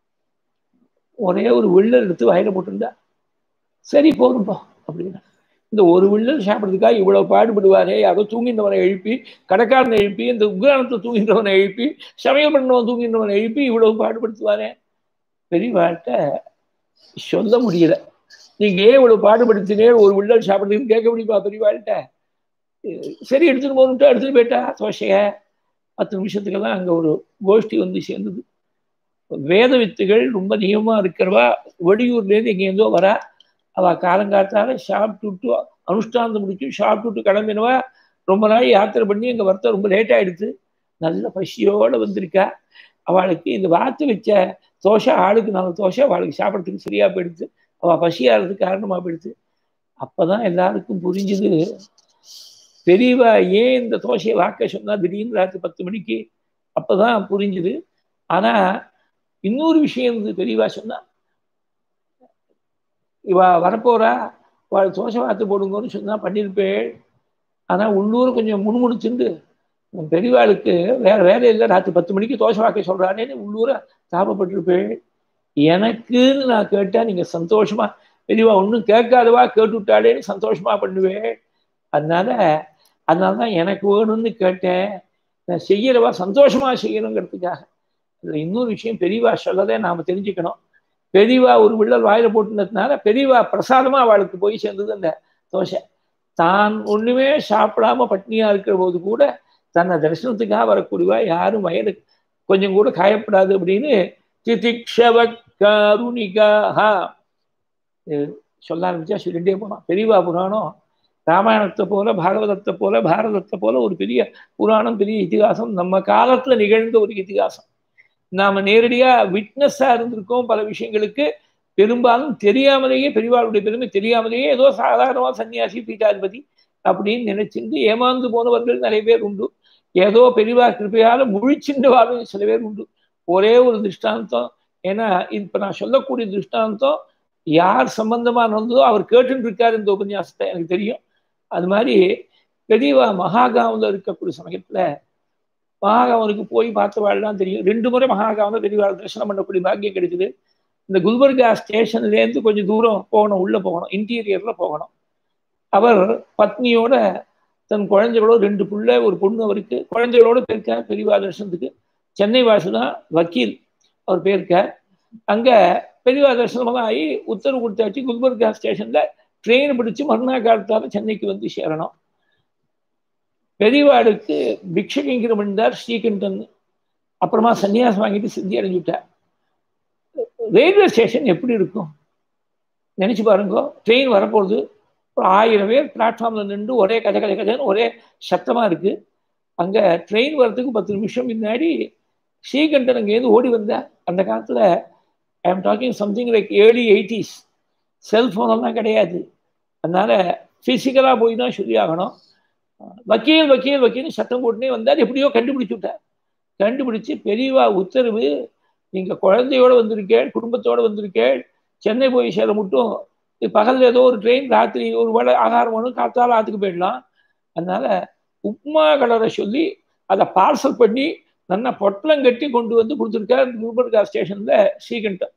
ஒரே ஒரு வில்லல் எடுத்து வாயில போட்டிருந்தா. சரி போதும்பா அப்படின்னா. இந்த ஒரு வில்லல் சாப்பிட்றதுக்காக இவ்வளவு பாடுபடுவாரே, யாரோ தூங்கின்றவனை எழுப்பி, கடைக்காரனை எழுப்பி, இந்த உக்ரானத்தை தூங்கின்றவனை எழுப்பி, சமையல் பண்ணவன் தூங்கின்றவனை எழுப்பி இவ்வளவு பாடுபடுத்துவாரே. பெரியவாள்கிட்ட சொல்ல முடியல. நீங்க ஏன் இவ்வளவு பாடுபடுத்தினே ஒரு வில்லல் சாப்பிட்றதுன்னு கேட்க முடியுமா பெரியவாள்கிட்ட? சரி எடுத்துட்டு போகணுன்ட்டு எடுத்துட்டு போயிட்டா தோசைய. பத்து நிமிஷத்துக்கெல்லாம் அங்க ஒரு கோஷ்டி வந்து சேர்ந்தது. வேத வித்துகள் ரொம்ப நியமா இருக்கிறவா வெளியூர்லேருந்து எங்கேருந்தோ வரா. அவள் காலங்காத்தால சாப்பிட்டுட்டு அனுஷ்டானத்தை முடிச்சு சாப்பிட்டுட்டு கிளம்பினவா. ரொம்ப நாள் யாத்திரை பண்ணி எங்கள் வருத்தம் ரொம்ப லேட் ஆகிடுது. நல்ல பசியோடு வந்திருக்கா. அவளுக்கு இந்த வாத்து வச்ச தோசை, ஆளுக்கு நாலு தோசை அவளுக்கு சாப்பிட்றதுக்கு சரியா போயிடுது. அவள் பசியாகிறதுக்கு காரணமாக போயிடுது. அப்போதான் எல்லாருக்கும் புரிஞ்சுது பெரியவா ஏன் இந்த தோசையை வாக்க சொன்னா திடீர்னு ராத்திரி பத்து மணிக்கு. அப்போதான் புரிஞ்சுது. ஆனால் இன்னொரு விஷயம் இருந்து பெரியவா சொன்னா, இவா வரப்போறா, அவள் தோசை வாத்து போடுங்கன்னு சொன்னா பண்ணியிருப்பேள். ஆனால் உள்ளூர் கொஞ்சம் முணுமுணுச்சுண்டு பெரியவாளுக்கு வேற வேலை இல்லை, ராத்திரி பத்து மணிக்கு தோசை வாக்க சொல்றானேன்னு உள்ளூரை தாபப்பட்டிருப்பேள். எனக்குன்னு நான் கேட்டா நீங்க சந்தோஷமா, பெரியவா ஒன்றும் கேட்காதவா கேட்டு விட்டாளேன்னு சந்தோஷமா பண்ணுவேன். அதனால அதனால தான் எனக்கு வேணும்னு கேட்டேன். நான் செய்யறவா சந்தோஷமா செய்யணுங்கிறதுக்காக. இதில் இன்னொரு விஷயம் பெரியவா சொல்லதே நாம தெரிஞ்சுக்கணும். பெரியவா ஒரு வில்லல் வாயில போட்டுனதுனால பெரியவா பிரசாதமா அவளுக்கு போய் சேர்ந்தது அந்த தோசை. தான் ஒண்ணுமே சாப்பிடாம பட்னியா இருக்கிற போது கூட தன்னை தரிசனத்துக்காக வரக்கூடியவா யாரும் வயது கொஞ்சம் கூட காயப்படாது அப்படின்னு திதிக்ஷவ கருணிகாஹா சொல்ல ஆரம்பிச்சா சொல்லிட்டே போனான். பெரியவா புராணம் ராமாயணத்தை போல பாகவதத்தை போல பாரதத்தை போல ஒரு பெரிய புராணம், பெரிய இதிகாசம், நம்ம காலத்துல நிகழ்ந்த ஒரு இதிகாசம். நாம நேரடியா விட்னஸா இருந்திருக்கோம் பல விஷயங்களுக்கு. பெரும்பாலும் தெரியாமலேயே பெரியவாளுடைய பெருமை தெரியாமலேயே ஏதோ சாதாரணமா சன்னியாசி பீட்டாதிபதி அப்படின்னு நினைச்சிருந்து ஏமாந்து போனவர்கள் நிறைய பேர் உண்டு. ஏதோ பெரியவா கிருப்பையால முழிச்சின்ற வாழ்வு சில பேர் உண்டு. ஒரே ஒரு திருஷ்டாந்தம், ஏன்னா இப்ப நான் சொல்லக்கூடிய திருஷ்டாந்தம் யார் சம்பந்தமா நடந்ததோ அவர் கேட்டுட்டு இருக்காரு இந்த உபன்யாசத்தை, எனக்கு தெரியும். அது மாதிரி பெரியவா மகாகாவில் இருக்கக்கூடிய சமயத்துல மகாகாவனுக்கு போய் பார்த்து வாழலாம் தெரியும். ரெண்டு முறை மகாகாவில் பெரியவா தரிசனம் பண்ணக்கூடிய பாக்கியம் கிடைக்குது. இந்த குல்பர்கா ஸ்டேஷன்லேருந்து கொஞ்சம் தூரம் போகணும், உள்ள போகணும், இன்டீரியர்ல போகணும். அவர் பத்னியோட தன் குழந்தைகளோட ரெண்டு பிள்ளை ஒரு பொண்ணு அவருக்கு குழந்தைகளோட போயிருக்கார் பெரியவா தரிசனத்துக்கு. சென்னை வாசு தான் வக்கீல், அவர் போயிருக்கார். அங்க பெரியவா தரிசனமாக ஆகி உத்தரவு கொடுத்தாச்சு. குல்பர்கா ஸ்டேஷன்ல ட்ரெயின் பிடிச்சு மறுநாள் காலத்தால சென்னைக்கு வந்து சேரணும். பெரியவாளுக்கு பிக்ஷகிங்கிரம் இருந்தார் ஸ்ரீகண்டன். அப்புறமா சன்னியாசம் வாங்கிட்டு சித்தி அடைஞ்சுட்டார். ரயில்வே ஸ்டேஷன் எப்படி இருக்கும் நினைச்சு பாருங்க. ட்ரெயின் வரப்போகுது, ஒரு ஆயிரம் பேர் பிளாட்ஃபார்ம்ல நின்று ஒரே கதை கதை கதைன்னு ஒரே சத்தமா இருக்கு. அங்க ட்ரெயின் வர்றதுக்கு பத்து நிமிஷம் முன்னாடி ஸ்ரீகண்டன் அங்கேருந்து ஓடி வந்தார். அந்த காலத்துல I am talking something like early eighties. செல்ஃபோனெல்லாம் கிடையாது. அதனால பிசிக்கலா போய் தான் சொல்லி ஆகணும். வக்கீல் வக்கீல் வக்கீல்னு சத்தம் போட்டுனே வந்தார். எப்படியோ கண்டுபிடிச்சு விட்டார். கண்டுபிடிச்சு பெரியவா உத்தரவு, நீங்க குழந்தையோட வந்திருக்கேள், குடும்பத்தோட வந்திருக்கேள், சென்னை போய் சேர மட்டும் பகல் ஏதோ ஒரு ட்ரெயின், ராத்திரி ஒரு வேளை ஆகாரம் ஒன்று, காத்தால ஆத்துக்கு போயிடலாம். அதனால உப்மா கலரை சொல்லி அதை பார்சல் பண்ணி நல்லா பொட்டலம் கட்டி கொண்டு வந்து கொடுத்துருக்கார் குல்பர்கா ஸ்டேஷன்ல ஸ்ரீகண்டன்.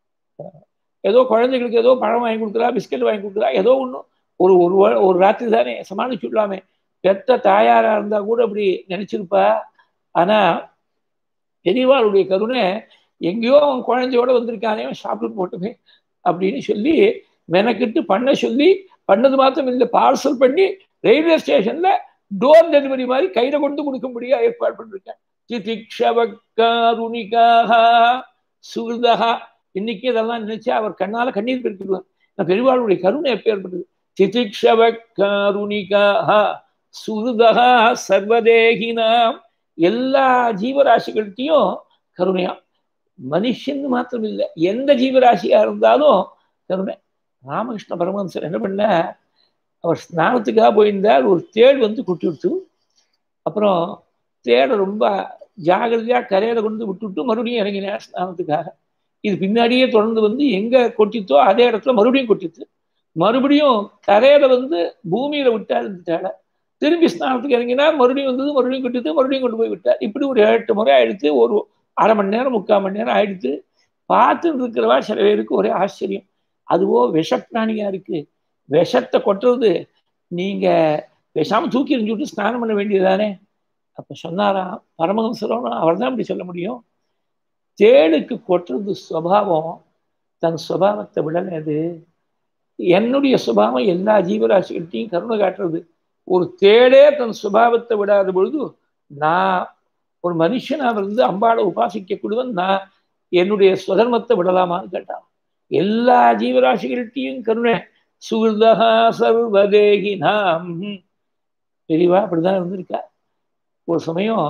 ஏதோ குழந்தைகளுக்கு ஏதோ பழம் வாங்கி கொடுக்குறா, பிஸ்கட் வாங்கி கொடுக்குறா, ஏதோ ஒன்று ஒரு ஒரு ஒரு ராத்திரி தானே சமாளிச்சு விடலாமே. பெத்த தாயாரா இருந்தா கூட அப்படி நினைச்சிருப்பா. ஆனா பெரியவாளுடைய கருணை, எங்கேயோ அவன் குழந்தையோட வந்திருக்கானே சாப்பிட்டு போட்டுமே அப்படின்னு சொல்லி மெனக்கிட்டு பண்ண சொல்லி, பண்ணது மாத்திரம் இல்லை, பார்சல் பண்ணி ரயில்வே ஸ்டேஷன்ல டோர் டெலிவரி மாதிரி கையில கொண்டு கொடுக்கும்படியா ஏற்பாடு பண்ணிருக்கேன். சுகிருதா. இன்னைக்கு இதெல்லாம் நினைச்சா அவர் கண்ணால கண்ணீர் பெருக்கிடுவார். பெரியவாளுடைய கருணை எப்ப ஏற்பட்டது. திதிக்ஷவ கருணிகா சுகிருதா சர்வதேகினாம். எல்லா ஜீவராசிகள்கிட்டையும் கருணையா. மனுஷன் மாத்திரம் இல்லை, எந்த ஜீவராசியா இருந்தாலும் கருணை. ராமகிருஷ்ண பரமஹம்சர் என்ன பண்ண, அவர் ஸ்நானத்துக்காக போயிருந்தார். ஒரு தேள் வந்து குட்டி விட்டு, அப்புறம் தேடை ரொம்ப ஜாகிரதையா கரையில கொண்டு விட்டுவிட்டு மறுபடியும் இறங்கினார் ஸ்நானத்துக்காக. இது பின்னாடியே தொடர்ந்து வந்து எங்க கொட்டித்தோ அதே இடத்துல மறுபடியும் கொட்டித்து, மறுபடியும் கரையில வந்து பூமியில விட்டார் இந்த தேடை. திரும்பி ஸ்நானத்துக்கு இறங்கினார், மறுபடியும் வந்தது, மறுபடியும் கொட்டித்து, மறுபடியும் கொண்டு போய் விட்டார். இப்படி ஒரு எட்டு முறை ஆயிடுத்து. ஒரு அரை மணி நேரம் முக்கால் மணி நேரம் ஆயிடுத்து. பார்த்துட்டு இருக்கிறவா சில பேருக்கு ஒரே ஆச்சரியம். அதுவோ விஷப்பிராணியா இருக்கு, விஷத்தை கொட்டுறது, நீங்க விஷாம தூக்கி எறிஞ்சுட்டு ஸ்நானம் பண்ண வேண்டியதுதானே. அப்ப சொன்னாராம் பரமஹம்சரும், அவர் தான் இப்படி சொல்ல முடியும். தேளுக்கு கொட்டுறது சுபாவம், தன் சுபாவத்தை விடலையாது. என்னுடைய சுபாவம் எல்லா ஜீவராசிகள்கிட்டையும் கருணை காட்டுறது. ஒரு தேளே தன் சுபாவத்தை விடாத பொழுது, நான் ஒரு மனுஷனா இருந்து அம்பாளை உபாசிக்கக்கூடியவன், நான் என்னுடைய சுதர்மத்தை விடலாமான்னு கேட்டான். எல்லா ஜீவராசிகள்கிட்டையும் கருணை. சுகிருதா சர்வதேகினாம். பெரியவா அப்படிதான் இருந்திருக்கா. ஒரு சமயம்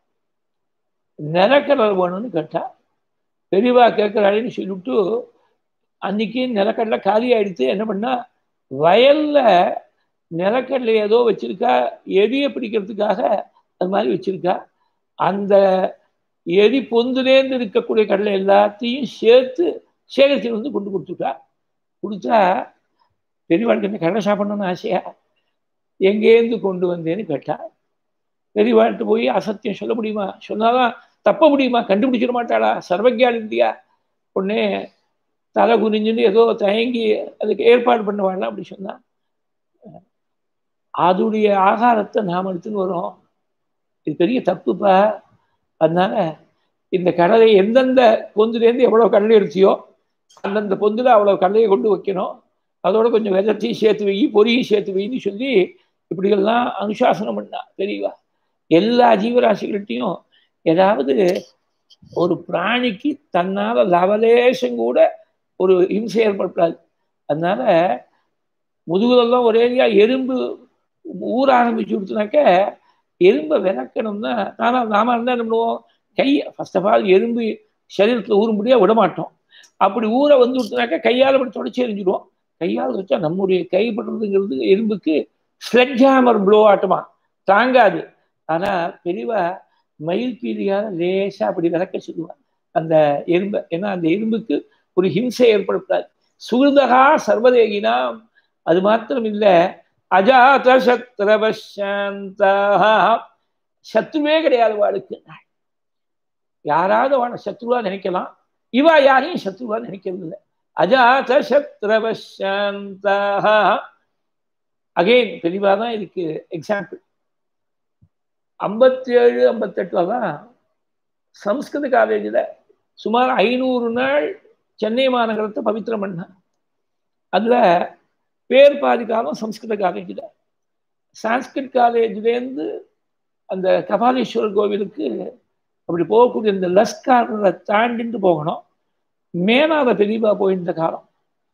நிலக்கடலை வேணும்னு கேட்டா. பெரியவா கேட்கிறாள்னு சொல்லிவிட்டு அன்னைக்கு நிலக்கடலை காலி ஆயிடுத்து. என்ன பண்ணா, வயல்ல நிலக்கடலை ஏதோ வச்சிருக்கா, எரிய பிடிக்கிறதுக்காக அது மாதிரி வச்சிருக்கா. அந்த எரி பொந்துலேருந்து இருக்கக்கூடிய கடலை எல்லாத்தையும் சேர்த்து சேகரித்து வந்து கொண்டு கொடுத்துட்டா. கொடுத்தா பெரியவாளுக்கு என்ன கடலை சாப்பிடணும்னு ஆசையா, எங்கேருந்து கொண்டு வந்தேன்னு கேட்டா. பெரியவாழ்கிட்ட போய் அசத்தியம் சொல்ல முடியுமா, சொன்னாதான் தப்ப முடியுமா, கண்டுபிடிச்சிட மாட்டாளா, சர்வஜால் இல்லையா. உடனே தலை குனிஞ்சுன்னு ஏதோ தயங்கி அதுக்கு ஏற்பாடு பண்ணுவாள்லாம் அப்படி சொன்னா. அதுடைய ஆகாரத்தை நாம் எடுத்துன்னு வரோம், இது பெரிய தப்புப்பா. அதனால இந்த கடலை எந்தெந்த பொந்துலேருந்து எவ்வளோ கடலை எடுத்தியோ அந்தந்த பொந்துல அவ்வளோ கடலையை கொண்டு வைக்கணும், அதோட கொஞ்சம் வெதத்தையும் சேர்த்து வை, பொரியும் சேர்த்து வைன்னு சொல்லி இப்படியெல்லாம் அனுசாசனம் பண்ணா பெரியவா. எல்லா ஜீவராசிகள்கிட்டையும் ஏதாவது ஒரு பிராணிக்கு தன்னால லவலேசம் கூட ஒரு இம்சை ஏற்படாது. அதனால முதுகுலெல்லாம் ஒரேடியா எறும்பு ஊற ஆரம்பிச்சு கொடுத்தனாக்க எறும்பை விளக்கணும்னா நாம நாம இருந்தா என்ன பண்ணுவோம், கையை ஃபர்ஸ்ட் ஆஃப் ஆல் எறும்பு சரீரத்தில் ஊறும்படியா விட மாட்டோம். அப்படி ஊற வந்து விட்டுனாக்கா கையால் அப்படி தொடச்சி எரிஞ்சிடுவோம். கையால் வச்சா நம்முடைய கைப்படுறதுங்கிறது எறும்புக்கு ஸ்லெட்ஜ் ஹேமர் ப்ளோ ஆட்டமா தாங்காது. ஆனா பெரியவா மயில் பீலியால லேசா அப்படி விளக்க சொல்லுவான் அந்த எறும்பை. ஏன்னா அந்த எறும்புக்கு ஒரு ஹிம்சை ஏற்படக்கூடாது. சுகிருதகா சர்வதேகினா அது மாத்திரம் இல்ல, அஜாத சத்ரவசாந்தா, சத்ருவே கிடையாது வாளுக்கு. யாராவது அவனை சத்ருவா நினைக்கலாம், இவா யாரையும் சத்ருவா நினைக்கிறது இல்லை. அஜாத சத்ரவசாந்தா. அகைன் தெளிவா தான் இதுக்கு எக்ஸாம்பிள். ஐம்பத்தி ஏழு ஐம்பத்தி எட்டுல தான் சம்ஸ்கிருத காலேஜில் சுமார் ஐநூறு நாள் சென்னை மாநகரத்தை பவித்திரம் பண்ண. அதுல பேர் பாதி காலம் சம்ஸ்கிருத காலேஜில். சான்ஸ்கிரிட் காலேஜ்லேருந்து அந்த கபாலீஸ்வரர் கோவிலுக்கு அப்படி போகக்கூடிய இந்த லஸ்காரை தாண்டிட்டு போகணும். மேனாத பெரியவா போயிருந்த காலம்.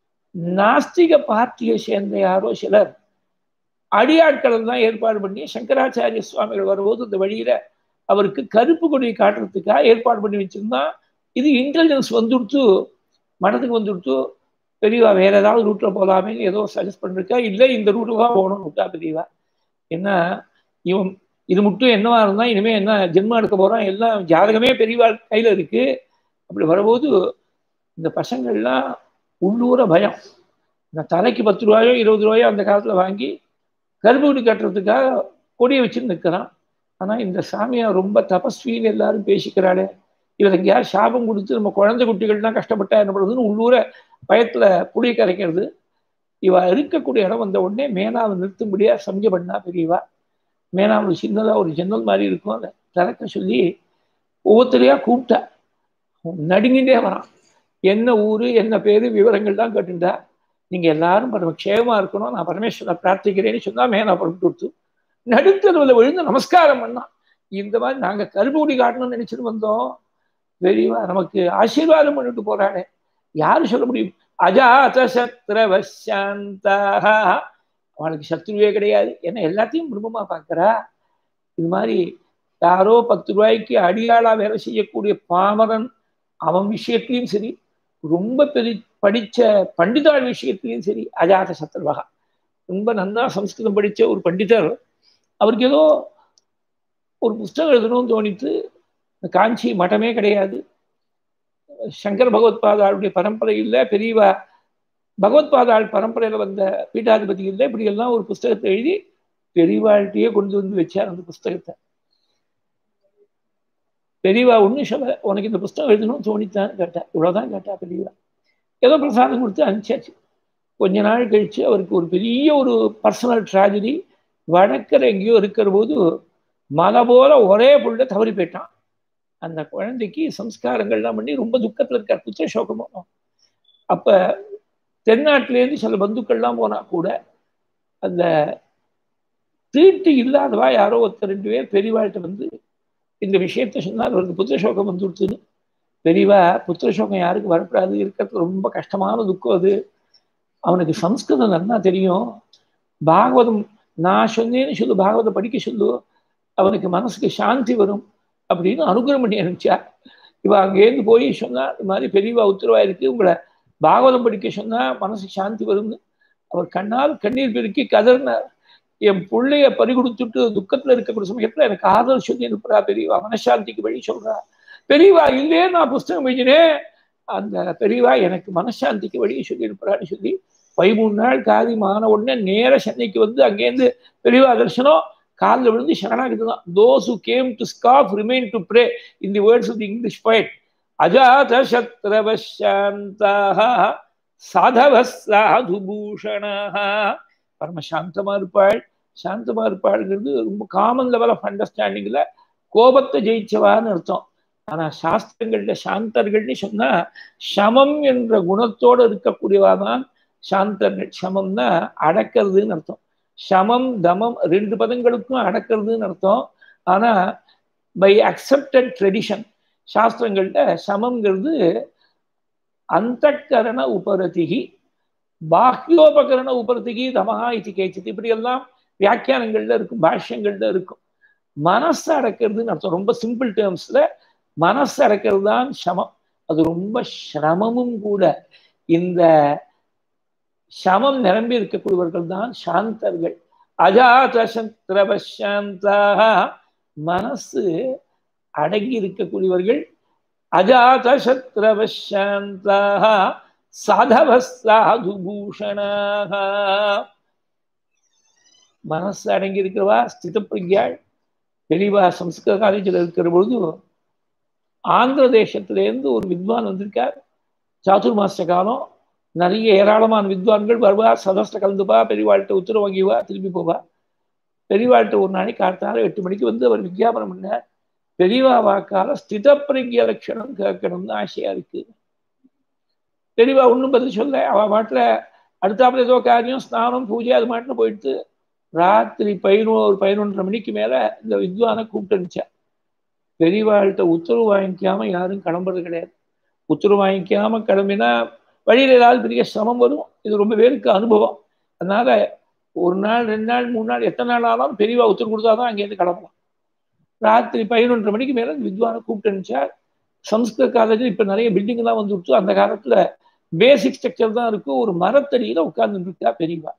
நாஸ்திக பார்ட்டியை சேர்ந்த யாரோ சிலர் அடியாட்கள் தான் ஏற்பாடு பண்ணி சங்கராச்சாரிய சுவாமிகள் வரும்போது இந்த வழியில அவருக்கு கருப்பு கொடியை காட்டுறதுக்காக ஏற்பாடு பண்ணி வச்சிருந்தா. இது இன்டெலிஜென்ஸ் வந்துடுத்து, மனத்துக்கு வந்துடுத்து, பெரியவா வேற ஏதாவது ரூட்ல போகலாமே ஏதோ சஜஸ்ட் பண்ணிருக்கா. இல்லை இந்த ரூட்ல தான் போகணும்னு விட்டா பெரியவா. என்ன இவன் இது மட்டும் என்னவா இருந்தா இனிமே என்ன ஜென்மம் எடுக்க போறான், எல்லாம் ஜாதகமே பெரியவா கையில இருக்கு. அப்படி வரும்போது இந்த பசங்கள்லாம் உள்ளூர பயம். இந்த தலைக்கு பத்து ரூபாயோ இருபது ரூபாயோ அந்த காலத்துல வாங்கி கருப்புக்குடி கட்டுறதுக்காக கொடியை வச்சுன்னு நிற்கிறான். ஆனா இந்த சாமியார் ரொம்ப தபஸ்வின்னு எல்லாரும் பேசிக்கிறாளே, இவர் எங்கேயாவது சாபம் கொடுத்து நம்ம குழந்தை குட்டிகள்லாம் கஷ்டப்பட்டா என்ன பண்ணுறதுன்னு உள்ளூர பயத்துல புளிய கரைக்கிறது. இவ இருக்கக்கூடிய இடம் வந்த உடனே மேனாவை நிறுத்தும்படியா சம்ஜ பண்ணா பெரியவா. மேனாவில் சின்னதா ஒரு ஜன்னல் மாதிரி இருக்கும், அதை திறக்க சொல்லி ஒவ்வொருத்தரையா கூப்பிட்டா. நடுங்கிட்டே வரான். என்ன ஊரு என்ன பேரு விவரங்கள் தான் கேட்டுட்டா. நீங்க எல்லாரும் பரம க்ஷேமா இருக்கணும், நான் பரமேஸ்வரனை பிரார்த்திக்கிறேன்னு சொன்னா மேனா புறப்பட்டு கொடுத்து நடுத்தருவில் விழுந்து நமஸ்காரம் பண்ணான். இந்த மாதிரி நாங்க கருப்புக்குடி காட்டணும்னு நினைச்சிட்டு வந்தோம், பெரியவா நமக்கு ஆசீர்வாதம் பண்ணிட்டு போறாளே, யாரு சொல்ல முடியும். அஜாத சத்ரவசாந்தா, அவளுக்கு சத்ருவே கிடையாது. ஏன்னா எல்லாத்தையும் குடும்பமா பார்க்கறா. இது மாதிரி யாரோ பத்து ரூபாய்க்கு அடியாளா வேலை செய்யக்கூடிய பாமரன் அவன் விஷயத்திலையும் சரி, ரொம்ப பெரிய படிச்ச பண்டிதாள் விஷயத்திலையும் சரி அஜாத சத்ருவகா. ரொம்ப நன்னா சம்ஸ்கிருதம் படிச்ச ஒரு பண்டிதர், அவருக்கு ஏதோ ஒரு புஸ்தகம் எழுதணும்னு தோணித்து. காஞ்சி மட்டமே கிடையாது, சங்கர பகவத்பாதாளுடைய பரம்பரை இல்லை, பெரியவா பகவத்பாதாள் பரம்பரையில வந்த பீட்டாதிபதி இல்லை. இப்படி எல்லாம் ஒரு புஸ்தகத்தை எழுதி பெரியவாழ்கிட்டயே கொண்டு வந்து வச்சார். அந்த புஸ்தகத்தை பெரியவா ஒண்ணு சொல்ல, உனக்கு இந்த புஸ்தகம் எழுதணும்னு தோணித்தான்னு கேட்டா. இவ்வளவுதான் கேட்டா பெரியவா. ஏதோ பிரசாதம் கொடுத்து அனுப்பிச்சாச்சு. கொஞ்ச நாள் கழிச்சு அவருக்கு ஒரு பெரிய ஒரு பர்சனல் ட்ராஜடி. வடக்கரை எங்கேயோ இருக்கிற போது மலை போல ஒரே புள்ள தவறி போயிட்டான். அந்த குழந்தைக்கு சம்ஸ்காரங்கள்லாம் பண்ணி ரொம்ப துக்கத்துல இருக்கார், புத்திர சோகமும். அப்ப தென்னாட்டிலேருந்து சில பந்துக்கள்லாம் போனா கூட அந்த தீட்டு இல்லாதவா யாரோ ஒருத்தர் ரெண்டு பேர் பெரியவாழ்கிட்ட வந்து இந்த விஷயத்த சொன்னால் அவருக்கு புத்திர சோகம் வந்து கொடுத்துன்னு. பெரியவா புத்திர சோகம் யாருக்கு வரக்கூடாது, இருக்கிறது ரொம்ப கஷ்டமான துக்கம் அது. அவனுக்கு சம்ஸ்கிருதம் நல்லா தெரியும், பாகவதம் நான் சொன்னேன்னு சொல்லு, பாகவதம் படிக்க சொல்லு, அவனுக்கு மனசுக்கு சாந்தி வரும் அப்படின்னு அனுகிரகம் பண்ணி அனுப்பிச்சா. இவ அங்கேருந்து போய் சொன்னா, இது மாதிரி பெரியவா உத்தரவா இருக்கு, உங்களை பாகவதம் படிக்க சொன்னா மனசுக்கு சாந்தி வரும்னு. அவர் கண்ணால் கண்ணீர் பெருக்கி கதறினார். என் பிள்ளைய பறி கொடுத்துட்டு துக்கத்துல இருக்கக்கூடிய சமயத்துல எனக்கு ஆதரவு சொல்லி அனுப்புறா பெரியவா, மனசாந்திக்கு வழி சொல்றா. பெரியவா இல்லையே நான் புஸ்தகம் எழுதினேன், அந்த பெரியவா எனக்கு மனசாந்திக்கு வழியை சொல்லி அனுப்புறான்னு சொல்லி பதிமூணு நாள் காதி மான உடனே நேர சென்னைக்கு வந்து அங்கேருந்து பெரியவா தரிசனம், காலில் விழுந்து சரணாகிட்டு தான். Those who came to scoff remain to pray, in the words of the English poet. அஜாத சத்ரவசாந்தா சாதவ சாதுபூஷணா. பரம சாந்தமா இருப்பாள். சாந்தமா இருப்பாள்ங்கிறது ரொம்ப காமன் லெவல் ஆஃப் அண்டர்ஸ்டாண்டிங்ல கோபத்தை ஜெயிச்சவான்னு அர்த்தம். ஆனா சாஸ்திரங்கள்ல சாந்தர்கள்னு சொன்னா சமம் என்ற குணத்தோடு இருக்கக்கூடியவாதான் சாந்தர்கள். சமம்னா அடக்கிறதுன்னு அர்த்தம். சமம் தமம் ரெண்டு பதங்களுக்கும் அடக்கிறதுன்னு அர்த்தம். ஆனா பை அக்செப்டட் ட்ரெடிஷன் சாஸ்திரங்கள்ல சமம்ங்கிறது அந்தக்கரண உபரதிகி பாஹ்யோபகரண உபரதிகி தமஹா இது கேச்சித்து, இப்படி எல்லாம் வியாக்கியானங்கள்ல இருக்கும், பாஷ்யங்கள்ல இருக்கும். மனசு அடக்கிறதுன்னு அர்த்தம். ரொம்ப சிம்பிள் டேர்ம்ஸ்ல மனசு அடக்கிறது தான் சமம். அது ரொம்ப சிரமமும் கூட. இந்த சமம் நிரம்பி இருக்கக்கூடியவர்கள் தான் சாந்தர்கள். அஜாதசத்ரவசாந்தாக, மனசு அடங்கி இருக்கக்கூடியவர்கள். அஜாதசத்ரவசாந்தாக சாதவ சாது பூஷணாக, மனசு அடங்கி இருக்கிறவா ஸ்தித பிரக்யாள். தெளிவா சம்ஸ்கிருத காலேஜில் இருக்கிற பொழுது ஆந்திர தேசத்திலேருந்து ஒரு வித்வான் வந்திருக்கார். சாதுர்மாச காலம், நிறைய ஏராளமான வித்வான்கள் வருவா, சதஸ்ட கலந்துப்பா, பெரியவாழ்கிட்ட உத்தரவு வாங்கிவா, திரும்பி போவா. பெரியவாழ்கிட்ட ஒரு நாளைக்கு காத்தால எட்டு மணிக்கு வந்து அவர் விஜாபனம் பண்ணார். பெரியவா வாக்கால ஸ்தித பிரக்ய லட்சணம் கேட்கணும்னு ஆசையா இருக்கு. பெரியவா ஒன்றும் பதில் சொல்ல. அவ மாட்டில் அடுத்தாப்புல ஏதோ காரியம், ஸ்நானம், பூஜை அது மாட்டில் போயிட்டு ராத்திரி பதினோரு பதினொன்றரை மணிக்கு மேல இந்த வித்வானை கூப்பிட்டு அனுப்பிச்சா. பெரியவாழ்கிட்ட உத்தரவு வாங்கிக்காம யாரும் கிளம்புறது கிடையாது. உத்தரவு வாங்கிக்காம கிளம்பினா வழியில் ஏதாவது பெரிய சிரமம் வரும். இது ரொம்ப பேருக்கு அனுபவம். அதனால ஒரு நாள், ரெண்டு நாள், மூணு நாள், எத்தனை நாள் ஆனாலும் பெரியவா உத்தரவு கொடுத்தாதான் அங்கேருந்து கிளம்பலாம். ராத்திரி பதினொன்றரை மணிக்கு மேல வித்வானை கூப்பிட்டு அனுப்பிச்சா. சம்ஸ்கிருத காலேஜில் இப்போ நிறைய பில்டிங் எல்லாம் வந்து விட்டு, அந்த காலத்துல பேசிக் ஸ்ட்ரக்சர் தான் இருக்கும். ஒரு மரத்தடியில உட்கார்ந்துட்டு இருக்கா பெரியவா.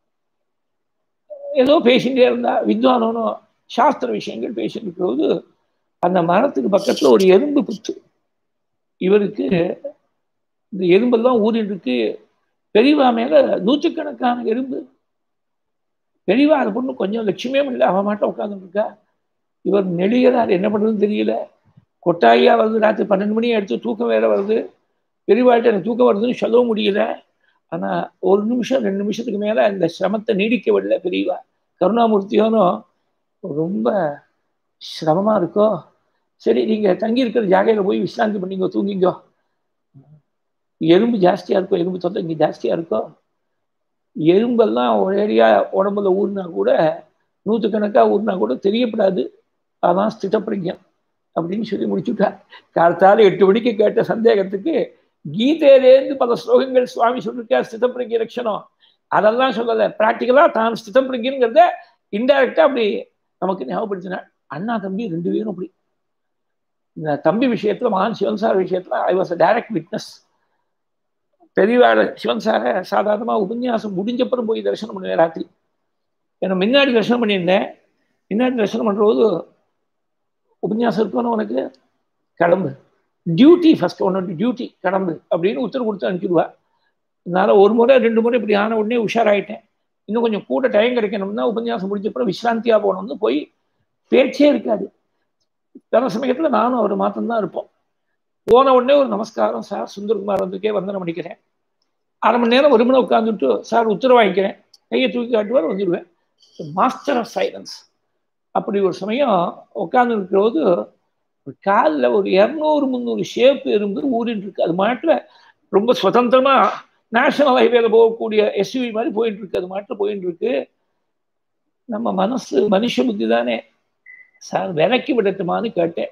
ஏதோ பேசிட்டே இருந்தா. வித்வானும் சாஸ்திர விஷயங்கள் பேசிட்டு இருக்கிறது. அந்த மரத்துக்கு பக்கத்துல ஒரு எறும்பு புத்து. இவருக்கு இந்த எறும்பெல்லாம் ஊறிட்டு இருக்கு. பெரியவா மேல நூற்றுக்கணக்கான எறும்பு. பெரியவா அது பொண்ணு கொஞ்சம் லட்சுமியே இல்லை, அவன் மாட்டம் உட்கார்ந்துட்டு இருக்கா. இவர் நெளிகிறார், என்ன பண்றதுன்னு தெரியல. கொட்டாயா வருது, ராத்திரி பன்னெண்டு மணி எடுத்து தூக்கம் வேற வருது. பெரியவாழ்கிட்ட எனக்கு தூக்கம் வருதுன்னு சொல்லவும் முடியல. ஆனா ஒரு நிமிஷம் ரெண்டு நிமிஷத்துக்கு மேல அந்த சிரமத்தை நீடிக்க விடல பெரியவா. கருணாமூர்த்தியோனும் ரொம்ப சிரமமா இருக்கோ, சரி நீங்க தங்கி இருக்கிற ஜாகையில போய் விசிராந்தி பண்ணிங்கோ, தூங்கிங்கோ. எறும்பு ஜாஸ்தியா இருக்கும், எறும்பு தொல்லை இங்க ஜாஸ்தியா இருக்கும். எறும்பெல்லாம் ஒரு ஏரியா உடம்புல ஊர்னா கூட, நூற்றுக்கணக்கா ஊர்னா கூட தெரியப்படாது. அதான் ஸ்தித பிரக்ஞம் அப்படின்னு சொல்லி முடிச்சுட்டார். காலத்தால எட்டு மணிக்கு கேட்ட சந்தேகத்துக்கு கீதையிலேருந்து பல ஸ்லோகங்கள் சுவாமி சொல்லியிருக்கார் ஸ்தித பிரக்ஞ லட்சணம். அதெல்லாம் சொல்லல, பிராக்டிக்கலா தான் ஸ்தித பிரக்ஞங்கிறத இன்டைரக்டா அப்படி நமக்கு ஞாபகப்படுத்தினார். அண்ணா தம்பி ரெண்டு பேரும் அப்படி. இந்த தம்பி விஷயத்துல, மகான் சிவன் சார் விஷயத்துல I was a direct witness. பெரியவாட சிவன் சார சாதாரணமா உபன்யாசம் முடிஞ்சப்பறம் போய் தரிசனம் பண்ணுவேன் ராத்திரி. ஏன்னா முன்னாடி தரிசனம் பண்ணியிருந்தேன். முன்னாடி தரிசனம் பண்றபோது உபன்யாசம் இருக்கணும், உனக்கு கிளம்பு, டியூட்டி ஃபர்ஸ்ட், உன்னோட டியூட்டி கிளம்பு அப்படின்னு உத்தரவு கொடுத்து அனுப்பிடுவா. அதனால ஒரு முறை ரெண்டு முறை இப்படி ஆன உடனே உஷாராயிட்டேன். இன்னும் கொஞ்சம் கூட டைம் கிடைக்கணும்னா உபன்யாசம் முடிஞ்சப்பறம் விசிராந்தியா போகணும்னு போய் பேச்சே இருக்காது. தன சமயத்துல நானும் அவர் மாத்திரம்தான் இருப்போம். போன உடனே ஒரு நமஸ்காரம், சார் சுந்தரகுமார் வந்துக்கே வந்தனம் பண்ணிக்கிறேன். அரை மணி நேரம் ஒரு மணி உட்காந்துட்டு சார் உத்தரவு வாங்கிக்கிறேன், கையை தூக்கி காட்டுவார், வந்துடுவேன். Master of silence. அப்படி ஒரு சமயம் உட்கார்ந்து இருக்கிறபோது காலில் ஒரு இரநூறு முந்நூறு ஷேப் எறும்பு ஊறிட்டு இருக்கு. அது மாட்டில் ரொம்ப சுதந்திரமா நேஷனல் ஹைவேல போகக்கூடிய எஸ்யூவி மாதிரி போயிட்டு இருக்கு. அது மாட்டில் போயிட்டு இருக்கு. நம்ம மனசு மனுஷ புத்தி தானே, சார் விலக்கி விடட்டுமான்னு கேட்டேன்.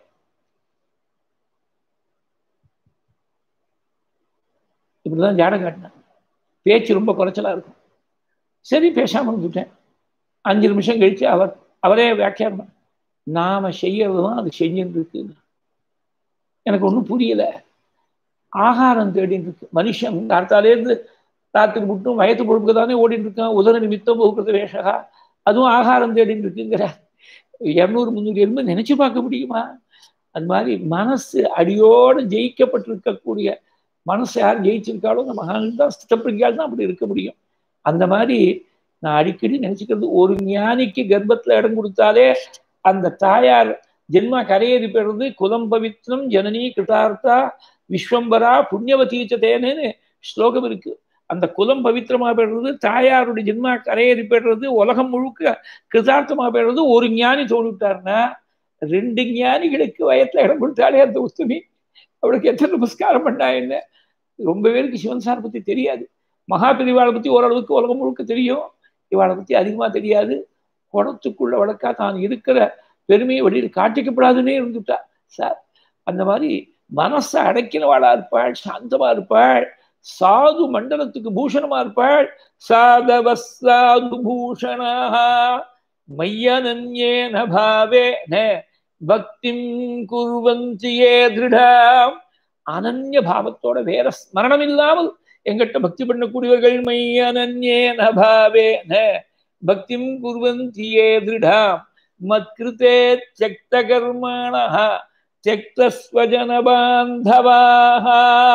இப்படிதான் ஜாட காட்டினேன். பேச்சு ரொம்ப குறைச்சலா இருக்கும். சரி பேசாம இருந்துட்டேன். அஞ்சு நிமிஷம் கழிச்சு அவர் அவரே வியாக்கியானம், நாம செய்யறதுதான் அது செஞ்சுட்டு இருக்கு. எனக்கு ஒன்றும் புரியல. ஆகாரம் தேடிட்டு இருக்கு மனுஷன். காத்தாலேருந்து ராத்திரி மட்டும் வயத்து பொழுப்புக்கு தானே ஓடிட்டு இருக்கான். உதர நிமித்தம் போக்குறது வேஷகா, அதுவும் ஆகாரம் தேடிட்டு இருக்குங்கிற. இருநூறு முந்நூறு எறும்பு நினைச்சு பார்க்க முடியுமா? அது மாதிரி மனசு அடியோடு ஜெயிக்கப்பட்டிருக்கக்கூடிய மனசு யார் ஜெயிச்சிருக்காளோ நம்ம மகான் தான், ஸ்திதப்பிரக்ஞால் தான் அப்படி இருக்க முடியும். அந்த மாதிரி நான் அடிக்கடி நினைச்சுக்கிறது, ஒரு ஞானிக்கு கர்ப்பத்துல இடம் கொடுத்தாலே அந்த தாயார் ஜென்மா கரையேறி பெறுறது. குலம் பவித்ரம் ஜனனி கிருதார்த்தா விஸ்வம்பரா புண்ணியவதீச்சதேன்னு ஸ்லோகம் இருக்கு. அந்த குலம் பவித்திரமா பெறுறது, தாயாருடைய ஜென்மா கரையேறி பெறுறது, உலகம் முழுக்க கிருதார்த்தமா பெறுறது. ஒரு ஞானி தோணிவிட்டார்னா ரெண்டு ஞானிகளுக்கு வயத்துல இடம் கொடுத்தாலே அந்த உஸ்துமி அவளுக்கு எத்தனை நமஸ்காரம் பண்ணா என்ன. ரொம்ப பேருக்கு சிவன் சார் பத்தி தெரியாது. மகாபிரிவாளை பத்தி ஓரளவுக்கு உலகம் முழுக்க தெரியும், இவாளை பத்தி அதிகமா தெரியாது. குடத்துக்குள்ள வழக்கா தான் இருக்கிற பெருமையை வெளியில் காட்டிக்கப்படாதுன்னே இருந்துட்டா சார். அந்த மாதிரி மனசை அடக்கினவாளா இருப்பாள், சாந்தமா இருப்பாள், சாது மண்டலத்துக்கு பூஷணமா இருப்பாள். சாதவ சாது பூஷணாக மையனன்யேன பாவேன பக்திம் குர்வந்தியே திருடாம். அனன்ய பாவத்தோட வேற ஸ்மரணம் இல்லாமல் எங்கிட்ட பக்தி பண்ணக்கூடியவர்கள் மையனன்யேன பாவேன பக்திம் குர்வந்தியே திருடாம் மத்கிருதே த்யக்த கர்மணஹ த்யக்த ஸ்வஜன பாந்தவாஹ.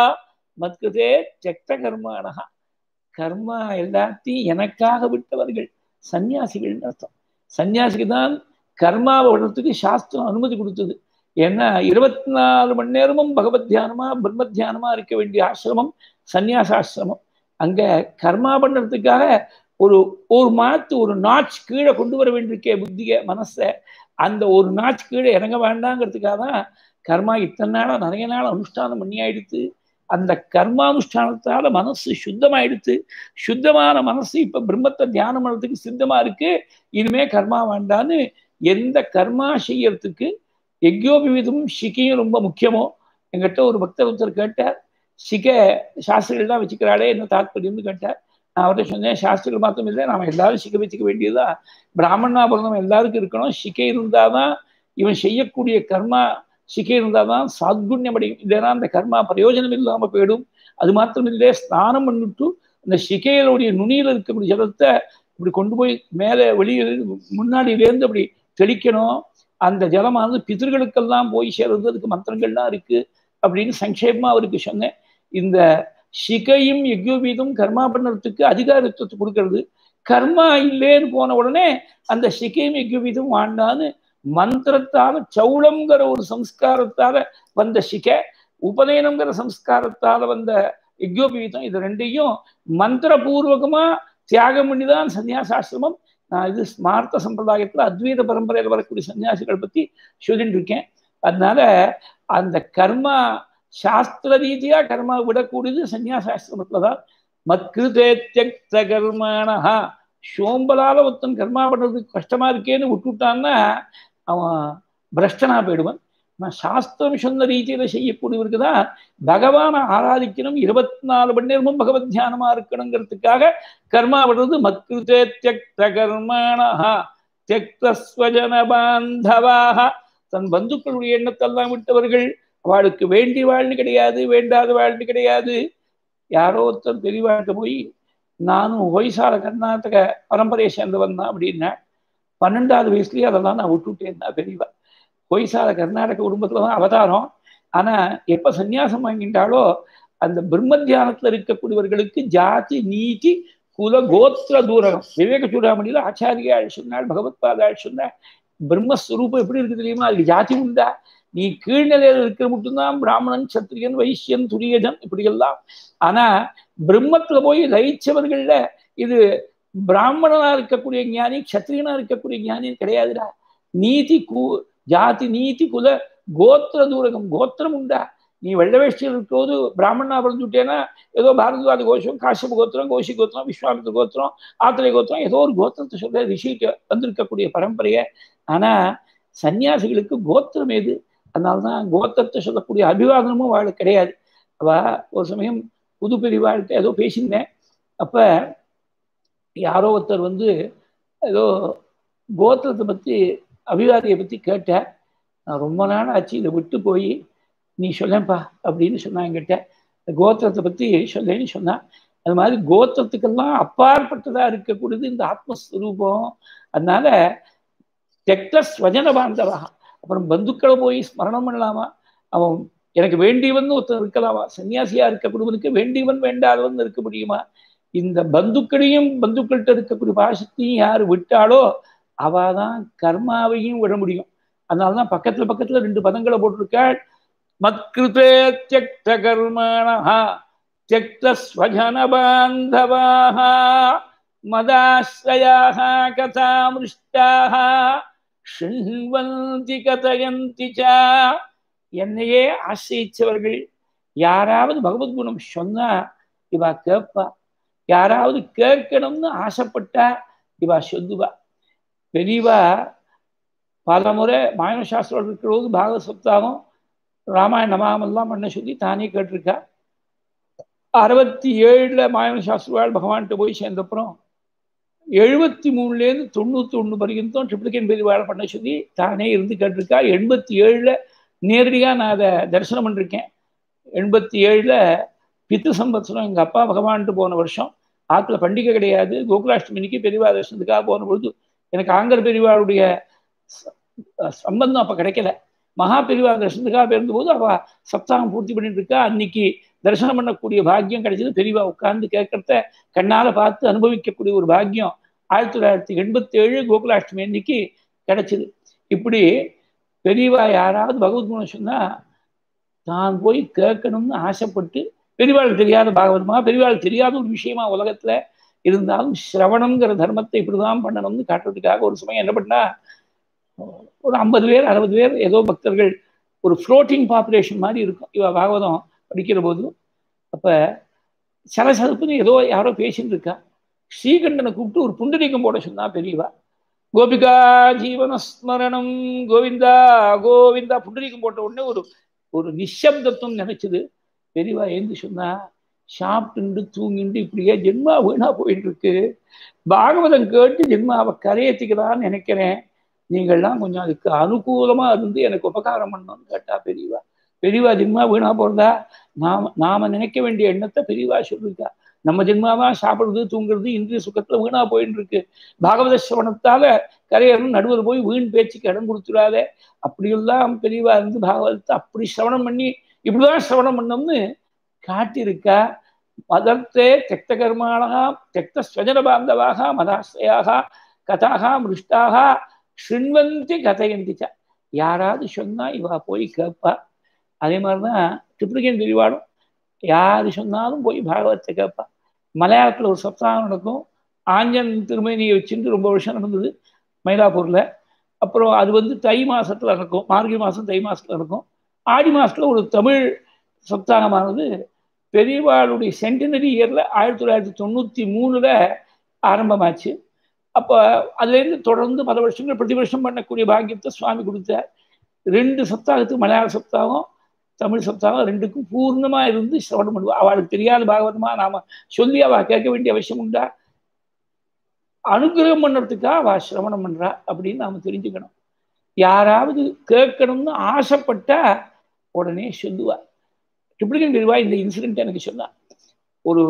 மத்கிருதே த்யக்த கர்மணஹ, கர்மா எல்லாத்தையும் எனக்காக விட்டவர்கள் சன்னியாசிகள் அர்த்தம். சன்னியாசிக்கு தான் கர்மாவை விடுறதுக்கு சாஸ்திரம் அனுமதி கொடுத்தது. ஏன்னா இருபத்தி நாலு மணி நேரமும் பகவத் தியானமா பிரம்ம தியானமா இருக்க வேண்டிய ஆசிரமம் சன்னியாசாசிரமம். அங்க கர்மா பண்ணுறதுக்காக ஒரு ஒரு மாத்து ஒரு நாச் கீழே கொண்டு வர வேண்டியிருக்கே புத்திய மனசை, அந்த ஒரு நாச் கீழே இறங்க வேண்டாங்கிறதுக்காக தான் கர்மா இத்தனை நாளா நிறைய நாள் அனுஷ்டானம் பண்ணி ஆயிடுத்து. அந்த கர்மானுஷ்டானத்தால மனசு சுத்தமாயிடுத்து. சுத்தமான மனசு இப்ப பிரம்மத்தை தியானம் பண்ணுறதுக்கு சித்தமா இருக்கு. இனிமே கர்மா வேண்டான்னு எந்த கர்மா செய்யறதுக்கு யஜ்யோபவீதமும் சிக்கையும் ரொம்ப முக்கியமோ. எங்கிட்ட ஒரு பக்தர் ஒருத்தர் கேட்டார், சிக்கை சாஸ்திரிகள் தான் வச்சுக்கிறாளே என்ன தாத்பரியம்னு கேட்டார். நான் அவர்கிட்ட சொன்னேன், சாஸ்திரிகள் மாத்திரம் இல்லை, நாம எல்லாரும் சிக்கை வச்சுக்க வேண்டியதுதான். பிராமணாபரணம் எல்லாருக்கும் இருக்கணும். சிக்கை இருந்தாதான் இவன் செய்யக்கூடிய கர்மா, சிக்கை இருந்தாதான் சாத்குண்யம் அடையும். இல்லைன்னா அந்த கர்மா பிரயோஜனம் இல்லாம போயிடும். அது மாத்திரம் இல்லை, ஸ்நானம் பண்ணிட்டு அந்த சிக்கைகளுடைய நுனியில இருக்கக்கூடிய ஜலத்தை இப்படி கொண்டு போய் மேலே வெளியில் முன்னாடியிலேருந்து அப்படி தெளிக்கணும். அந்த ஜலமானது பிதர்களுக்கெல்லாம் போய் சேர்றது, அதுக்கு மந்திரங்கள்லாம் இருக்கு அப்படின்னு சங்கேபமா அவருக்கு சொன்னேன். இந்த சிகையும் யஜ்யோபீதம் கர்மா பண்ணுறதுக்கு அதிகாரத்துவத்தை கொடுக்கறது. கர்மா இல்லேன்னு போன உடனே அந்த சிகையும் யஜ்யோபீதம் வாண்டான்னு மந்திரத்தால சௌளம்ங்கிற ஒரு சம்ஸ்காரத்தால வந்த சிகை, உபநயனம்ங்கிற சம்ஸ்காரத்தால வந்த யஜ்யோபீதம், இது ரெண்டையும் மந்திரபூர்வகமா தியாகம் பண்ணிதான் சன்னியாசாசிரமம். நான் இது ஸ்மார்த்த சம்பிரதாயத்துல அத்வைத பரம்பரையில் வரக்கூடிய சன்னியாசிகள் பத்தி சொல்லிட்டு இருக்கேன். அதனால அந்த கர்மா சாஸ்திர ரீதியா கர்மா விடக்கூடியது சன்னியாசாசிரமத்துலதான். மத்கிருதே த்யக்த கர்மணஹ, சோம்பலால ஒருத்தன் கர்மா பண்றதுக்கு கஷ்டமா இருக்கேன்னு விட்டுட்டான்னா அவன் பிரஷ்டனா போயிடுவான். நான் சாஸ்திரம் சொன்ன ரீதியில செய்யக்கூடியவருக்கு தான் பகவானை ஆராதிக்கணும், இருபத்தி நாலு மணி நேரமும் பகவத் தியானமா இருக்கணுங்கிறதுக்காக கர்மா விடுறது. மத்கிருதே த்யக்த கர்மணஹ த்யக்த ஸ்வஜன பாந்தவாஹ, தன் பந்துக்களுடைய எண்ணத்தெல்லாம் விட்டவர்கள். அவளுக்கு வேண்டி வாழ்னு கிடையாது, வேண்டாத வாழ்னு கிடையாது. யாரோ ஒருத்தர் பெரியவாழ்க்க போய் நானும் ஒய்சால கர்நாடக பரம்பரையை சேர்ந்தவன் தான் அப்படின்னா, பன்னெண்டாவது வயசுலயே அதெல்லாம் நான் விட்டுட்டேன்னா பெரியவா. ஒய்சால கர்நாடக குடும்பத்துல தான் அவதாரம். ஆனா எப்ப சன்னியாசம் வாங்கிட்டாலோ அந்த பிரம்ம தியானத்துல இருக்கக்கூடியவர்களுக்கு ஜாதி நீதி குல கோத்திர தூரம். விவேக சூடாமணியில ஆச்சாரியாள் சொன்னாள், பகவத் பாதாள் சொன்னாள், பிரம்மஸ்வரூபம் எப்படி இருக்கு தெரியுமா, அதுக்கு ஜாதி உண்டா? நீ கீழ்நிலையில இருக்கிற மட்டும்தான் பிராமணன், சத்திரியன், வைசியன், துரியஜன் இப்படியெல்லாம். ஆனா பிரம்மத்துல போய் லயிச்சவர்கள்ல இது பிராமணனா இருக்கக்கூடிய ஞானி, சத்திரியனா இருக்கக்கூடிய ஞானின்னு கிடையாதுடா. நீதி கு ஜாதி நீதி குல கோத்திர தூரகம், கோத்திரம் உண்டா? நீ வெள்ள வேஷ்டியில் இருக்கும்போது பிராமணனா பிறந்துட்டேன்னா ஏதோ பாரத்வாஜ கோஷம், காஷ்யப கோத்திரம், கோஷி கோத்திரம், விஸ்வாமித்திர கோத்திரம், ஆத்திரை கோத்திரம், ஏதோ ஒரு கோத்திரத்தை சொல்ற ரிஷிக்கு வந்திருக்கக்கூடிய பரம்பரைய. ஆனா சன்னியாசிகளுக்கு கோத்திரம் ஏது? அதனால்தான் கோத்திரத்தை சொல்லக்கூடிய அபிவாதனமும் வாழ் கிடையாது. அவ ஒரு சமயம் புது பெரியவாழ்கிட்ட ஏதோ பேசியிருந்தேன். அப்ப யாரோ ஒருத்தர் வந்து ஏதோ கோத்திரத்தை பத்தி அபிவாதியை பத்தி கேட்டேன். நான் ரொம்ப நாள் ஆச்சு இதை விட்டு போய் நீ சொல்லேன்ப்பா அப்படின்னு சொன்னா என்கிட்ட. கோத்திரத்தை பத்தி சொல்லேன்னு சொன்னா, அது மாதிரி கோத்திரத்துக்கெல்லாம் அப்பாற்பட்டதா இருக்கக்கூடியது இந்த ஆத்மஸ்வரூபம். அதனால தெக்த ஸ்வஜன பாந்தவா, அப்புறம் பந்துக்களை போய் ஸ்மரணம் பண்ணலாமா? அவன் எனக்கு வேண்டியவன் ஒருத்தன் இருக்கலாமா? சன்னியாசியா இருக்கக்கூடியவனுக்கு வேண்டியவன் வேண்டாதவன் இருக்க முடியுமா? இந்த பந்துக்களையும் பந்துக்கள்கிட்ட இருக்கக்கூடிய பாசத்தையும் யாரு விட்டாலோ அவாதான் கர்மாவையும் விட முடியும். அதனாலதான் பக்கத்துல பக்கத்துல ரெண்டு பதங்களை போட்டிருக்காள். மத்கிருதே த்யக்த கர்மணஹ த்யக்த ஸ்வஜன பாந்தவாஹ மதாஸ்ரயாஹ கதாமிருஷ்டாஹ ஷிண்வந்தி கதயந்தி ச. என்னையே ஆசிரிச்சவர்கள் யாராவது பகவத்குணம் சொன்னா இவா கேட்பா, யாராவது கேட்கணும்னு ஆசைப்பட்டா இவா சொல்லுவா. பெரியவா பல முறை மாயன சாஸ்திரம் இருக்கிறது பாகவத சப்தாகம் ராமாயண நமாமெல்லாம் பண்ண சொல்லி தானே கேட்டிருக்கா. அறுபத்தி ஏழுல மாயவன சாஸ்திரிவாள் பகவான்கிட்ட போய் சேர்ந்தப்புறம் எழுபத்தி மூணுலேருந்து தொண்ணூத்தி ஒண்ணு வரைக்கும் ட்ரிப்ளிகேன் பெரியவாளை பண்ண சொல்லி தானே இருந்து கேட்டிருக்கா. எண்பத்தி ஏழுல நேரடியாக நான் அதை தரிசனம் பண்ணிருக்கேன். எண்பத்தி ஏழுல பித்து சம்பத்சரம் எங்கள் அப்பா பகவான்ட்டு போன வருஷம் ஆற்றுல பண்டிகை கிடையாது, கோகுலாஷ்டமிக்கு பெரியவா தரிசனத்துக்காக போன பொழுது எனக்கு ஆங்கர் பெரியவாளுடைய சம்பந்தம் அப்போ கிடைக்கல. மகா பெரியவா தரிசனத்துக்காக இருந்தபோது அவள் சப்தாகம் பூர்த்தி பண்ணிட்டு இருக்கா. அன்னைக்கு தரிசனம் பண்ணக்கூடிய பாக்கியம் கிடைச்சது. பெரியவா உட்கார்ந்து கேட்கறத கண்ணால் பார்த்து அனுபவிக்கக்கூடிய ஒரு பாக்கியம் ஆயிரத்தி தொள்ளாயிரத்தி எண்பத்தி ஏழு கோகுலாஷ்டமி அன்னைக்கு கிடைச்சிது. இப்படி பெரியவா யாராவது பகவத் குணம் சொன்னா தான் போய் கேட்கணும்னு ஆசைப்பட்டு, பெரியவாள் தெரியாத பாகவதமா பெரியவாள் தெரியாத ஒரு விஷயமா உலகத்துல இருந்தாலும் சிரவணம்ங்கிற தர்மத்தை இப்படிதான் பண்ணணும்னு காட்டுறதுக்காக ஒரு சமயம் என்ன பண்ணா, ஒரு ஐம்பது பேர் அறுபது பேர் ஏதோ பக்தர்கள் ஒரு ஃப்ளோட்டிங் பாப்புலேஷன் மாதிரி இருக்கும் இவ பாகவதம் படிக்கிற போது. அப்ப சலசலப்புன்னு ஏதோ யாரோ பேசிட்டு இருக்கா. ஸ்ரீகண்டனை கூப்பிட்டு ஒரு புண்டரீகம் போட சொன்னா பெரியவா. கோபிகா ஜீவனஸ்மரணம் கோவிந்தா கோவிந்தா புண்டரீகம் போட்ட உடனே ஒரு ஒரு நிசப்தத்துவம் நினைச்சது. பெரியவா ஏந்து சொன்னா, சாப்பிட்டு தூங்கிட்டு இப்படியே ஜென்மா வீணா போயிட்டு இருக்கு, பாகவதம் கேட்டு ஜென்மாவை கரையேற்றிக்கலான்னு நினைக்கிறேன், நீங்கள்லாம் கொஞ்சம் அதுக்கு அனுகூலமா இருந்து எனக்கு உபகாரம் பண்ணணும்னு கேட்டா பெரியவா. பெரியவா ஜென்மா வீணா போறதா? நாம நாம நினைக்க வேண்டிய எண்ணத்தை பெரியவா சொல்லிருக்கா. நம்ம ஜென்மாவா சாப்பிடுறது தூங்குறது இந்திரிய சுகத்துல வீணா போயிட்டு இருக்கு, பாகவத சிரவணத்தால கரையேறும், நடுவில் போய் வீண் பேச்சுக்கு இடம் கொடுத்துடாத, அப்படியெல்லாம் பெரியவா இருந்து பாகவதத்தை அப்படி சிரவணம் பண்ணி இப்படிதான் சிரவணம் பண்ணோம்னு காட்டியிருக்கா. மதர்த்தே தெக்த கர்மாணா தெக்த ஸ்வஜன பாந்தவாக மதாஸ்ரயாக கதாக மிருஷ்டாக ஸ்ருண்வந்தி கதையந்திச்சா. யாராவது சொன்னா இவா போய் கேட்பா. அதே மாதிரிதான் ட்ரிப்ளிகேன் பெரியவாளும் யாரு சொன்னாலும் போய் பாகவத்தை கேட்பா. மலையாளத்தில் ஒரு சப்தாகம் நடக்கும், ஆஞ்சன் திருமேனியை வச்சுட்டு ரொம்ப வருஷம் நடந்தது மயிலாப்பூர்ல. அப்புறம் அது வந்து தை மாசத்துல நடக்கும், மார்கழி மாசம் தை மாசத்துல நடக்கும். ஆடி மாசத்துல ஒரு தமிழ் சப்தாகமானது பெரியவாளுடைய சென்டினரி இயர்ல ஆயிரத்தி தொள்ளாயிரத்தி தொண்ணூத்தி மூணுல ஆரம்பமாச்சு. அப்போ அதுலேருந்து தொடர்ந்து பல வருஷங்கள் பிரதி வருஷம் பண்ணக்கூடிய பாக்கியத்தை சுவாமி கொடுத்தார். ரெண்டு சப்தாகத்துக்கு மலையாள சப்தாகம் தமிழ் சப்தாகம் ரெண்டுக்கும் பூர்ணமா இருந்து சிரவணம் பண்ணுவா. அவளுக்கு தெரியாத பாகவதமா நாம சொல்லி அவ கேட்க வேண்டிய அவசியம் உண்டா? அனுகிரகம் பண்ணுறதுக்காக அவ சிரவணம் பண்றா அப்படின்னு நாம தெரிஞ்சுக்கணும். யாராவது கேட்கணும்னு ஆசைப்பட்டா உடனே சொல்லுவா. ட்ரிப்ளிகேன் பெரியவா இந்த இன்சிடென்ட் எனக்கு சொன்னா. ஒரு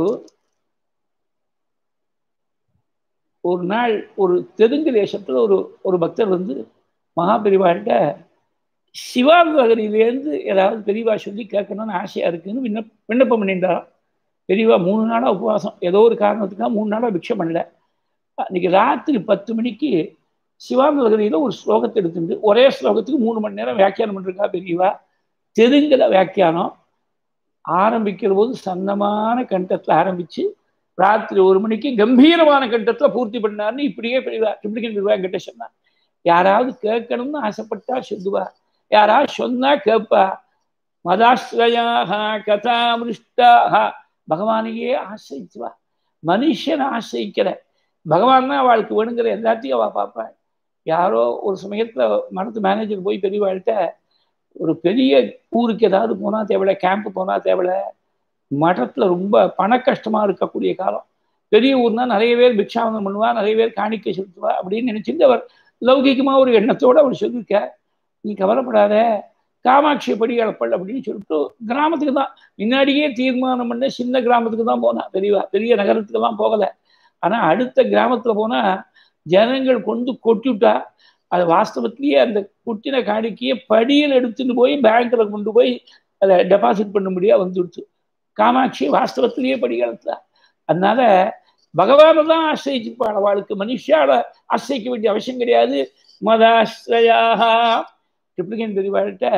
ஒரு நாள் ஒரு தெலுங்கு தேசத்துல ஒரு ஒரு பக்தர் வந்து மகா பெரியவாள்கிட்ட சிவாங்கரியிலேருந்து ஏதாவது பெரியவா சொல்லி கேட்கணும்னு ஆசையா இருக்குன்னு விண்ணப்ப விண்ணப்பம் பண்ணிட்டாராம். பெரியவா மூணு நாளா உபவாசம், ஏதோ ஒரு காரணத்துக்காக மூணு நாளா பிக்ஷை பண்ணல. இன்னைக்கு ராத்திரி பத்து மணிக்கு சிவாங்கரியில ஒரு ஸ்லோகத்தை எடுத்துட்டு ஒரே ஸ்லோகத்துக்கு மூணு மணி நேரம் வியாக்கியானம் பண்ணிருக்கா பெரியவா. தெலுங்குல வியாக்கியானம் ஆரம்பிக்கிற போது சன்னமான கண்டத்துல ஆரம்பிச்சு ராத்திரி ஒரு மணிக்கு கம்பீரமான கண்டத்துல பூர்த்தி பண்ணார்னு இப்படியே பெரியவா ட்ரிப்ளிகேன் பெரியவா என்கிட்ட சொன்னா. யாராவது கேட்கணும்னு ஆசைப்பட்டா சொல்லுவா, யாராவது சொன்னா கேட்பா. மதாஸ்ரயாக கதாமிருஷ்டாக பகவானையே ஆசிரிச்சுவா. மனுஷனை ஆசிரிக்கல, பகவான் தான் அவளுக்கு வேணுங்கிற எல்லாத்தையும் அவள் பார்ப்பா. யாரோ ஒரு சமயத்துல மனத்து மேனேஜர் போய் பெரியவாழ்கிட்ட ஒரு பெரிய ஊருக்கு ஏதாவது போனா தேவையில்ல, கேம்ப் போனா தேவையில்ல, மடத்துல ரொம்ப பண கஷ்டமா இருக்கக்கூடிய காலம், பெரிய ஊர்னா நிறைய பேர் பிக்ஷாவனம் பண்ணுவா, நிறைய பேர் காணிக்கை செலுத்துவா அப்படின்னு நினைச்சிட்டு அவர் லௌகிகமா ஒரு எண்ணத்தோடு அவர் சொல்லியிருக்க. நீ கவலைப்படாத, காமாட்சி படி அளப்பள் அப்படின்னு சொல்லிட்டு கிராமத்துக்கு தான் முன்னாடியே தீர்மானம் பண்ண சின்ன கிராமத்துக்கு தான் போனா பெரியவா, பெரிய நகரத்துக்கெல்லாம் போகல. ஆனா அடுத்த கிராமத்துல போனா ஜனங்கள் கொண்டு கொட்டிவிட்டா, அது வாஸ்தவத்திலேயே அந்த குட்டின காணிக்கையை படியில் எடுத்துட்டு போய் பேங்க்ல கொண்டு போய் அதை டெபாசிட் பண்ண முடியா வந்துடுச்சு. காமாட்சி வாஸ்தவத்திலேயே படிகளத்தா. அதனால பகவானை தான் ஆசிரிச்சுப்பாள். அவளுக்கு மனுஷால ஆசிரிக்க வேண்டிய அவசியம் கிடையாது. மதாஸ்ரயாக ட்ரிப்ளிகேன் பெரியவாழ்கிட்ட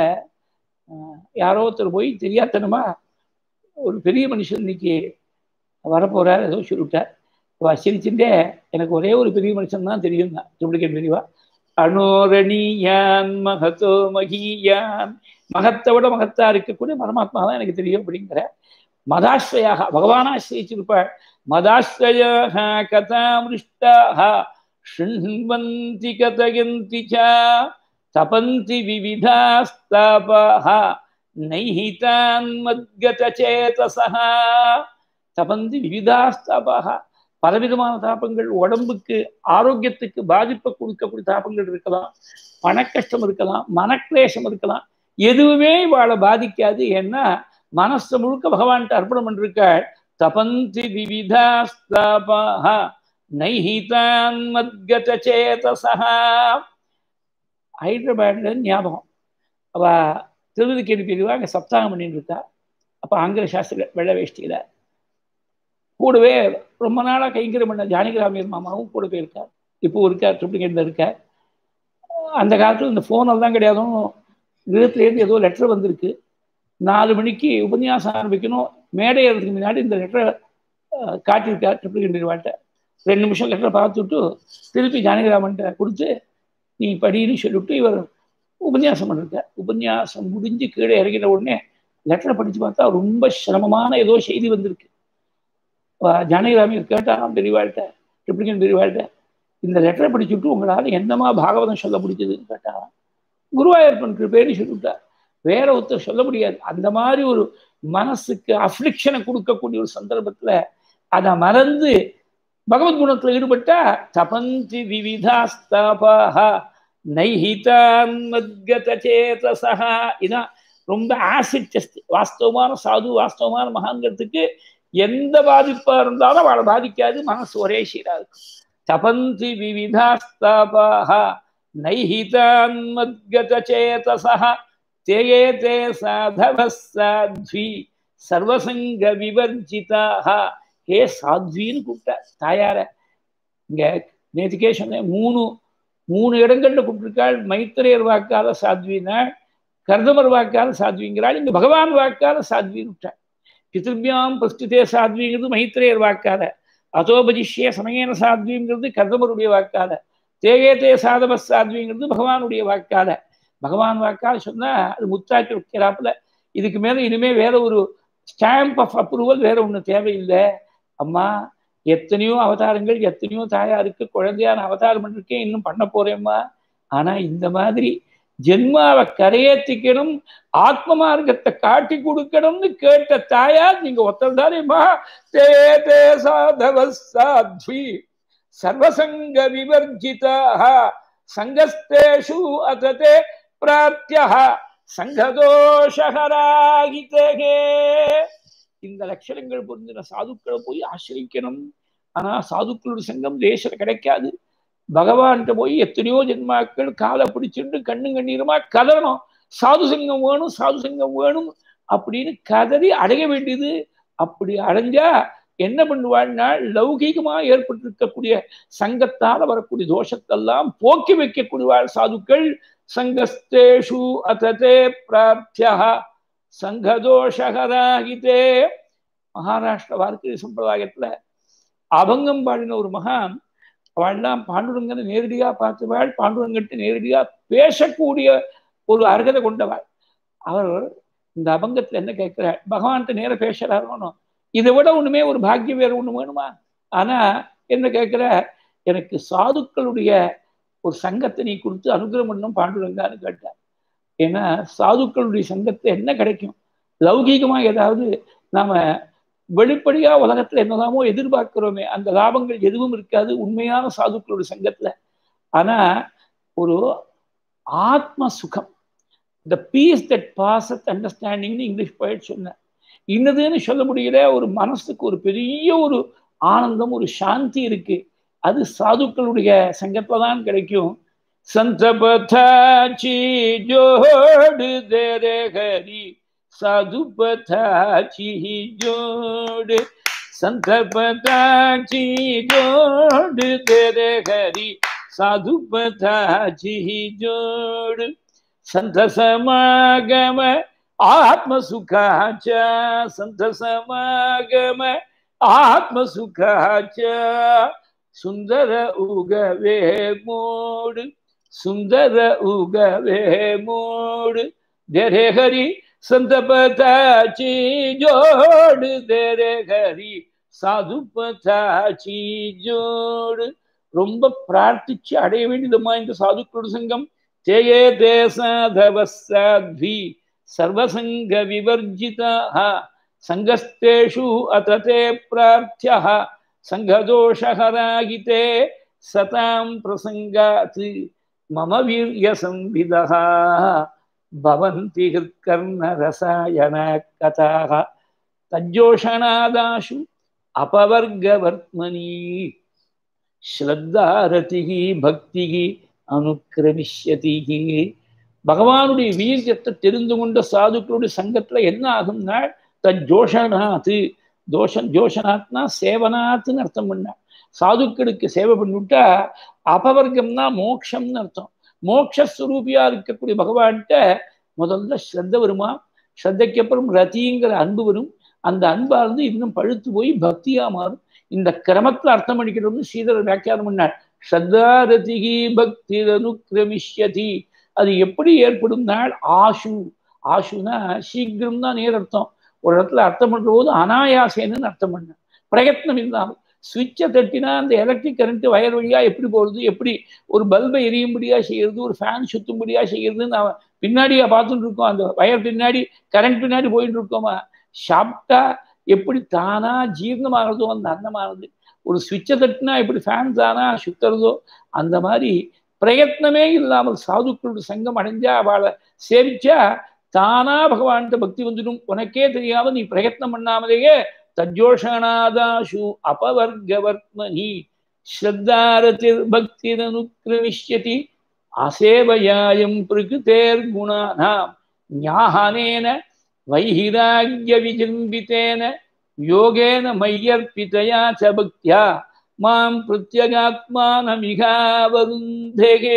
யாரோ ஒருத்தர் போய் தெரியாதனமா ஒரு பெரிய மனுஷன் இன்னைக்கு வரப்போறாரு ஏதோ சொல்லிவிட்டார். சிரிச்சுட்டே எனக்கு ஒரே ஒரு பெரிய மனுஷன் தான் தெரியும் தான் ட்ரிப்ளிகேன் பெரியவா. அனோரணியான் மகத்தோ மகியான், மகத்தை விட மகத்தா இருக்கக்கூடிய பரமாத்மா தான் எனக்கு தெரியும் அப்படிங்கிற. மதாஸ்ரயாக பகவானா ஆசிரிச்சிருப்பாள். மதாஸ்ரயாக கதாமிருஷ்டாக ஷண்வந்தி கதயந்தி ச தபந்தி விவிதாஸ்தாபாஹ நைஹிதான் மத்கத சேதசஹ தபந்தி விவிதாஸ்தாபாக. பலவிதமான தாபங்கள், உடம்புக்கு ஆரோக்கியத்துக்கு பாதிப்பை கொடுக்கக்கூடிய தாபங்கள் இருக்கலாம், பண கஷ்டம் இருக்கலாம், மனக்லேசம் இருக்கலாம். எதுவுமே இவாளை பாதிக்காது. ஏன்னா மனசு முழுக்க பகவான்கிட்ட அர்ப்பணம் பண்ணிருக்காள். தபந்தி விவிதாஸ்தாபாக நைஹிதான் மத்கத சேதசஹ. ஹைதராபாத்ல ஞாபகம், அவ திருவதிக்கேணி பிரிவா அங்கே சப்தாகம் பண்ணிட்டு இருக்கா. அப்போ ஆங்கில சாஸ்திர வெள்ள வேஷ்டியில கூடவே ரொம்ப நாளாக கைங்கரம் பண்ண ஜானகிராமியர் மாமாவும் கூட போயிருக்கார். இப்போ இருக்கார், ட்ரிப்ளிகேட்டில் இருக்கார். அந்த காலத்தில் இந்த ஃபோனெல்லாம் கிடையாதும், கிரகத்துலேருந்து ஏதோ லெட்டர் வந்திருக்கு, நாலு மணிக்கு உபன்யாசம் ஆரம்பிக்கணும், மேடை ஏறதுக்கு முன்னாடி இந்த லெட்டரை காட்டியிருக்கார் ட்ரிப்ளிகேட்டில். ரெண்டு நிமிஷம் லெட்டரை பார்த்துட்டு திருப்பி ஜானகிராமன்ட்ட கொடுத்து நீ படின்னு சொல்லிவிட்டு இவர் உபன்யாசம் பண்ணிருக்கார். உபன்யாசம் முடிஞ்சு கீழே இறங்கின உடனே லெட்டரை படித்து பார்த்தா ரொம்ப சிரமமான ஏதோ செய்தி வந்திருக்கு. ஜானகிராமியர் கேட்டாராம் பெரியவாழ்கிட்ட, ட்ரிப்ளிகேட் பெரியவாழ்கிட்ட, இந்த லெட்டரை படிச்சுட்டு உங்களால் என்னமா பாகவதம் சொல்ல முடிஞ்சதுன்னு கேட்டாராம். குருவாயூரப்பன் பேரு சொல்லிவிட்டார், வேற ஒருத்தர் சொல்ல முடியாது. அந்த மாதிரி ஒரு மனசுக்கு அஃப்ளிக்ஷனை கொடுக்கக்கூடிய ஒரு சந்தர்ப்பத்தில் அதை மறந்து பகவத் குணத்தில் ஈடுபட்டா தபந்தி விவிதாஸ்தாபாக நைஹிதான் மத்கத சேதசஹ. இதான் ரொம்ப ஆசிட் டெஸ்ட். வாஸ்தவமான சாது, வாஸ்தவமான மகான்கிறதுக்கு எந்த பாதிப்பா இருந்தாலும் அவளை பாதிக்காது, மனசு ஒரே சீரா இருக்கும். தபந்தி விவிதாஸ்தாபாக நைஹிதான் மத்கத சேதசஹ தேயே தே சாதவ சாத்வி சர்வசங்க விவர்ஜிதாக. ஹே சாத்வின்னு கூப்பிட்ட தாயார. இங்க நேற்றுக்கே சொன்னேன், மூணு மூணு இடங்கள்ல கூப்பிட்டிருக்காள். மைத்திரேயர் வாக்கால சாத்வினாள், கர்தமர் வாக்கால சாத்விங்கிறாள், இங்க பகவான் வாக்கால சாத்வின்னு விட்டாள். பிதிருபியாம் பிரஸ்துதே சாத்விங்கிறது மைத்திரேயர் வாக்கால, அதோபஜிஷ்ய சமயன சாத்விங்கிறது கர்தமருடைய வாக்கால, தேயே தே சாதவ சாத்விங்கிறது பகவானுடைய வாக்கால. பகவான் வாக்கால சொன்னா அது முத்தாக்கி வைக்கிறாப்புல. இதுக்கு மேல இனிமே வேற ஒரு ஸ்டாம்ப் ஆஃப் அப்ரூவல் வேற ஒண்ணு தேவையில்லை. அம்மா எத்தனையோ அவதாரங்கள், எத்தனையோ தாயாருக்கு குழந்தையான அவதாரம் பண்ணிருக்கேன், இன்னும் பண்ண போறேம்மா. ஆனா இந்த மாதிரி ஜென்மாவை கரையேற்றிக்கணும், ஆத்ம மார்க்கத்தை காட்டி கொடுக்கணும்னு கேட்ட தாயார் நீங்க ஒருத்தர் தானேம்மா. தே தே சாதவ சாத்வி சர்வசங்க விவர்ஜிதாக சங்கஸ்தேஷு அததே பிராப்த்யஹ சங்கதோஷஹராகிதே. இந்த லட்சணங்கள் பொருந்தின சாதுக்களை போய் ஆசிரிக்கணும். ஆனா சாதுக்களோட சங்கம் தேசத்துல கிடைக்காது. பகவான்கிட்ட போய் எத்தனையோ ஜென்மாக்கள் காலை பிடிச்சிட்டு கண்ணு கண்ணீருமா கதறணும், சாது சங்கம் வேணும், சாது சங்கம் வேணும் அப்படின்னு கதறி அடைய வேண்டியது. அப்படி அடைஞ்சா என்ன பண்ணுவாள்னா, லௌகீகமா ஏற்பட்டிருக்கக்கூடிய சங்கத்தால் வரக்கூடிய தோஷத்தெல்லாம் போக்கி வைக்கக்கூடியவாள் சாதுக்கள். சங்கஸ்தேஷு அததே பிராப்த்யஹ சங்கதோஷஹராகிதே. மகாராஷ்டிர வார்த்தை சம்பிரதாயத்துல அபங்கம் பாடின ஒரு மகான், அவள்லாம் பாண்டுரங்கனை நேரடியா பார்த்துவாள், பாண்டுரங்கிட்ட நேரடியா பேசக்கூடிய ஒரு அர்ஹதை கொண்டவாள். அவர் இந்த அபங்கத்துல என்ன கேட்கிறாள், பகவான்கிட்ட நேர பேசுறாருன்னு, இதை விட ஒண்ணுமே ஒரு பாக்கியம் வேற ஒண்ணு வேணுமா? ஆனா என்ன கேட்கிற, எனக்கு சாதுக்களுடைய ஒரு சங்கத்தை நீ கொடுத்து அனுகிரகம் பண்ணணும் பாண்டுரங்கான்னு கேட்டார். ஏன்னா சாதுக்களுடைய சங்கத்தை என்ன கிடைக்கும்? லௌகீகமா ஏதாவது நாம வெளிப்படையா உலகத்துல என்னதாமோ எதிர்பார்க்கிறோமே, அந்த லாபங்கள் எதுவும் இருக்காது உண்மையான சாதுக்களுடைய சங்கத்துல. ஆனா ஒரு ஆத்ம சுகம், த பீஸ் தட் பாசத் அண்டர்ஸ்டாண்டிங்னு இங்கிலீஷ் போயிட்டு சொன்ன, இன்னதுன்னு சொல்ல முடியல, ஒரு மனசுக்கு ஒரு பெரிய ஒரு ஆனந்தம், ஒரு சாந்தி இருக்கு. அது சாதுக்களுடைய சங்கத்துல தான் கிடைக்கும். சந்தபதாச்சி ஜோடு தேரே ஹரி சாதுபதாச்சி ஜோடு சந்தபதாச்சி ஜோடு தேரே ஹரி சாதுபதாச்சி ஜோடு சந்த சமாகம ஆத்ம சுகாச்ச சந்த சமாகம ஆத்ம சுகாச்ச சுந்தர உகவே மூடு சுந்தர உகவே மூடு தேரே ஹரி சந்தபதாச்சி ஜோடு தேரே ஹரி சாதுபதாச்சி ஜோடு. ரொம்ப பிரார்த்திச்சு அடைய வேண்டியதுமா இந்த சாதுக்களோட சங்கம். தேயே தே சாதவ சாத்வி சர்வசங்க விவர்ஜிதாஹ சங்கஸ்தேஷு அததே பிரார்த்தியஹ சங்கதோஷஹராகிதே சதாம் பிரசங்காத் மம வீர்ய சம்பிதஹ பவந்தி ஹிருத்கர்ண ரசாயன கதாஹ தஜ்ஜோஷணாதாஷு அபவர்கவர்த்மனி ஸ்ரத்தாரதிகி பக்திகி அனுக்கிரமிஷ்யதிகி. பகவானுடைய வீரியத்தை தெரிந்து கொண்ட சாதுக்களுடைய சங்கத்துல என்ன ஆகும்னா தஜ்ஜோஷனாத்து, தோஷன் ஜோஷனாத்னா சேவனாத்துன்னு அர்த்தம் பண்ண. சாதுக்களுக்கு சேவை பண்ணிவிட்டா அபவர்க்கம்னா மோட்சம்னு அர்த்தம். மோட்சஸ்வரூபியா இருக்கக்கூடிய பகவான்கிட்ட முதல்ல ஸ்ரத்த வருமா, ஸ்ரத்தைக்கு அப்புறம் ரதிங்கிற அன்பு வரும். அந்த அன்பா இருந்து இன்னும் பழுத்து போய் பக்தியா மாறும். இந்த கிரமத்துல அர்த்தம் பண்ணிக்கணும்னு ஸ்ரீதரர் வியாக்கியானம் பண்ணார். ஸ்ரத்தாரதிகி பக்தி அனுக்கிரமிஷ்யதி. அது எப்படி ஏற்படும் நாள் ஆஷு. ஆஷுனா சீக்கிரம் தான் நேர் அர்த்தம். ஒரு இடத்துல அர்த்தம் பண்ற போது அனாயாசேன்னு அர்த்தம் பண்ண, பிரயத்னம் இல்லாமல். சுவிட்சை தட்டினா அந்த எலக்ட்ரிக் கரண்ட் வயர் வழியா எப்படி போகுது, எப்படி ஒரு பல்பை எரியும்படியா செய்யறது, ஒரு ஃபேன் சுத்தும்படியா செய்யறதுன்னு அவன் பின்னாடியா பார்த்துட்டு இருக்கோம். அந்த வயர் பின்னாடி கரண்ட் பின்னாடி போயிட்டு இருக்கோமா. சாப்பிட்டா எப்படி தானா ஜீர்ணமாகிறதோ அந்த அன்னமானது, ஒரு சுவிட்சை தட்டினா எப்படி ஃபேன் தானா சுத்துறதோ அந்த மாதிரி பிரயத்னமே இல்லாமல் சாதுக்களோட சங்கம் அடைஞ்சா அவளை சேவிச்சா தானா பகவான்கிட்ட பக்தி வந்துடும். உனக்கே தெரியாம நீ பிரயத்னம் பண்ணாமலேயே தஜ்ஜோஷணாதாஷு அபவர்கவர்த்மனி ஸ்ரத்தாரதிர் பக்திர் அனுக்கிரமிஷ்யதி அசேவயாயம் பிரகிருதேர் குணானாம் ஞாஹனேன வைஹிராக்ய விஜிம்பிதேன யோகேன மையர்பிதயா ச பக்த்யா மாம் பிரத்யகாத்மானமிகாவருந்தேகே.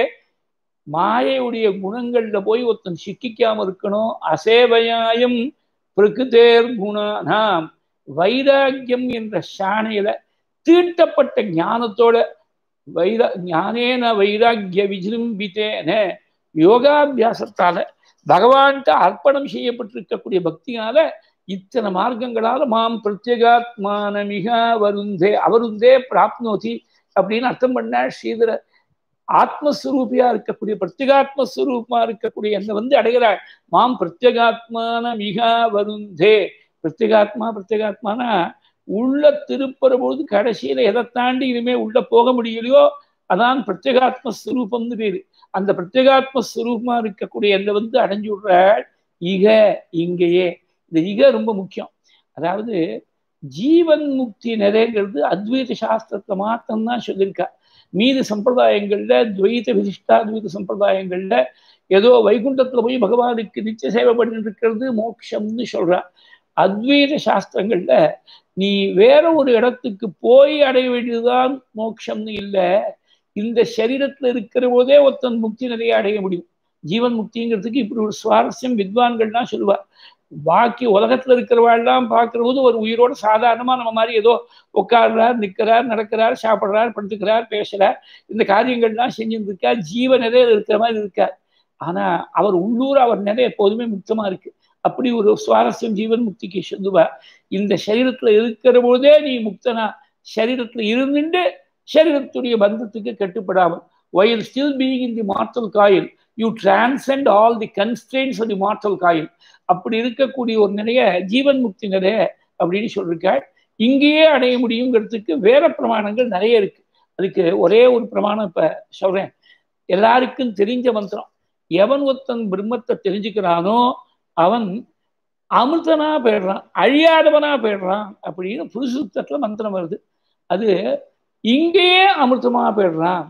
மாயையுடைய குணங்கள்ல போய் ஒருத்தன் சிக்கிக்காம இருக்கணும். அசேவயாயம் பிரகிருதேர் குணானாம், வைராக்கியம் என்ற சாணையில தீட்டப்பட்ட ஞானத்தோட வைரா ஞானேன வைராக்கிய விஜிம்பித்தேன யோகாபியாசத்தால பகவான்கிட்ட அர்ப்பணம் செய்யப்பட்டிருக்கக்கூடிய பக்தியால இத்தனை மார்க்கங்களால மாம் பிரத்யேகாத்மானமிகா வருந்தே அவருந்தே பிராப்னோதி அப்படின்னு அர்த்தம் பண்ண ஸ்ரீதர. ஆத்மஸ்வரூபியா இருக்கக்கூடிய பிரத்யேகாத்மஸ்வரூபமா இருக்கக்கூடிய என்ன வந்து அடைகிறாள். மாம் பிரத்யேகாத்மான மிகா வருந்தே. பிரத்யேகாத்மா பிரத்யேகாத்மானா உள்ள திருப்புற பொழுது கடைசியில எதை தாண்டி இனிமே உள்ள போக முடியலையோ அதான் பிரத்யேகாத்மஸ்வரூபம்னு பேரு. அந்த பிரத்யேகாத்மஸ்வரூபமா இருக்கக்கூடிய என்ன வந்து அடைஞ்சு விடுறாள் இக இங்கேயே. இந்த இக ரொம்ப முக்கியம். அதாவது ஜீவன் முக்தி நிறைங்கிறது அத்வைத சாஸ்திரத்தை மாத்திரம்தான் சொல்லியிருக்கா. மீது சம்பிரதாயங்கள்ல துவைத விசிஷ்டாத்வைத சம்பிரதாயங்கள்ல ஏதோ வைகுண்டத்துல போய் பகவானுக்கு நிச்சய சேவை பண்ணிட்டு இருக்கிறது மோட்சம்னு சொல்றா. அத்வைத சாஸ்திரங்கள்ல நீ வேற ஒரு இடத்துக்கு போய் அடைய வேண்டியதுதான் மோட்சம்னு இல்லை. இந்த சரீரத்துல இருக்கிற போதே ஒருத்தன் முக்தி நிறைய அடைய முடியும். ஜீவன் முக்திங்கிறதுக்கு இப்படி ஒரு சுவாரஸ்யம் வித்வான்கள்லாம் சொல்லுவார். பாக்கி உலகத்துல இருக்கிறவாள்லாம் பார்க்கிற போது ஒரு உயிரோட சாதாரணமா நம்ம மாதிரி ஏதோ உட்காடுறார், நிற்கிறார், நடக்கிறார், சாப்பிட்றார், படுத்துக்கிறார், பேசுறார், இந்த காரியங்கள்லாம் செஞ்சுட்டு இருக்கார். ஜீவ நிறைய இருக்கிற மாதிரி இருக்கார். ஆனா அவர் உள்ளூர் அவர் நிறைய எப்போதுமே முக்தமா இருக்கு. அப்படி ஒரு சுவாரஸ்யம் ஜீவன் முக்திக்கு சொல்லுவா. இந்த சரீரத்துல இருக்கிற போதே நீ முக்தனா, சரீரத்துல இருந்துட்டு சரீரத்துடைய பந்தத்துக்கு கட்டுப்படாமல் while still being in the mortal coil you transcend all the constraints of the mortal coil. அப்படி இருக்கக்கூடிய ஒரு நிலைய ஜீவன் முக்தி நிறைய அப்படின்னு சொல்லியிருக்காள். இங்கேயே அடைய முடியுங்கிறதுக்கு வேற பிரமாணங்கள் நிறைய இருக்கு. அதுக்கு ஒரே ஒரு பிரமாணம் இப்ப சொல்றேன். எல்லாருக்கும் தெரிஞ்ச மந்திரம். எவன் ஒருத்தன் பிரம்மத்தை தெரிஞ்சுக்கிறானோ அவன் அமிர்தனா போயிடுறான், அழியாதவனா போயிடுறான் அப்படின்னு புருஷத்துல மந்திரம் வருது. அது இங்கேயே அமிர்தமா போயிடுறான்.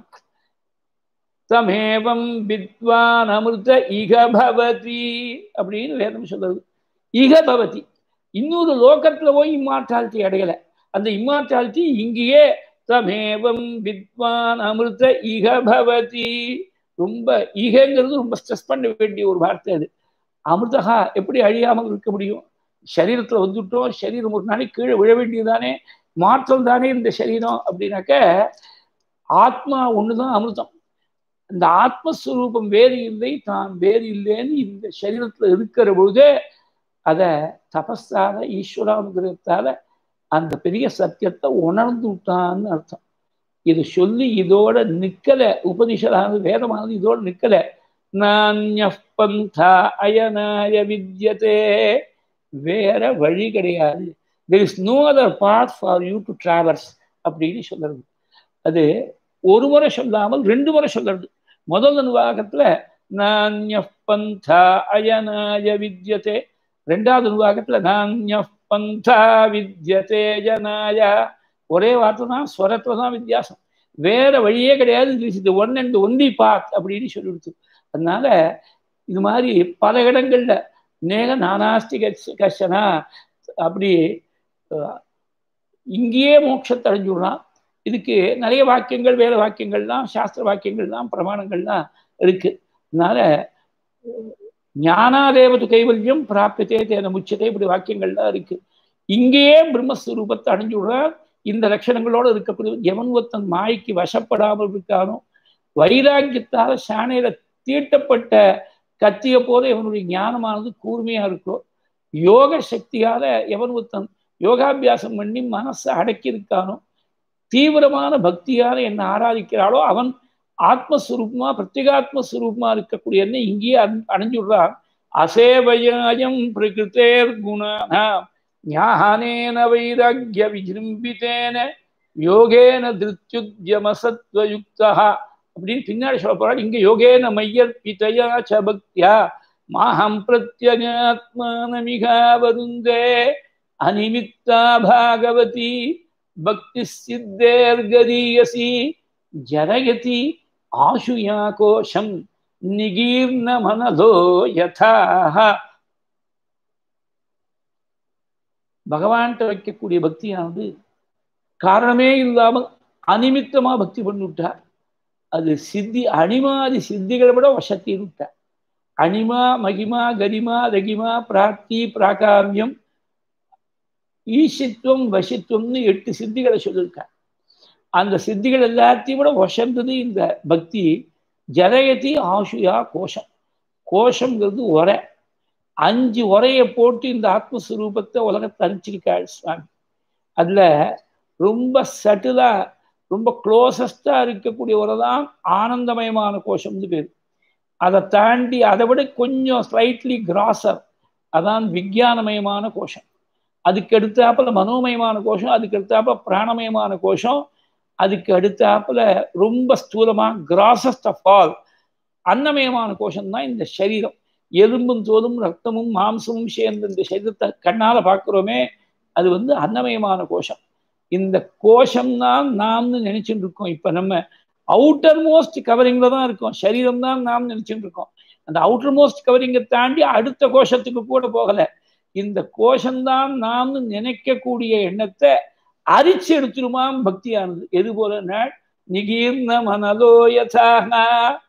தமேவம் வித்வான் அமிர்த இக பவதி அப்படின்னு வேதம் சொல்றது. இக பவதி இன்னொரு லோகத்துல போய் இம்மார்டாலிட்டி அடையல. அந்த இம்மார்டாலிட்டி இங்கேயே தமேவம் வித்வான் அமிர்த இக பவதி. ரொம்ப ஈகங்கிறது ரொம்ப ஸ்ட்ரெஸ் பண்ண வேண்டிய ஒரு வார்த்தை. அது அமிர்தகா எப்படி அழியாமல் இருக்க முடியும்? சரீரத்துல வந்துட்டோம், சரீரம் ஒரு நாளைக்கு கீழே விழ வேண்டியதுதானே, மாற்றம் தானே இந்த சரீரம். அப்படின்னாக்க ஆத்மா ஒண்ணுதான் அமிர்தம். இந்த ஆத்மஸ்வரூபம் வேறு இல்லை, தான் வேறு இல்லைன்னு இந்த சரீரத்துல இருக்கிற பொழுதே அதை தபஸால ஈஸ்வரானுகிரகத்தால அந்த பெரிய சத்தியத்தை உணர்ந்து விட்டான்னு அர்த்தம். இது சொல்லி இதோட நிக்கல. உபனிஷதானது வேதமானது இதோட நிக்கல. நான்ய பந்தா அயனாய வித்யதே. வேற வழி கிடையாது. there is no other path for you to traverse அப்படின்னு சொல்றது. அது ஒரு முறை சொல்லாமல் ரெண்டு முறை சொல்றது. முதல் நிர்வாகத்துல நான்ய பந்தா அயனாய வித்யதே, ரெண்டாவது நிர்வாகத்துல நான்ய பந்தா வித்யதே ஜனாய. ஒரே வார்த்தை தான், ஸ்வரத்துல தான் வித்தியாசம். வேற வழியே கிடையாது. இது ஒன் அண்ட் ஒன்லி பாத் அப்படின்னு சொல்லிடுச்சு. அதனால இது மாதிரி பல இடங்கள்ல நேக நானாஸ்தி கஷனா அப்படி இங்கேயே மோட்சத்தை அடைஞ்சுடலாம். இதுக்கு நிறைய வாக்கியங்கள், வேற வாக்கியங்கள்லாம், சாஸ்திர வாக்கியங்கள்லாம், பிரமாணங்கள்லாம் இருக்கு. அதனால ஞானாதேவது கைவல்யம் பிராப்தியதே தேன முச்சதே, இப்படி வாக்கியங்கள்லாம் இருக்கு. இங்கேயே பிரம்மஸ்வரூபத்தை அடைஞ்சுடுறா. இந்த லட்சணங்களோடு இருக்கக்கூடிய எவன் ஒருத்தன் மாய்க்கு வசப்படாமல் இருக்கானோ, வைராக்கியத்தால சாணையில தீட்டப்பட்ட கத்திய போல எவனுடைய ஞானமானது கூர்மையா இருக்கோ, யோக சக்தியால எவன் ஒருத்தன் யோகாபியாசம் பண்ணி மனசை அடக்கி இருக்கானோ, தீவிரமான பக்தியால என்ன ஆராதிக்கிறாளோ, அவன் ஆத்மஸ்வரூபமா பிரத்யேகாத்மஸ்வரூபமா இருக்கக்கூடிய என்ன இங்கேயே அடைஞ்சுடுறான். அசேவயாயம் பிரகிருதேர் குணா ஞானேன வைராக்கிய விஜிரும்பிதேன யோகேன திருத்யுத்யம சத்வயுக்தா அப்படின்னு பின்னாடி சொல்ல போறாள். இங்க யோகேன மையர்பிதயா ச பக்தியா மாஹம் பிரத்யகாத்மானமிகா வருந்தே அனிமித்தா பாகவதி பக்தி சித்தேர்கதீயசி ஜரயதி ஆசுயா கோஷம் நிகீர்ண மனதோ யதா. பகவான்கிட்ட வைக்கக்கூடிய பக்தியானது காரணமே இல்லாமல் அனிமித்தமா பக்தி பண்ணிவிட்டார். அது சித்தி அனிமாதி சித்திகளை விட வசத்தின்னு விட்டார். அனிமா மகிமா கரிமா ரகிமா பிராப்தி பிராகாமியம் ஈசித்துவம் வசித்துவம்னு எட்டு சித்திகளை சொல்லியிருக்கார். அந்த சித்திகள் எல்லாத்தையும் விட வசந்தது இந்த பக்தி. ஜரயதி ஆசுயா கோஷம். கோஷங்கிறது உரை. அஞ்சு உரையை போட்டு இந்த ஆத்மஸ்வரூபத்தை உலகத்தை அனுப்பிச்சிருக்காள் சுவாமி. அதுல ரொம்ப சட்டிலா ரொம்ப க்ளோசஸ்டா இருக்கக்கூடிய உரை தான் ஆனந்தமயமான கோஷம்னு பேர். அதை தாண்டி அதை விட கொஞ்சம் ஸ்லைட்லி கிராசர் அதான் விஞ்ஞானமயமான கோஷம். அதுக்கு அடுத்தாப்புல மனோமயமான கோஷம், அதுக்கு அடுத்தாப்புல பிராணமயமான கோஷம், அதுக்கு அடுத்தாப்புல ரொம்ப ஸ்தூலமா கிராசஸ்ட் ஆஃப் ஆல் அன்னமயமான கோஷம் தான் இந்த சரீரம். எலும்பும் தோலும் ரத்தமும் மாம்சமும் சேர்ந்த இந்த சரீரத்தை கண்ணால பார்க்கிறோமே, அது வந்து அன்னமயமான கோஷம். இந்த கோஷம் தான் நாம்னு நினைச்சுட்டு இருக்கோம். இப்ப நம்ம அவுட்டர் மோஸ்ட் கவரிங்ல தான் இருக்கோம். சரீரம் தான் நாம் நினைச்சுட்டு இருக்கோம். அந்த அவுட்டர் மோஸ்ட் கவரிங்கை தாண்டி அடுத்த கோஷத்துக்கு கூட போகல. இந்த கோஷம்தான் நாம்னு நினைக்கக்கூடிய எண்ணத்தை அரிச்சு எடுத்துருமாம் பக்தியானது. எது போல நிகீர்ண மனதோ யதா.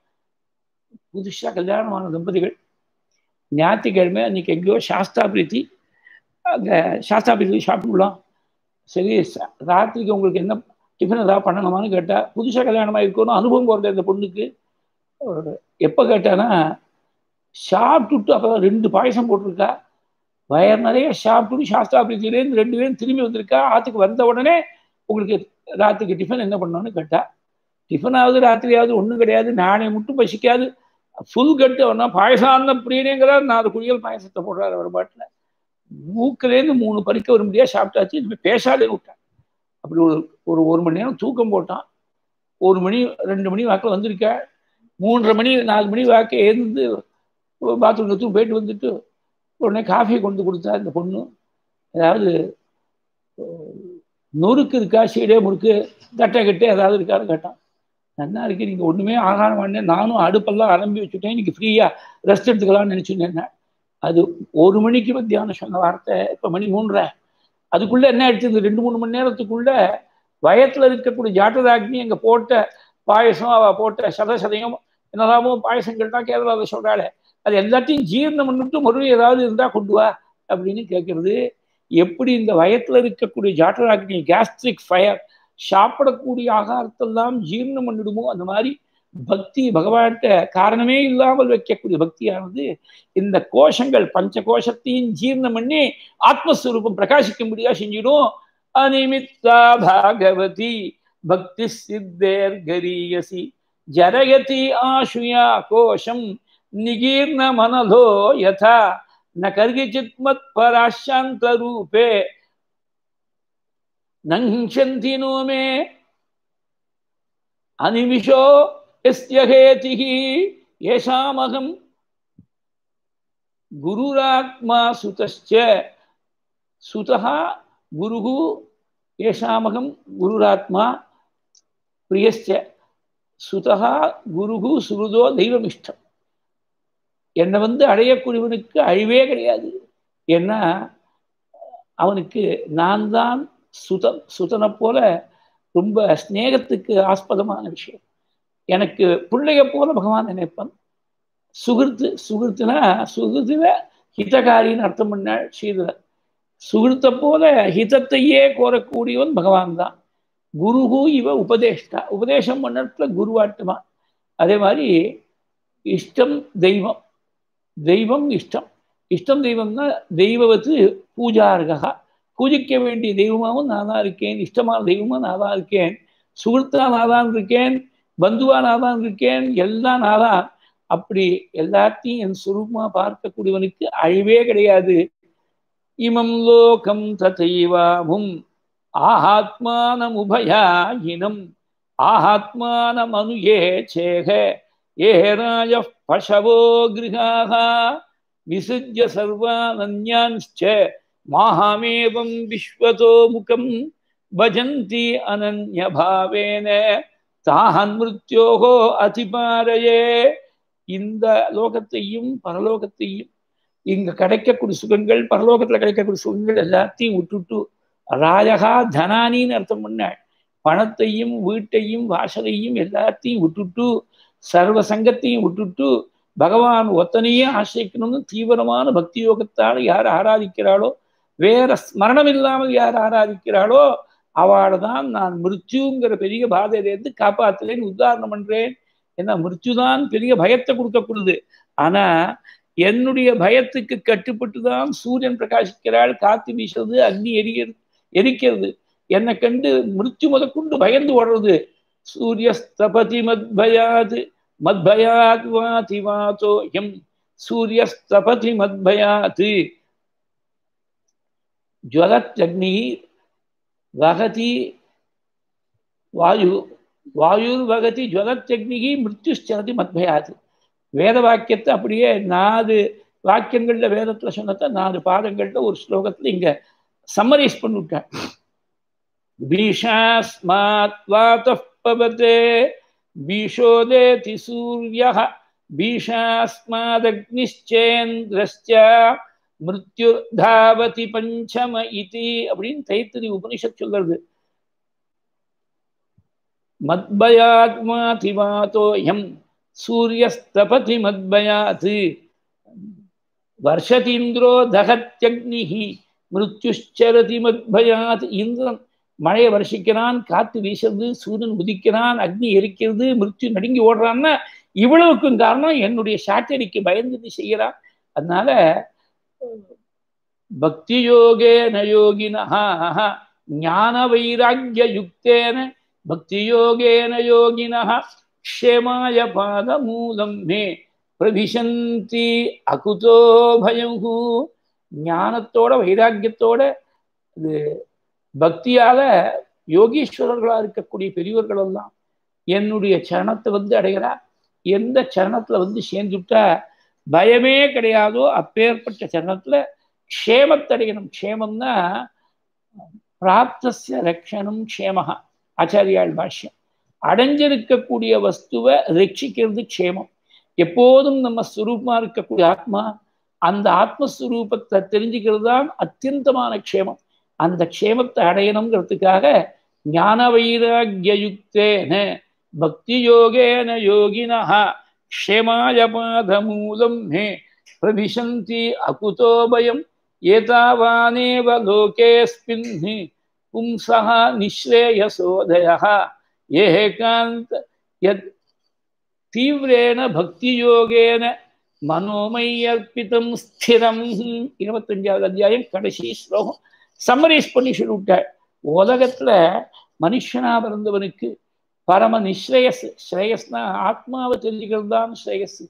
புதுசா கல்யாணமான தம்பதிகள் ஞாயிற்றுக்கிழமை அன்னைக்கு எங்கேயோ சாஸ்தா பிரீத்தி, அங்கே சாஸ்தா பிரீத்தி சாப்பிடலாம். சரி, ராத்திரிக்கு உங்களுக்கு என்ன டிஃபன் ஏதாவது பண்ணணுமான்னு கேட்டால், புதுசாக கல்யாணமாக இருக்கணும் அனுபவம் போகிறது இந்த பொண்ணுக்கு. எப்போ கேட்டானா, சாப்பிட்டுட்டு அப்போ ரெண்டு பாயசம் போட்டிருக்கா, வயர் நிறைய சாப்பிட்டு சாஸ்தா பிரீத்திலேருந்து ரெண்டு பேரும் திரும்பி வந்திருக்கா. ஆற்றுக்கு வந்த உடனே உங்களுக்கு ராத்திரிக்கு டிஃபன் என்ன பண்ணணும்னு கேட்டா. டிஃபனாவது ராத்திரியாவது ஒன்றும் கிடையாது, நானே மட்டும் பசிக்காது, ஃபுல் கட்டு அவனா பாயசாந்த பிரியனேங்கிறார். நாலு குழிகள் பாயசத்தை போடுறாரு அவர் பாட்டில். மூக்கிலேருந்து மூணு பறிக்க வர முடியாது சாப்பிட்டாச்சு. இனிமேல் பேசாதே விட்டான். அப்படி ஒரு ஒரு ஒரு மணி நேரம் தூக்கம் போட்டான். ஒரு மணி ரெண்டு மணி வாக்கில் வந்திருக்கா. மூன்றரை மணி நாலு மணி வாக்க எழுந்து பாத்ரூம் எடுத்து போயிட்டு வந்துட்டு உடனே காஃபியை கொண்டு கொடுத்தா இந்த பொண்ணு. ஏதாவது நொறுக்கு இருக்கா, சீடே முறுக்கு தட்டை கட்டு ஏதாவது இருக்கான்னு கேட்டான். நல்லா இருக்கு, நீங்கள் ஒன்றுமே ஆகாரம் பண்ணேன், நானும் அடுப்பெல்லாம் ஆரம்பி வச்சுட்டேன், இன்னைக்கு ஃப்ரீயாக ரெஸ்ட் எடுத்துக்கலாம்னு நினச்சிருந்தேன். அது ஒரு மணிக்கு மத்தியானம் சொன்ன வார்த்தை, இப்போ மணி மூன்றரை. அதுக்குள்ளே என்ன ஆயிடுச்சு, இந்த ரெண்டு மூணு மணி நேரத்துக்குள்ள வயத்தில் இருக்கக்கூடிய ஜாட்டதாக்னி அங்கே போட்ட பாயசம், அவள் போட்ட சத சதையும் என்னதாமோ பாயசங்கள் தான் கேரளாவில் சொல்கிறாள், அது எல்லாத்தையும் ஜீரணம் பண்ணிட்டு மறுபடியும் ஏதாவது இருந்தால் கொண்டு வா அப்படின்னு கேட்கறது. எப்படி இந்த வயத்தில் இருக்கக்கூடிய ஜாட்டதாக்னி கேஸ்ட்ரிக் ஃபயர் சாப்பிடக்கூடிய ஆகாரத்தெல்லாம் ஜீரணம் பண்ணிடுமோ, அந்த மாதிரி பக்தி பகவான்கிட்ட காரணமே இல்லாமல் வைக்கக்கூடிய பக்தியானது இந்த கோஷங்கள் பஞ்ச கோஷத்தையும் ஜீரணம் பண்ணி ஆத்மஸ்வரூபம் பிரகாசிக்கும்படியா செஞ்சிடும். அனிமித்தா பாகவதி பக்தி சித்தேர் கரியசி ஜரயதி ஆசுயா கோஷம் நிகீர்ண மனதோ யதா ந கர்கிச்சித் மத் பராசாந்த ரூபே நங்ஷந்தி நோமே அனிமிஷோ யஸ்ய ஹேதிஹி யேஷாமகம் குருராத்மா சுதஸ்ச சுதஹ குருஹு யேஷாமகம் குருராத்மா பிரியஸ்ச சுதஹ குருஹு சுருதோ தெய்வமிஷ்டம். என்னை வந்து அடையக்கூடியவனுக்கு அழிவே கிடையாது. ஏன்னா அவனுக்கு நான் தான் சுதம். சுதனை போல ரொம்ப ஸ்நேகத்துக்கு ஆஸ்பதமான விஷயம். எனக்கு பிள்ளைய போல பகவான் நினைப்பன். சுகிருத்து சுகிருத்துனா சுகிருத்துவ ஹிதகாரின்னு அர்த்தம் பண்ணாள் ஸ்ரீதரர். சுகிருத்தை போல ஹிதத்தையே கோரக்கூடியவன் பகவான் தான். குருகு இவ உபதேஷ்டா. உபதேசம் பண்ணத்துல குருவாட்டுமா. அதே மாதிரி இஷ்டம் தெய்வம். தெய்வம் இஷ்டம். இஷ்டம் தெய்வம்னா தெய்வத்து பூஜார்கா. பூஜிக்க வேண்டிய தெய்வமாகவும் நான் தான் இருக்கேன். இஷ்டமான தெய்வமாக நான் தான் இருக்கேன். சுகிருத்தா நான் தான் இருக்கேன். பந்துவா நான் தான் இருக்கேன். எல்லாம் நான் தான். அப்படி எல்லாத்தையும் என் சுரூபமா பார்க்கக்கூடியவனுக்கு அழிவே கிடையாது. இமம் லோகம் ததைவாமும் ஆஹாத்மானம் உபயாயினம் ஆஹாத்மானம் அனுயே சேக ஏராய பசவோ கிருஹாஹ விசுஜ்ய சர்வானன்யான்ச்ச மாஹமேவம் விஸ்வதோ முகம் பஜந்தி அனன்யபாவேன தாஹன் மிருத்யோகோ அதிபாரயே. இந்த லோகத்தையும் பரலோகத்தையும் இங்க கிடைக்கக்கூடிய சுகங்கள் பரலோகத்துல கிடைக்கக்கூடிய சுகங்கள் எல்லாத்தையும் விட்டுட்டு ராஜகா தனானின்னு அர்த்தம் பண்ண பணத்தையும் வீட்டையும் வாசலையும் எல்லாத்தையும் விட்டுட்டு சர்வ சங்கத்தையும் விட்டுட்டு பகவான் ஒத்தனையே ஆசிரிக்கணும்னு தீவிரமான பக்தி யோகத்தால் யார் ஆராதிக்கிறாளோ, வேற ஸ்மரணம் இல்லாமல் யார் ஆராதிக்கிறாளோ அவளை தான் நான் மிருத்யுங்கிற பெரிய பாதையிலேருந்து காப்பாத்துறேன்னு உதாரணம் பண்றேன். ஏன்னா மிருத்யுதான் பெரிய பயத்தை கொடுக்கக்கூடாது. ஆனா என்னுடைய பயத்துக்கு கட்டுப்பட்டு தான் சூரியன் பிரகாசிக்கிறாள், காத்து வீசுறது, அக்னி எரிகிறது எரிக்கிறது. என்னை கண்டு மிருத்யு முதற்கொண்டு பயந்து ஓடுறது. சூரியஸ்தபதி மத்பயாது மத்பயாத் வாதி வாதோ எம் சூரியஸ்தபதி மத்பயாத் ஜ்வலத்யக்னி வகதி வாயு வாயுர் வகதி ஜ்வலத்யக்னிகி மிருத்யுச்சரதி மத்பயாது. வேத வாக்கியத்தை அப்படியே நாலு வாக்கியங்கள்ல வேதத்துல சொன்னத நாலு பாடங்கள்ல ஒரு ஸ்லோகத்துல இங்க சம்மரைஸ் பண்ணிவிட்டேன். பீஷாஸ்மாத் வாதః பவதே பீஷோதேதி சூர்யः பீஷாஸ்மாதக்னிச்சேந்திரஸ்ச மிருத்யுர்தாவதி பஞ்சம இதி அப்படின்னு தைத்திரி உபனிஷத் சொல்றது. மத்பயாத்மாதி வாதோயம் சூரியஸ்தபதி மத்பயாத் வர்ஷதீந்திரோ தகத்யக்னிஹி மிருத்யுச்சரதி மத்பயாத். இந்திரன் மழையை வருஷிக்கிறான், காத்து வீசுறது, சூரியன் உதிக்கிறான், அக்னி எரிக்கிறது, மிருத்யு நடுங்கி ஓடுறான்னா இவ்வளவுக்கும் காரணம் என்னுடைய சாட்டடிக்கு பயந்து செய்கிறான். அதனால பக்தி யோகேன யோகினஹ ஞான வைராக்கிய யுக்தேன பக்தி யோகேன யோகினஹ க்ஷேமாய பாதமூலம் மே பிரவிசந்தி அகுதோ பயங்கு. ஞானத்தோட வைராக்கியத்தோட இது பக்தியால யோகீஸ்வரர்களா இருக்கக்கூடிய பெரியவர்கள் எல்லாம் என்னுடைய சரணத்தை வந்து அடைகிறா. எந்த சரணத்துல வந்து சேர்ந்துட்டா பயமே கிடையாதோ அப்பேற்பட்ட சரணத்துல க்ஷேமத்தடையணும். க்ஷேமம்னா பிராப்தஸ்ய ரக்ஷணம் க்ஷேமஹா. ஆச்சாரியாள் பாஷ்யம். அடைஞ்சிருக்கக்கூடிய வஸ்துவை ரட்சிக்கிறது க்ஷேமம். எப்போதும் நம்ம ஸ்வரூபமா இருக்கக்கூடிய ஆத்மா, அந்த ஆத்மஸ்வரூபத்தை தெரிஞ்சுக்கிறது தான் அத்தியந்தமான க்ஷேமம். அந்த க்ஷேமத்தை அடையணுங்கிறதுக்காக ஞான வைராக்கிய யுக்தேன பக்தி யோகேன யோகினஹ க்ஷேமாய பாதமூலம் மே பிரவிசந்தி அகுதோ பயம் ஏதாவானேவ லோகேஸ்மின் பும்சஹ நிஸ்ரேயசோதயஹ ஏகாந்த யத் தீவிரேன பக்தி யோகேன மனோமயர்ப்பிதம் ஸ்திரம். இருபத்தஞ்சாவது அத்தியாயம் கடைசி ஸ்லோகம் சம்மரைஸ் பண்ணி சொல்லிவிட்டாள். உலகத்துல மனுஷனா பிறந்தவனுக்கு பரம நிஸ்ரேயஸ். ஸ்ரேயஸ்னா ஆத்மாவை தெரிஞ்சுக்கிறது தான் ஸ்ரேயஸ்.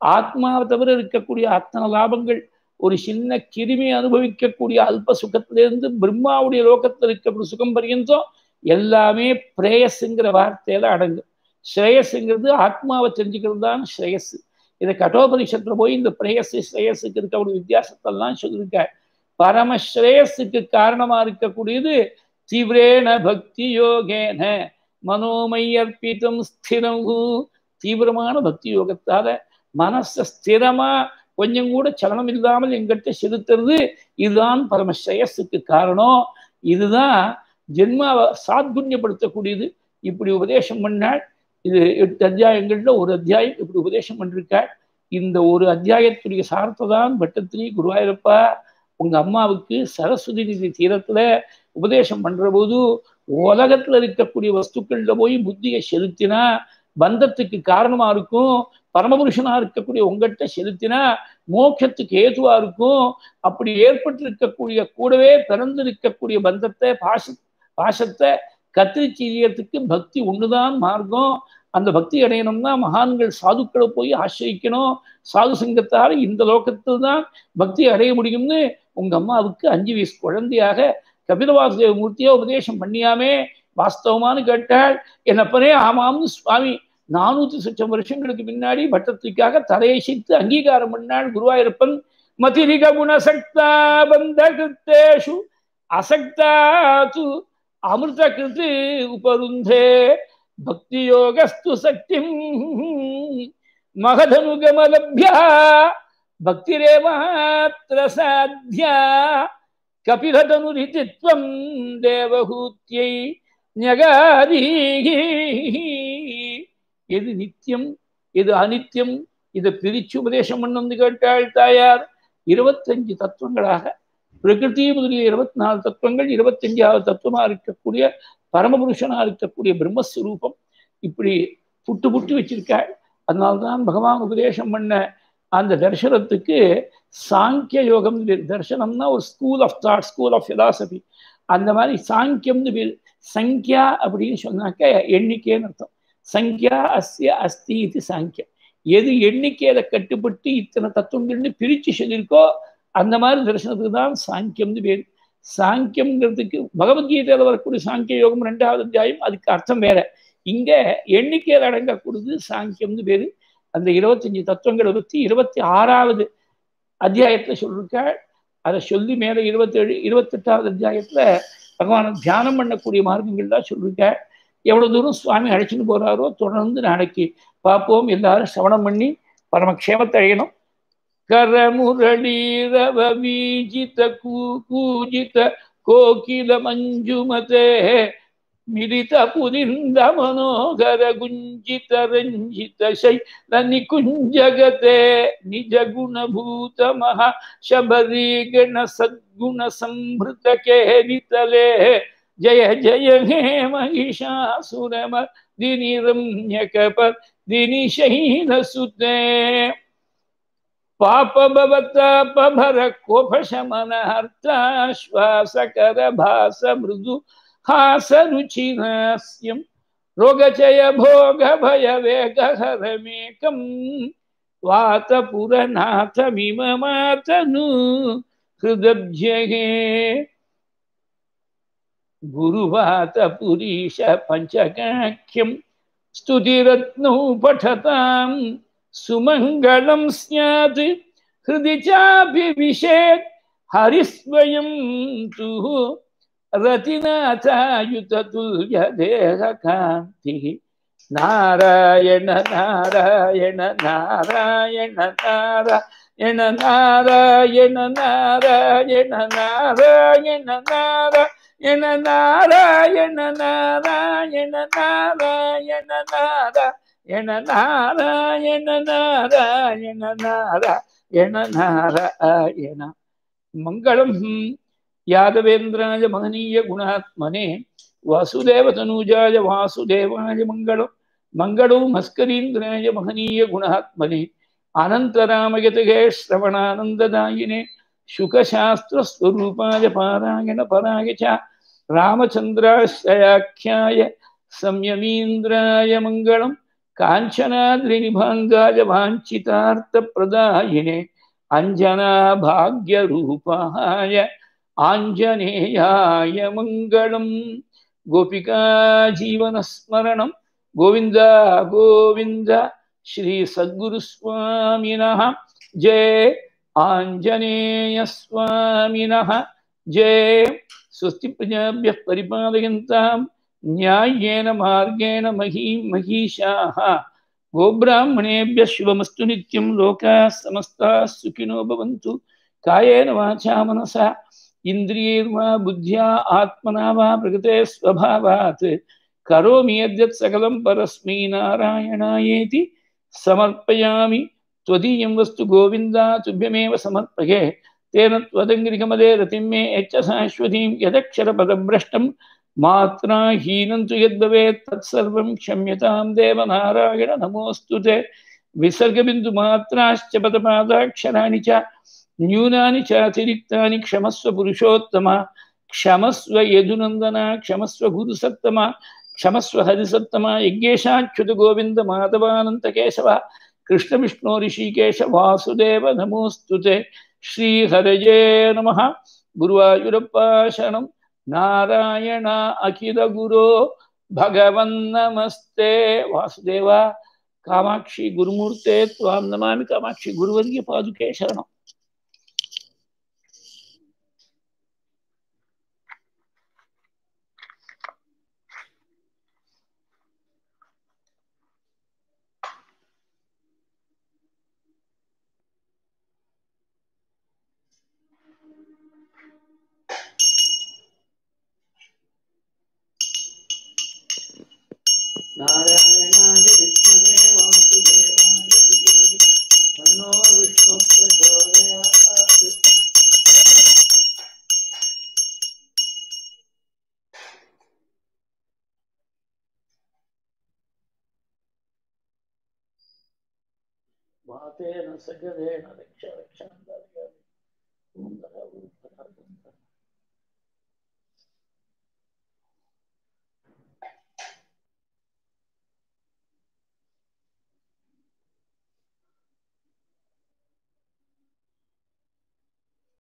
ஆத்மாவை தவிர இருக்கக்கூடிய அத்தனை லாபங்கள், ஒரு சின்ன கிருமி அனுபவிக்கக்கூடிய அல்ப சுகத்திலிருந்து பிரம்மாவுடைய லோகத்தில் இருக்கக்கூடிய சுகம் பரியந்தம் எல்லாமே பிரேயஸுங்கிற வார்த்தையில அடங்கும். ஸ்ரேயஸுங்கிறது ஆத்மாவை தெரிஞ்சுக்கிறது தான் ஸ்ரேயஸ். இதை கட்டோபனிஷத்துல போய் இந்த பிரேயஸ் ஸ்ரேயஸுக்கு இருக்க ஒரு வித்தியாசத்தெல்லாம் சொல்லியிருக்கார். பரமஸ்ரேயஸுக்கு காரணமா இருக்கக்கூடியது தீவிரேன பக்தி யோகேன மனோமயர்ப்பிதம் ஸ்திரம். தீவிரமான பக்தி யோகத்தால மனச ஸ்திரமா கொஞ்சம் கூட சலனம் இல்லாமல் எங்கிட்ட செலுத்துறது, இதுதான் பரமஸ்ரேயஸுக்கு காரணம். இதுதான் ஜென்மாவை சாத்குண்யப்படுத்தக்கூடியது. இப்படி உபதேசம் பண்ணால் இது எட்டு அத்தியாயங்கள்ல ஒரு அத்தியாயம் இப்படி உபதேசம் பண்ணிருக்காள். இந்த ஒரு அத்தியாயத்துடைய சாரத்தை தான் பட்டத்திரி குருவாயூரப்பா உங்க அம்மாவுக்கு சரஸ்வதி நிதி தீரத்துல உபதேசம் பண்ற போது உலகத்துல இருக்கக்கூடிய வஸ்துக்கள்ல போய் புத்தியை செலுத்தினா பந்தத்துக்கு காரணமா இருக்கும், பரமபுருஷனா இருக்கக்கூடிய உங்கள்கிட்ட செலுத்தினா மோட்சத்துக்கு ஏதுவா இருக்கும். அப்படி ஏற்பட்டு இருக்கக்கூடிய கூடவே பிறந்து இருக்கக்கூடிய பந்தத்தை பாச பாசத்தை கத்திரிச்சீரியத்துக்கு பக்தி ஒண்ணுதான் மார்க்கம். அந்த பக்தி அடையணும்னா மகான்கள் சாதுக்களை போய் ஆசிரிக்கணும். சாது சங்கத்தால் இந்த லோகத்தில் தான் பக்தி அடைய முடியும்னு உங்க அம்மாவுக்கு அஞ்சு வயசு குழந்தையாக கபிலவாசுதேவ மூர்த்தியா உபதேசம் பண்ணியாமே வாஸ்தவமானு கேட்டாள். என்னப்பனே ஆமாம்னு சுவாமி நானூத்தி சொச்சம் வருஷங்களுக்கு முன்னாடி பட்டத்திற்காக தலையசித்து அங்கீகாரம் பண்ணாள் குருவாயூரப்பன். மதிரிக குணசக்தா பந்த கிருத்தேஷு அசக்தாது அமிர்த கிருத்து உபருந்தே பக்தி யோகஸ்து சக்திம் மகதனுகமலப்யா பக்திரேமாத்ர சாத்யா கபிலதனுரிதித்வம் தேவஹூத்யை ஞகாதீகி. எது நித்தியம் எது அனித்தியம் இதை பிரிச்சு உபதேசம் பண்ணு கேட்டாள் தாயார். இருபத்தஞ்சு தத்துவங்களாக பிரகிருதி முதலிய இருபத்தி நாலு தத்துவங்கள், இருபத்தஞ்சாவது தத்துவமா இருக்கக்கூடிய பரமபுருஷனா இருக்கக்கூடிய பிரம்மஸ்வரூபம் இப்படி புட்டு புட்டு வச்சிருக்காள். அதனால்தான் பகவான் உபதேசம் பண்ண அந்த தர்சனத்துக்கு சாங்கிய யோகம். தர்சனம்னா ஒரு school of thought, school of philosophy. அந்த மாதிரி சாங்கியம்னு பேர். சங்கியா அப்படின்னு சொன்னாக்க எண்ணிக்கைன்னு அர்த்தம். சங்கியா அஸ்ய அஸ்தி இது சாங்கியம். எது எண்ணிக்கையில கட்டுப்பட்டு இத்தனை தத்துவங்கள்னு பிரிச்சு சொல்லியிருக்கோ அந்த மாதிரி தரிசனத்துக்கு தான் சாங்கியம்னு பேர். சாங்கியம்ங்கிறதுக்கு பகவத்கீதையில வரக்கூடிய சாங்கிய யோகம் ரெண்டாவது அத்தியாயம், அதுக்கு அர்த்தம் வேற. இங்க எண்ணிக்கையில் அடங்கக்கூடியது சாங்கியம்னு பேரு. அந்த இருபத்தஞ்சு தத்துவங்களை பற்றி இருபத்தி ஆறாவது அத்தியாயத்துல சொல்லிருக்காள். அதை சொல்லி மேல இருபத்தி ஏழு இருபத்தி எட்டாவது அத்தியாயத்துல பகவானை தியானம் பண்ணக்கூடிய மார்க்கங்கள் தான் சொல்லிருக்காள். எவ்வளவு தூரம் சுவாமி அழைச்சிட்டு போறாரோ தொடர்ந்து நாளைக்கு பார்ப்போம். எல்லாரும் சிரவணம் பண்ணி பரமக்ஷேமத்தை அடையணும். கரமுரளீரவ வீஜித கூஜித கோகில மஞ்சுமதே மிலித புரிந்த மனோகர குஞ்சித ரஞ்சித சைல நிகுஞ்சகதே நிஜ குணபூத மகா சபரி கண சத்குண சம்பிருத கேரிதலே ஜய ஜய ஹே மகிஷாசுரமர்தினி ரம்யகபர்தினி சைலசுதே பாபபவதாபர கோபசமனார்த்தாஸ்வாசகர பாச மிருது हासरुचिनास्यं रोगचय भोग भय वेगहरमेकं वातपुरनाथमिममातनु हृदब्जये गुरुवातपुरीश पञ्चकाख्यं स्तुतिरत्नौ पठतां सुमङ्गलं स्यात् हृदि चाभिविशेत् हरिस्वयं तु रतिनाथायुततुल्य देहकान्ति नारायण नारायण नारायण नारायण नारायण नारायण नारायण नारायण नारायण नारायण नारायण नारायण नारायण नारायण नारायण नारायण मङ्गलम् यादवेन्द्राय महनीय गुणात्मने वासुदेव तनूजाय वासुदेवाय मंगलम मंगलम मस्करीन्द्राय महनीय गुणात्मने अनंतरामयतगे श्रवणानंददायिने शुकशास्त्र स्वरूपाय पारायण पराय च रामचंद्राश्रयाख्याय संयमीन्द्राय मंगलम काञ्चनाद्रिनिभाङ्गाय वाञ्छितार्थप्रदायिने अञ्जनाभाग्यरूपाय आञ्जनेयाय मङ्गलम्। गोपिका जीवनस्मरणं गोविन्द गोविन्द श्री सद्गुरुस्वामिनः जय आञ्जनेय स्वामिनः जय। स्वस्ति प्रजाभ्यः परिपालयन्तां न्याय्येन मार्गेण महीं महीषाः। गोब्राह्मणेभ्यः शुभमस्तु नित्यं। लोकाः समस्ताः सुखिनो भवन्तु। कायेन वाचा मनसा इन्द्रियैर्वा बुद्ध्या आत्मना वा प्रकृते स्वभावात् करोमि यद्यत् सकलं परस्मै नारायणायेति समर्पयामि। त्वदीयं वस्तु गोविन्द तुभ्यमेव समर्पये। तेन त्वदङ्घ्रिकमले रतिं मे यच्च शाश्वतीं यदक्षरपदभ्रष्टं मात्रा हीनं तु यद्भवेत् तत्सर्वं क्षम्यतां देवनारायण नमोऽस्तु ते। विसर्गबिन्दुमात्राश्च पदपादाक्षराणि च न्यूनानि चातिरिक्तानि क्षमस्व पुरुषोत्तम। क्षमस्व यदुनन्दन क्षमस्व गुरुसत्तम क्षमस्व हरिसत्तम। यज्ञेशाच्युत गोविन्द माधवानन्त केशव कृष्ण विष्णु ऋषिकेश वासुदेव नमोऽस्तु ते। श्रीहरये नमः। गुरुवायूरप्पा शरणं। नारायण अखिल गुरो भगवन्नमस्ते। वासुदेव कामाक्षी गुरुमूर्ते त्वां नमामि। कामाक्षी गुरुवर्य पादुके शरणम्। नारायणाय विद्महे वासुदेवाय धीमहि तन्नो विष्णुः प्रचोदयात्। मातेन सगरेण रक्ष रक्षां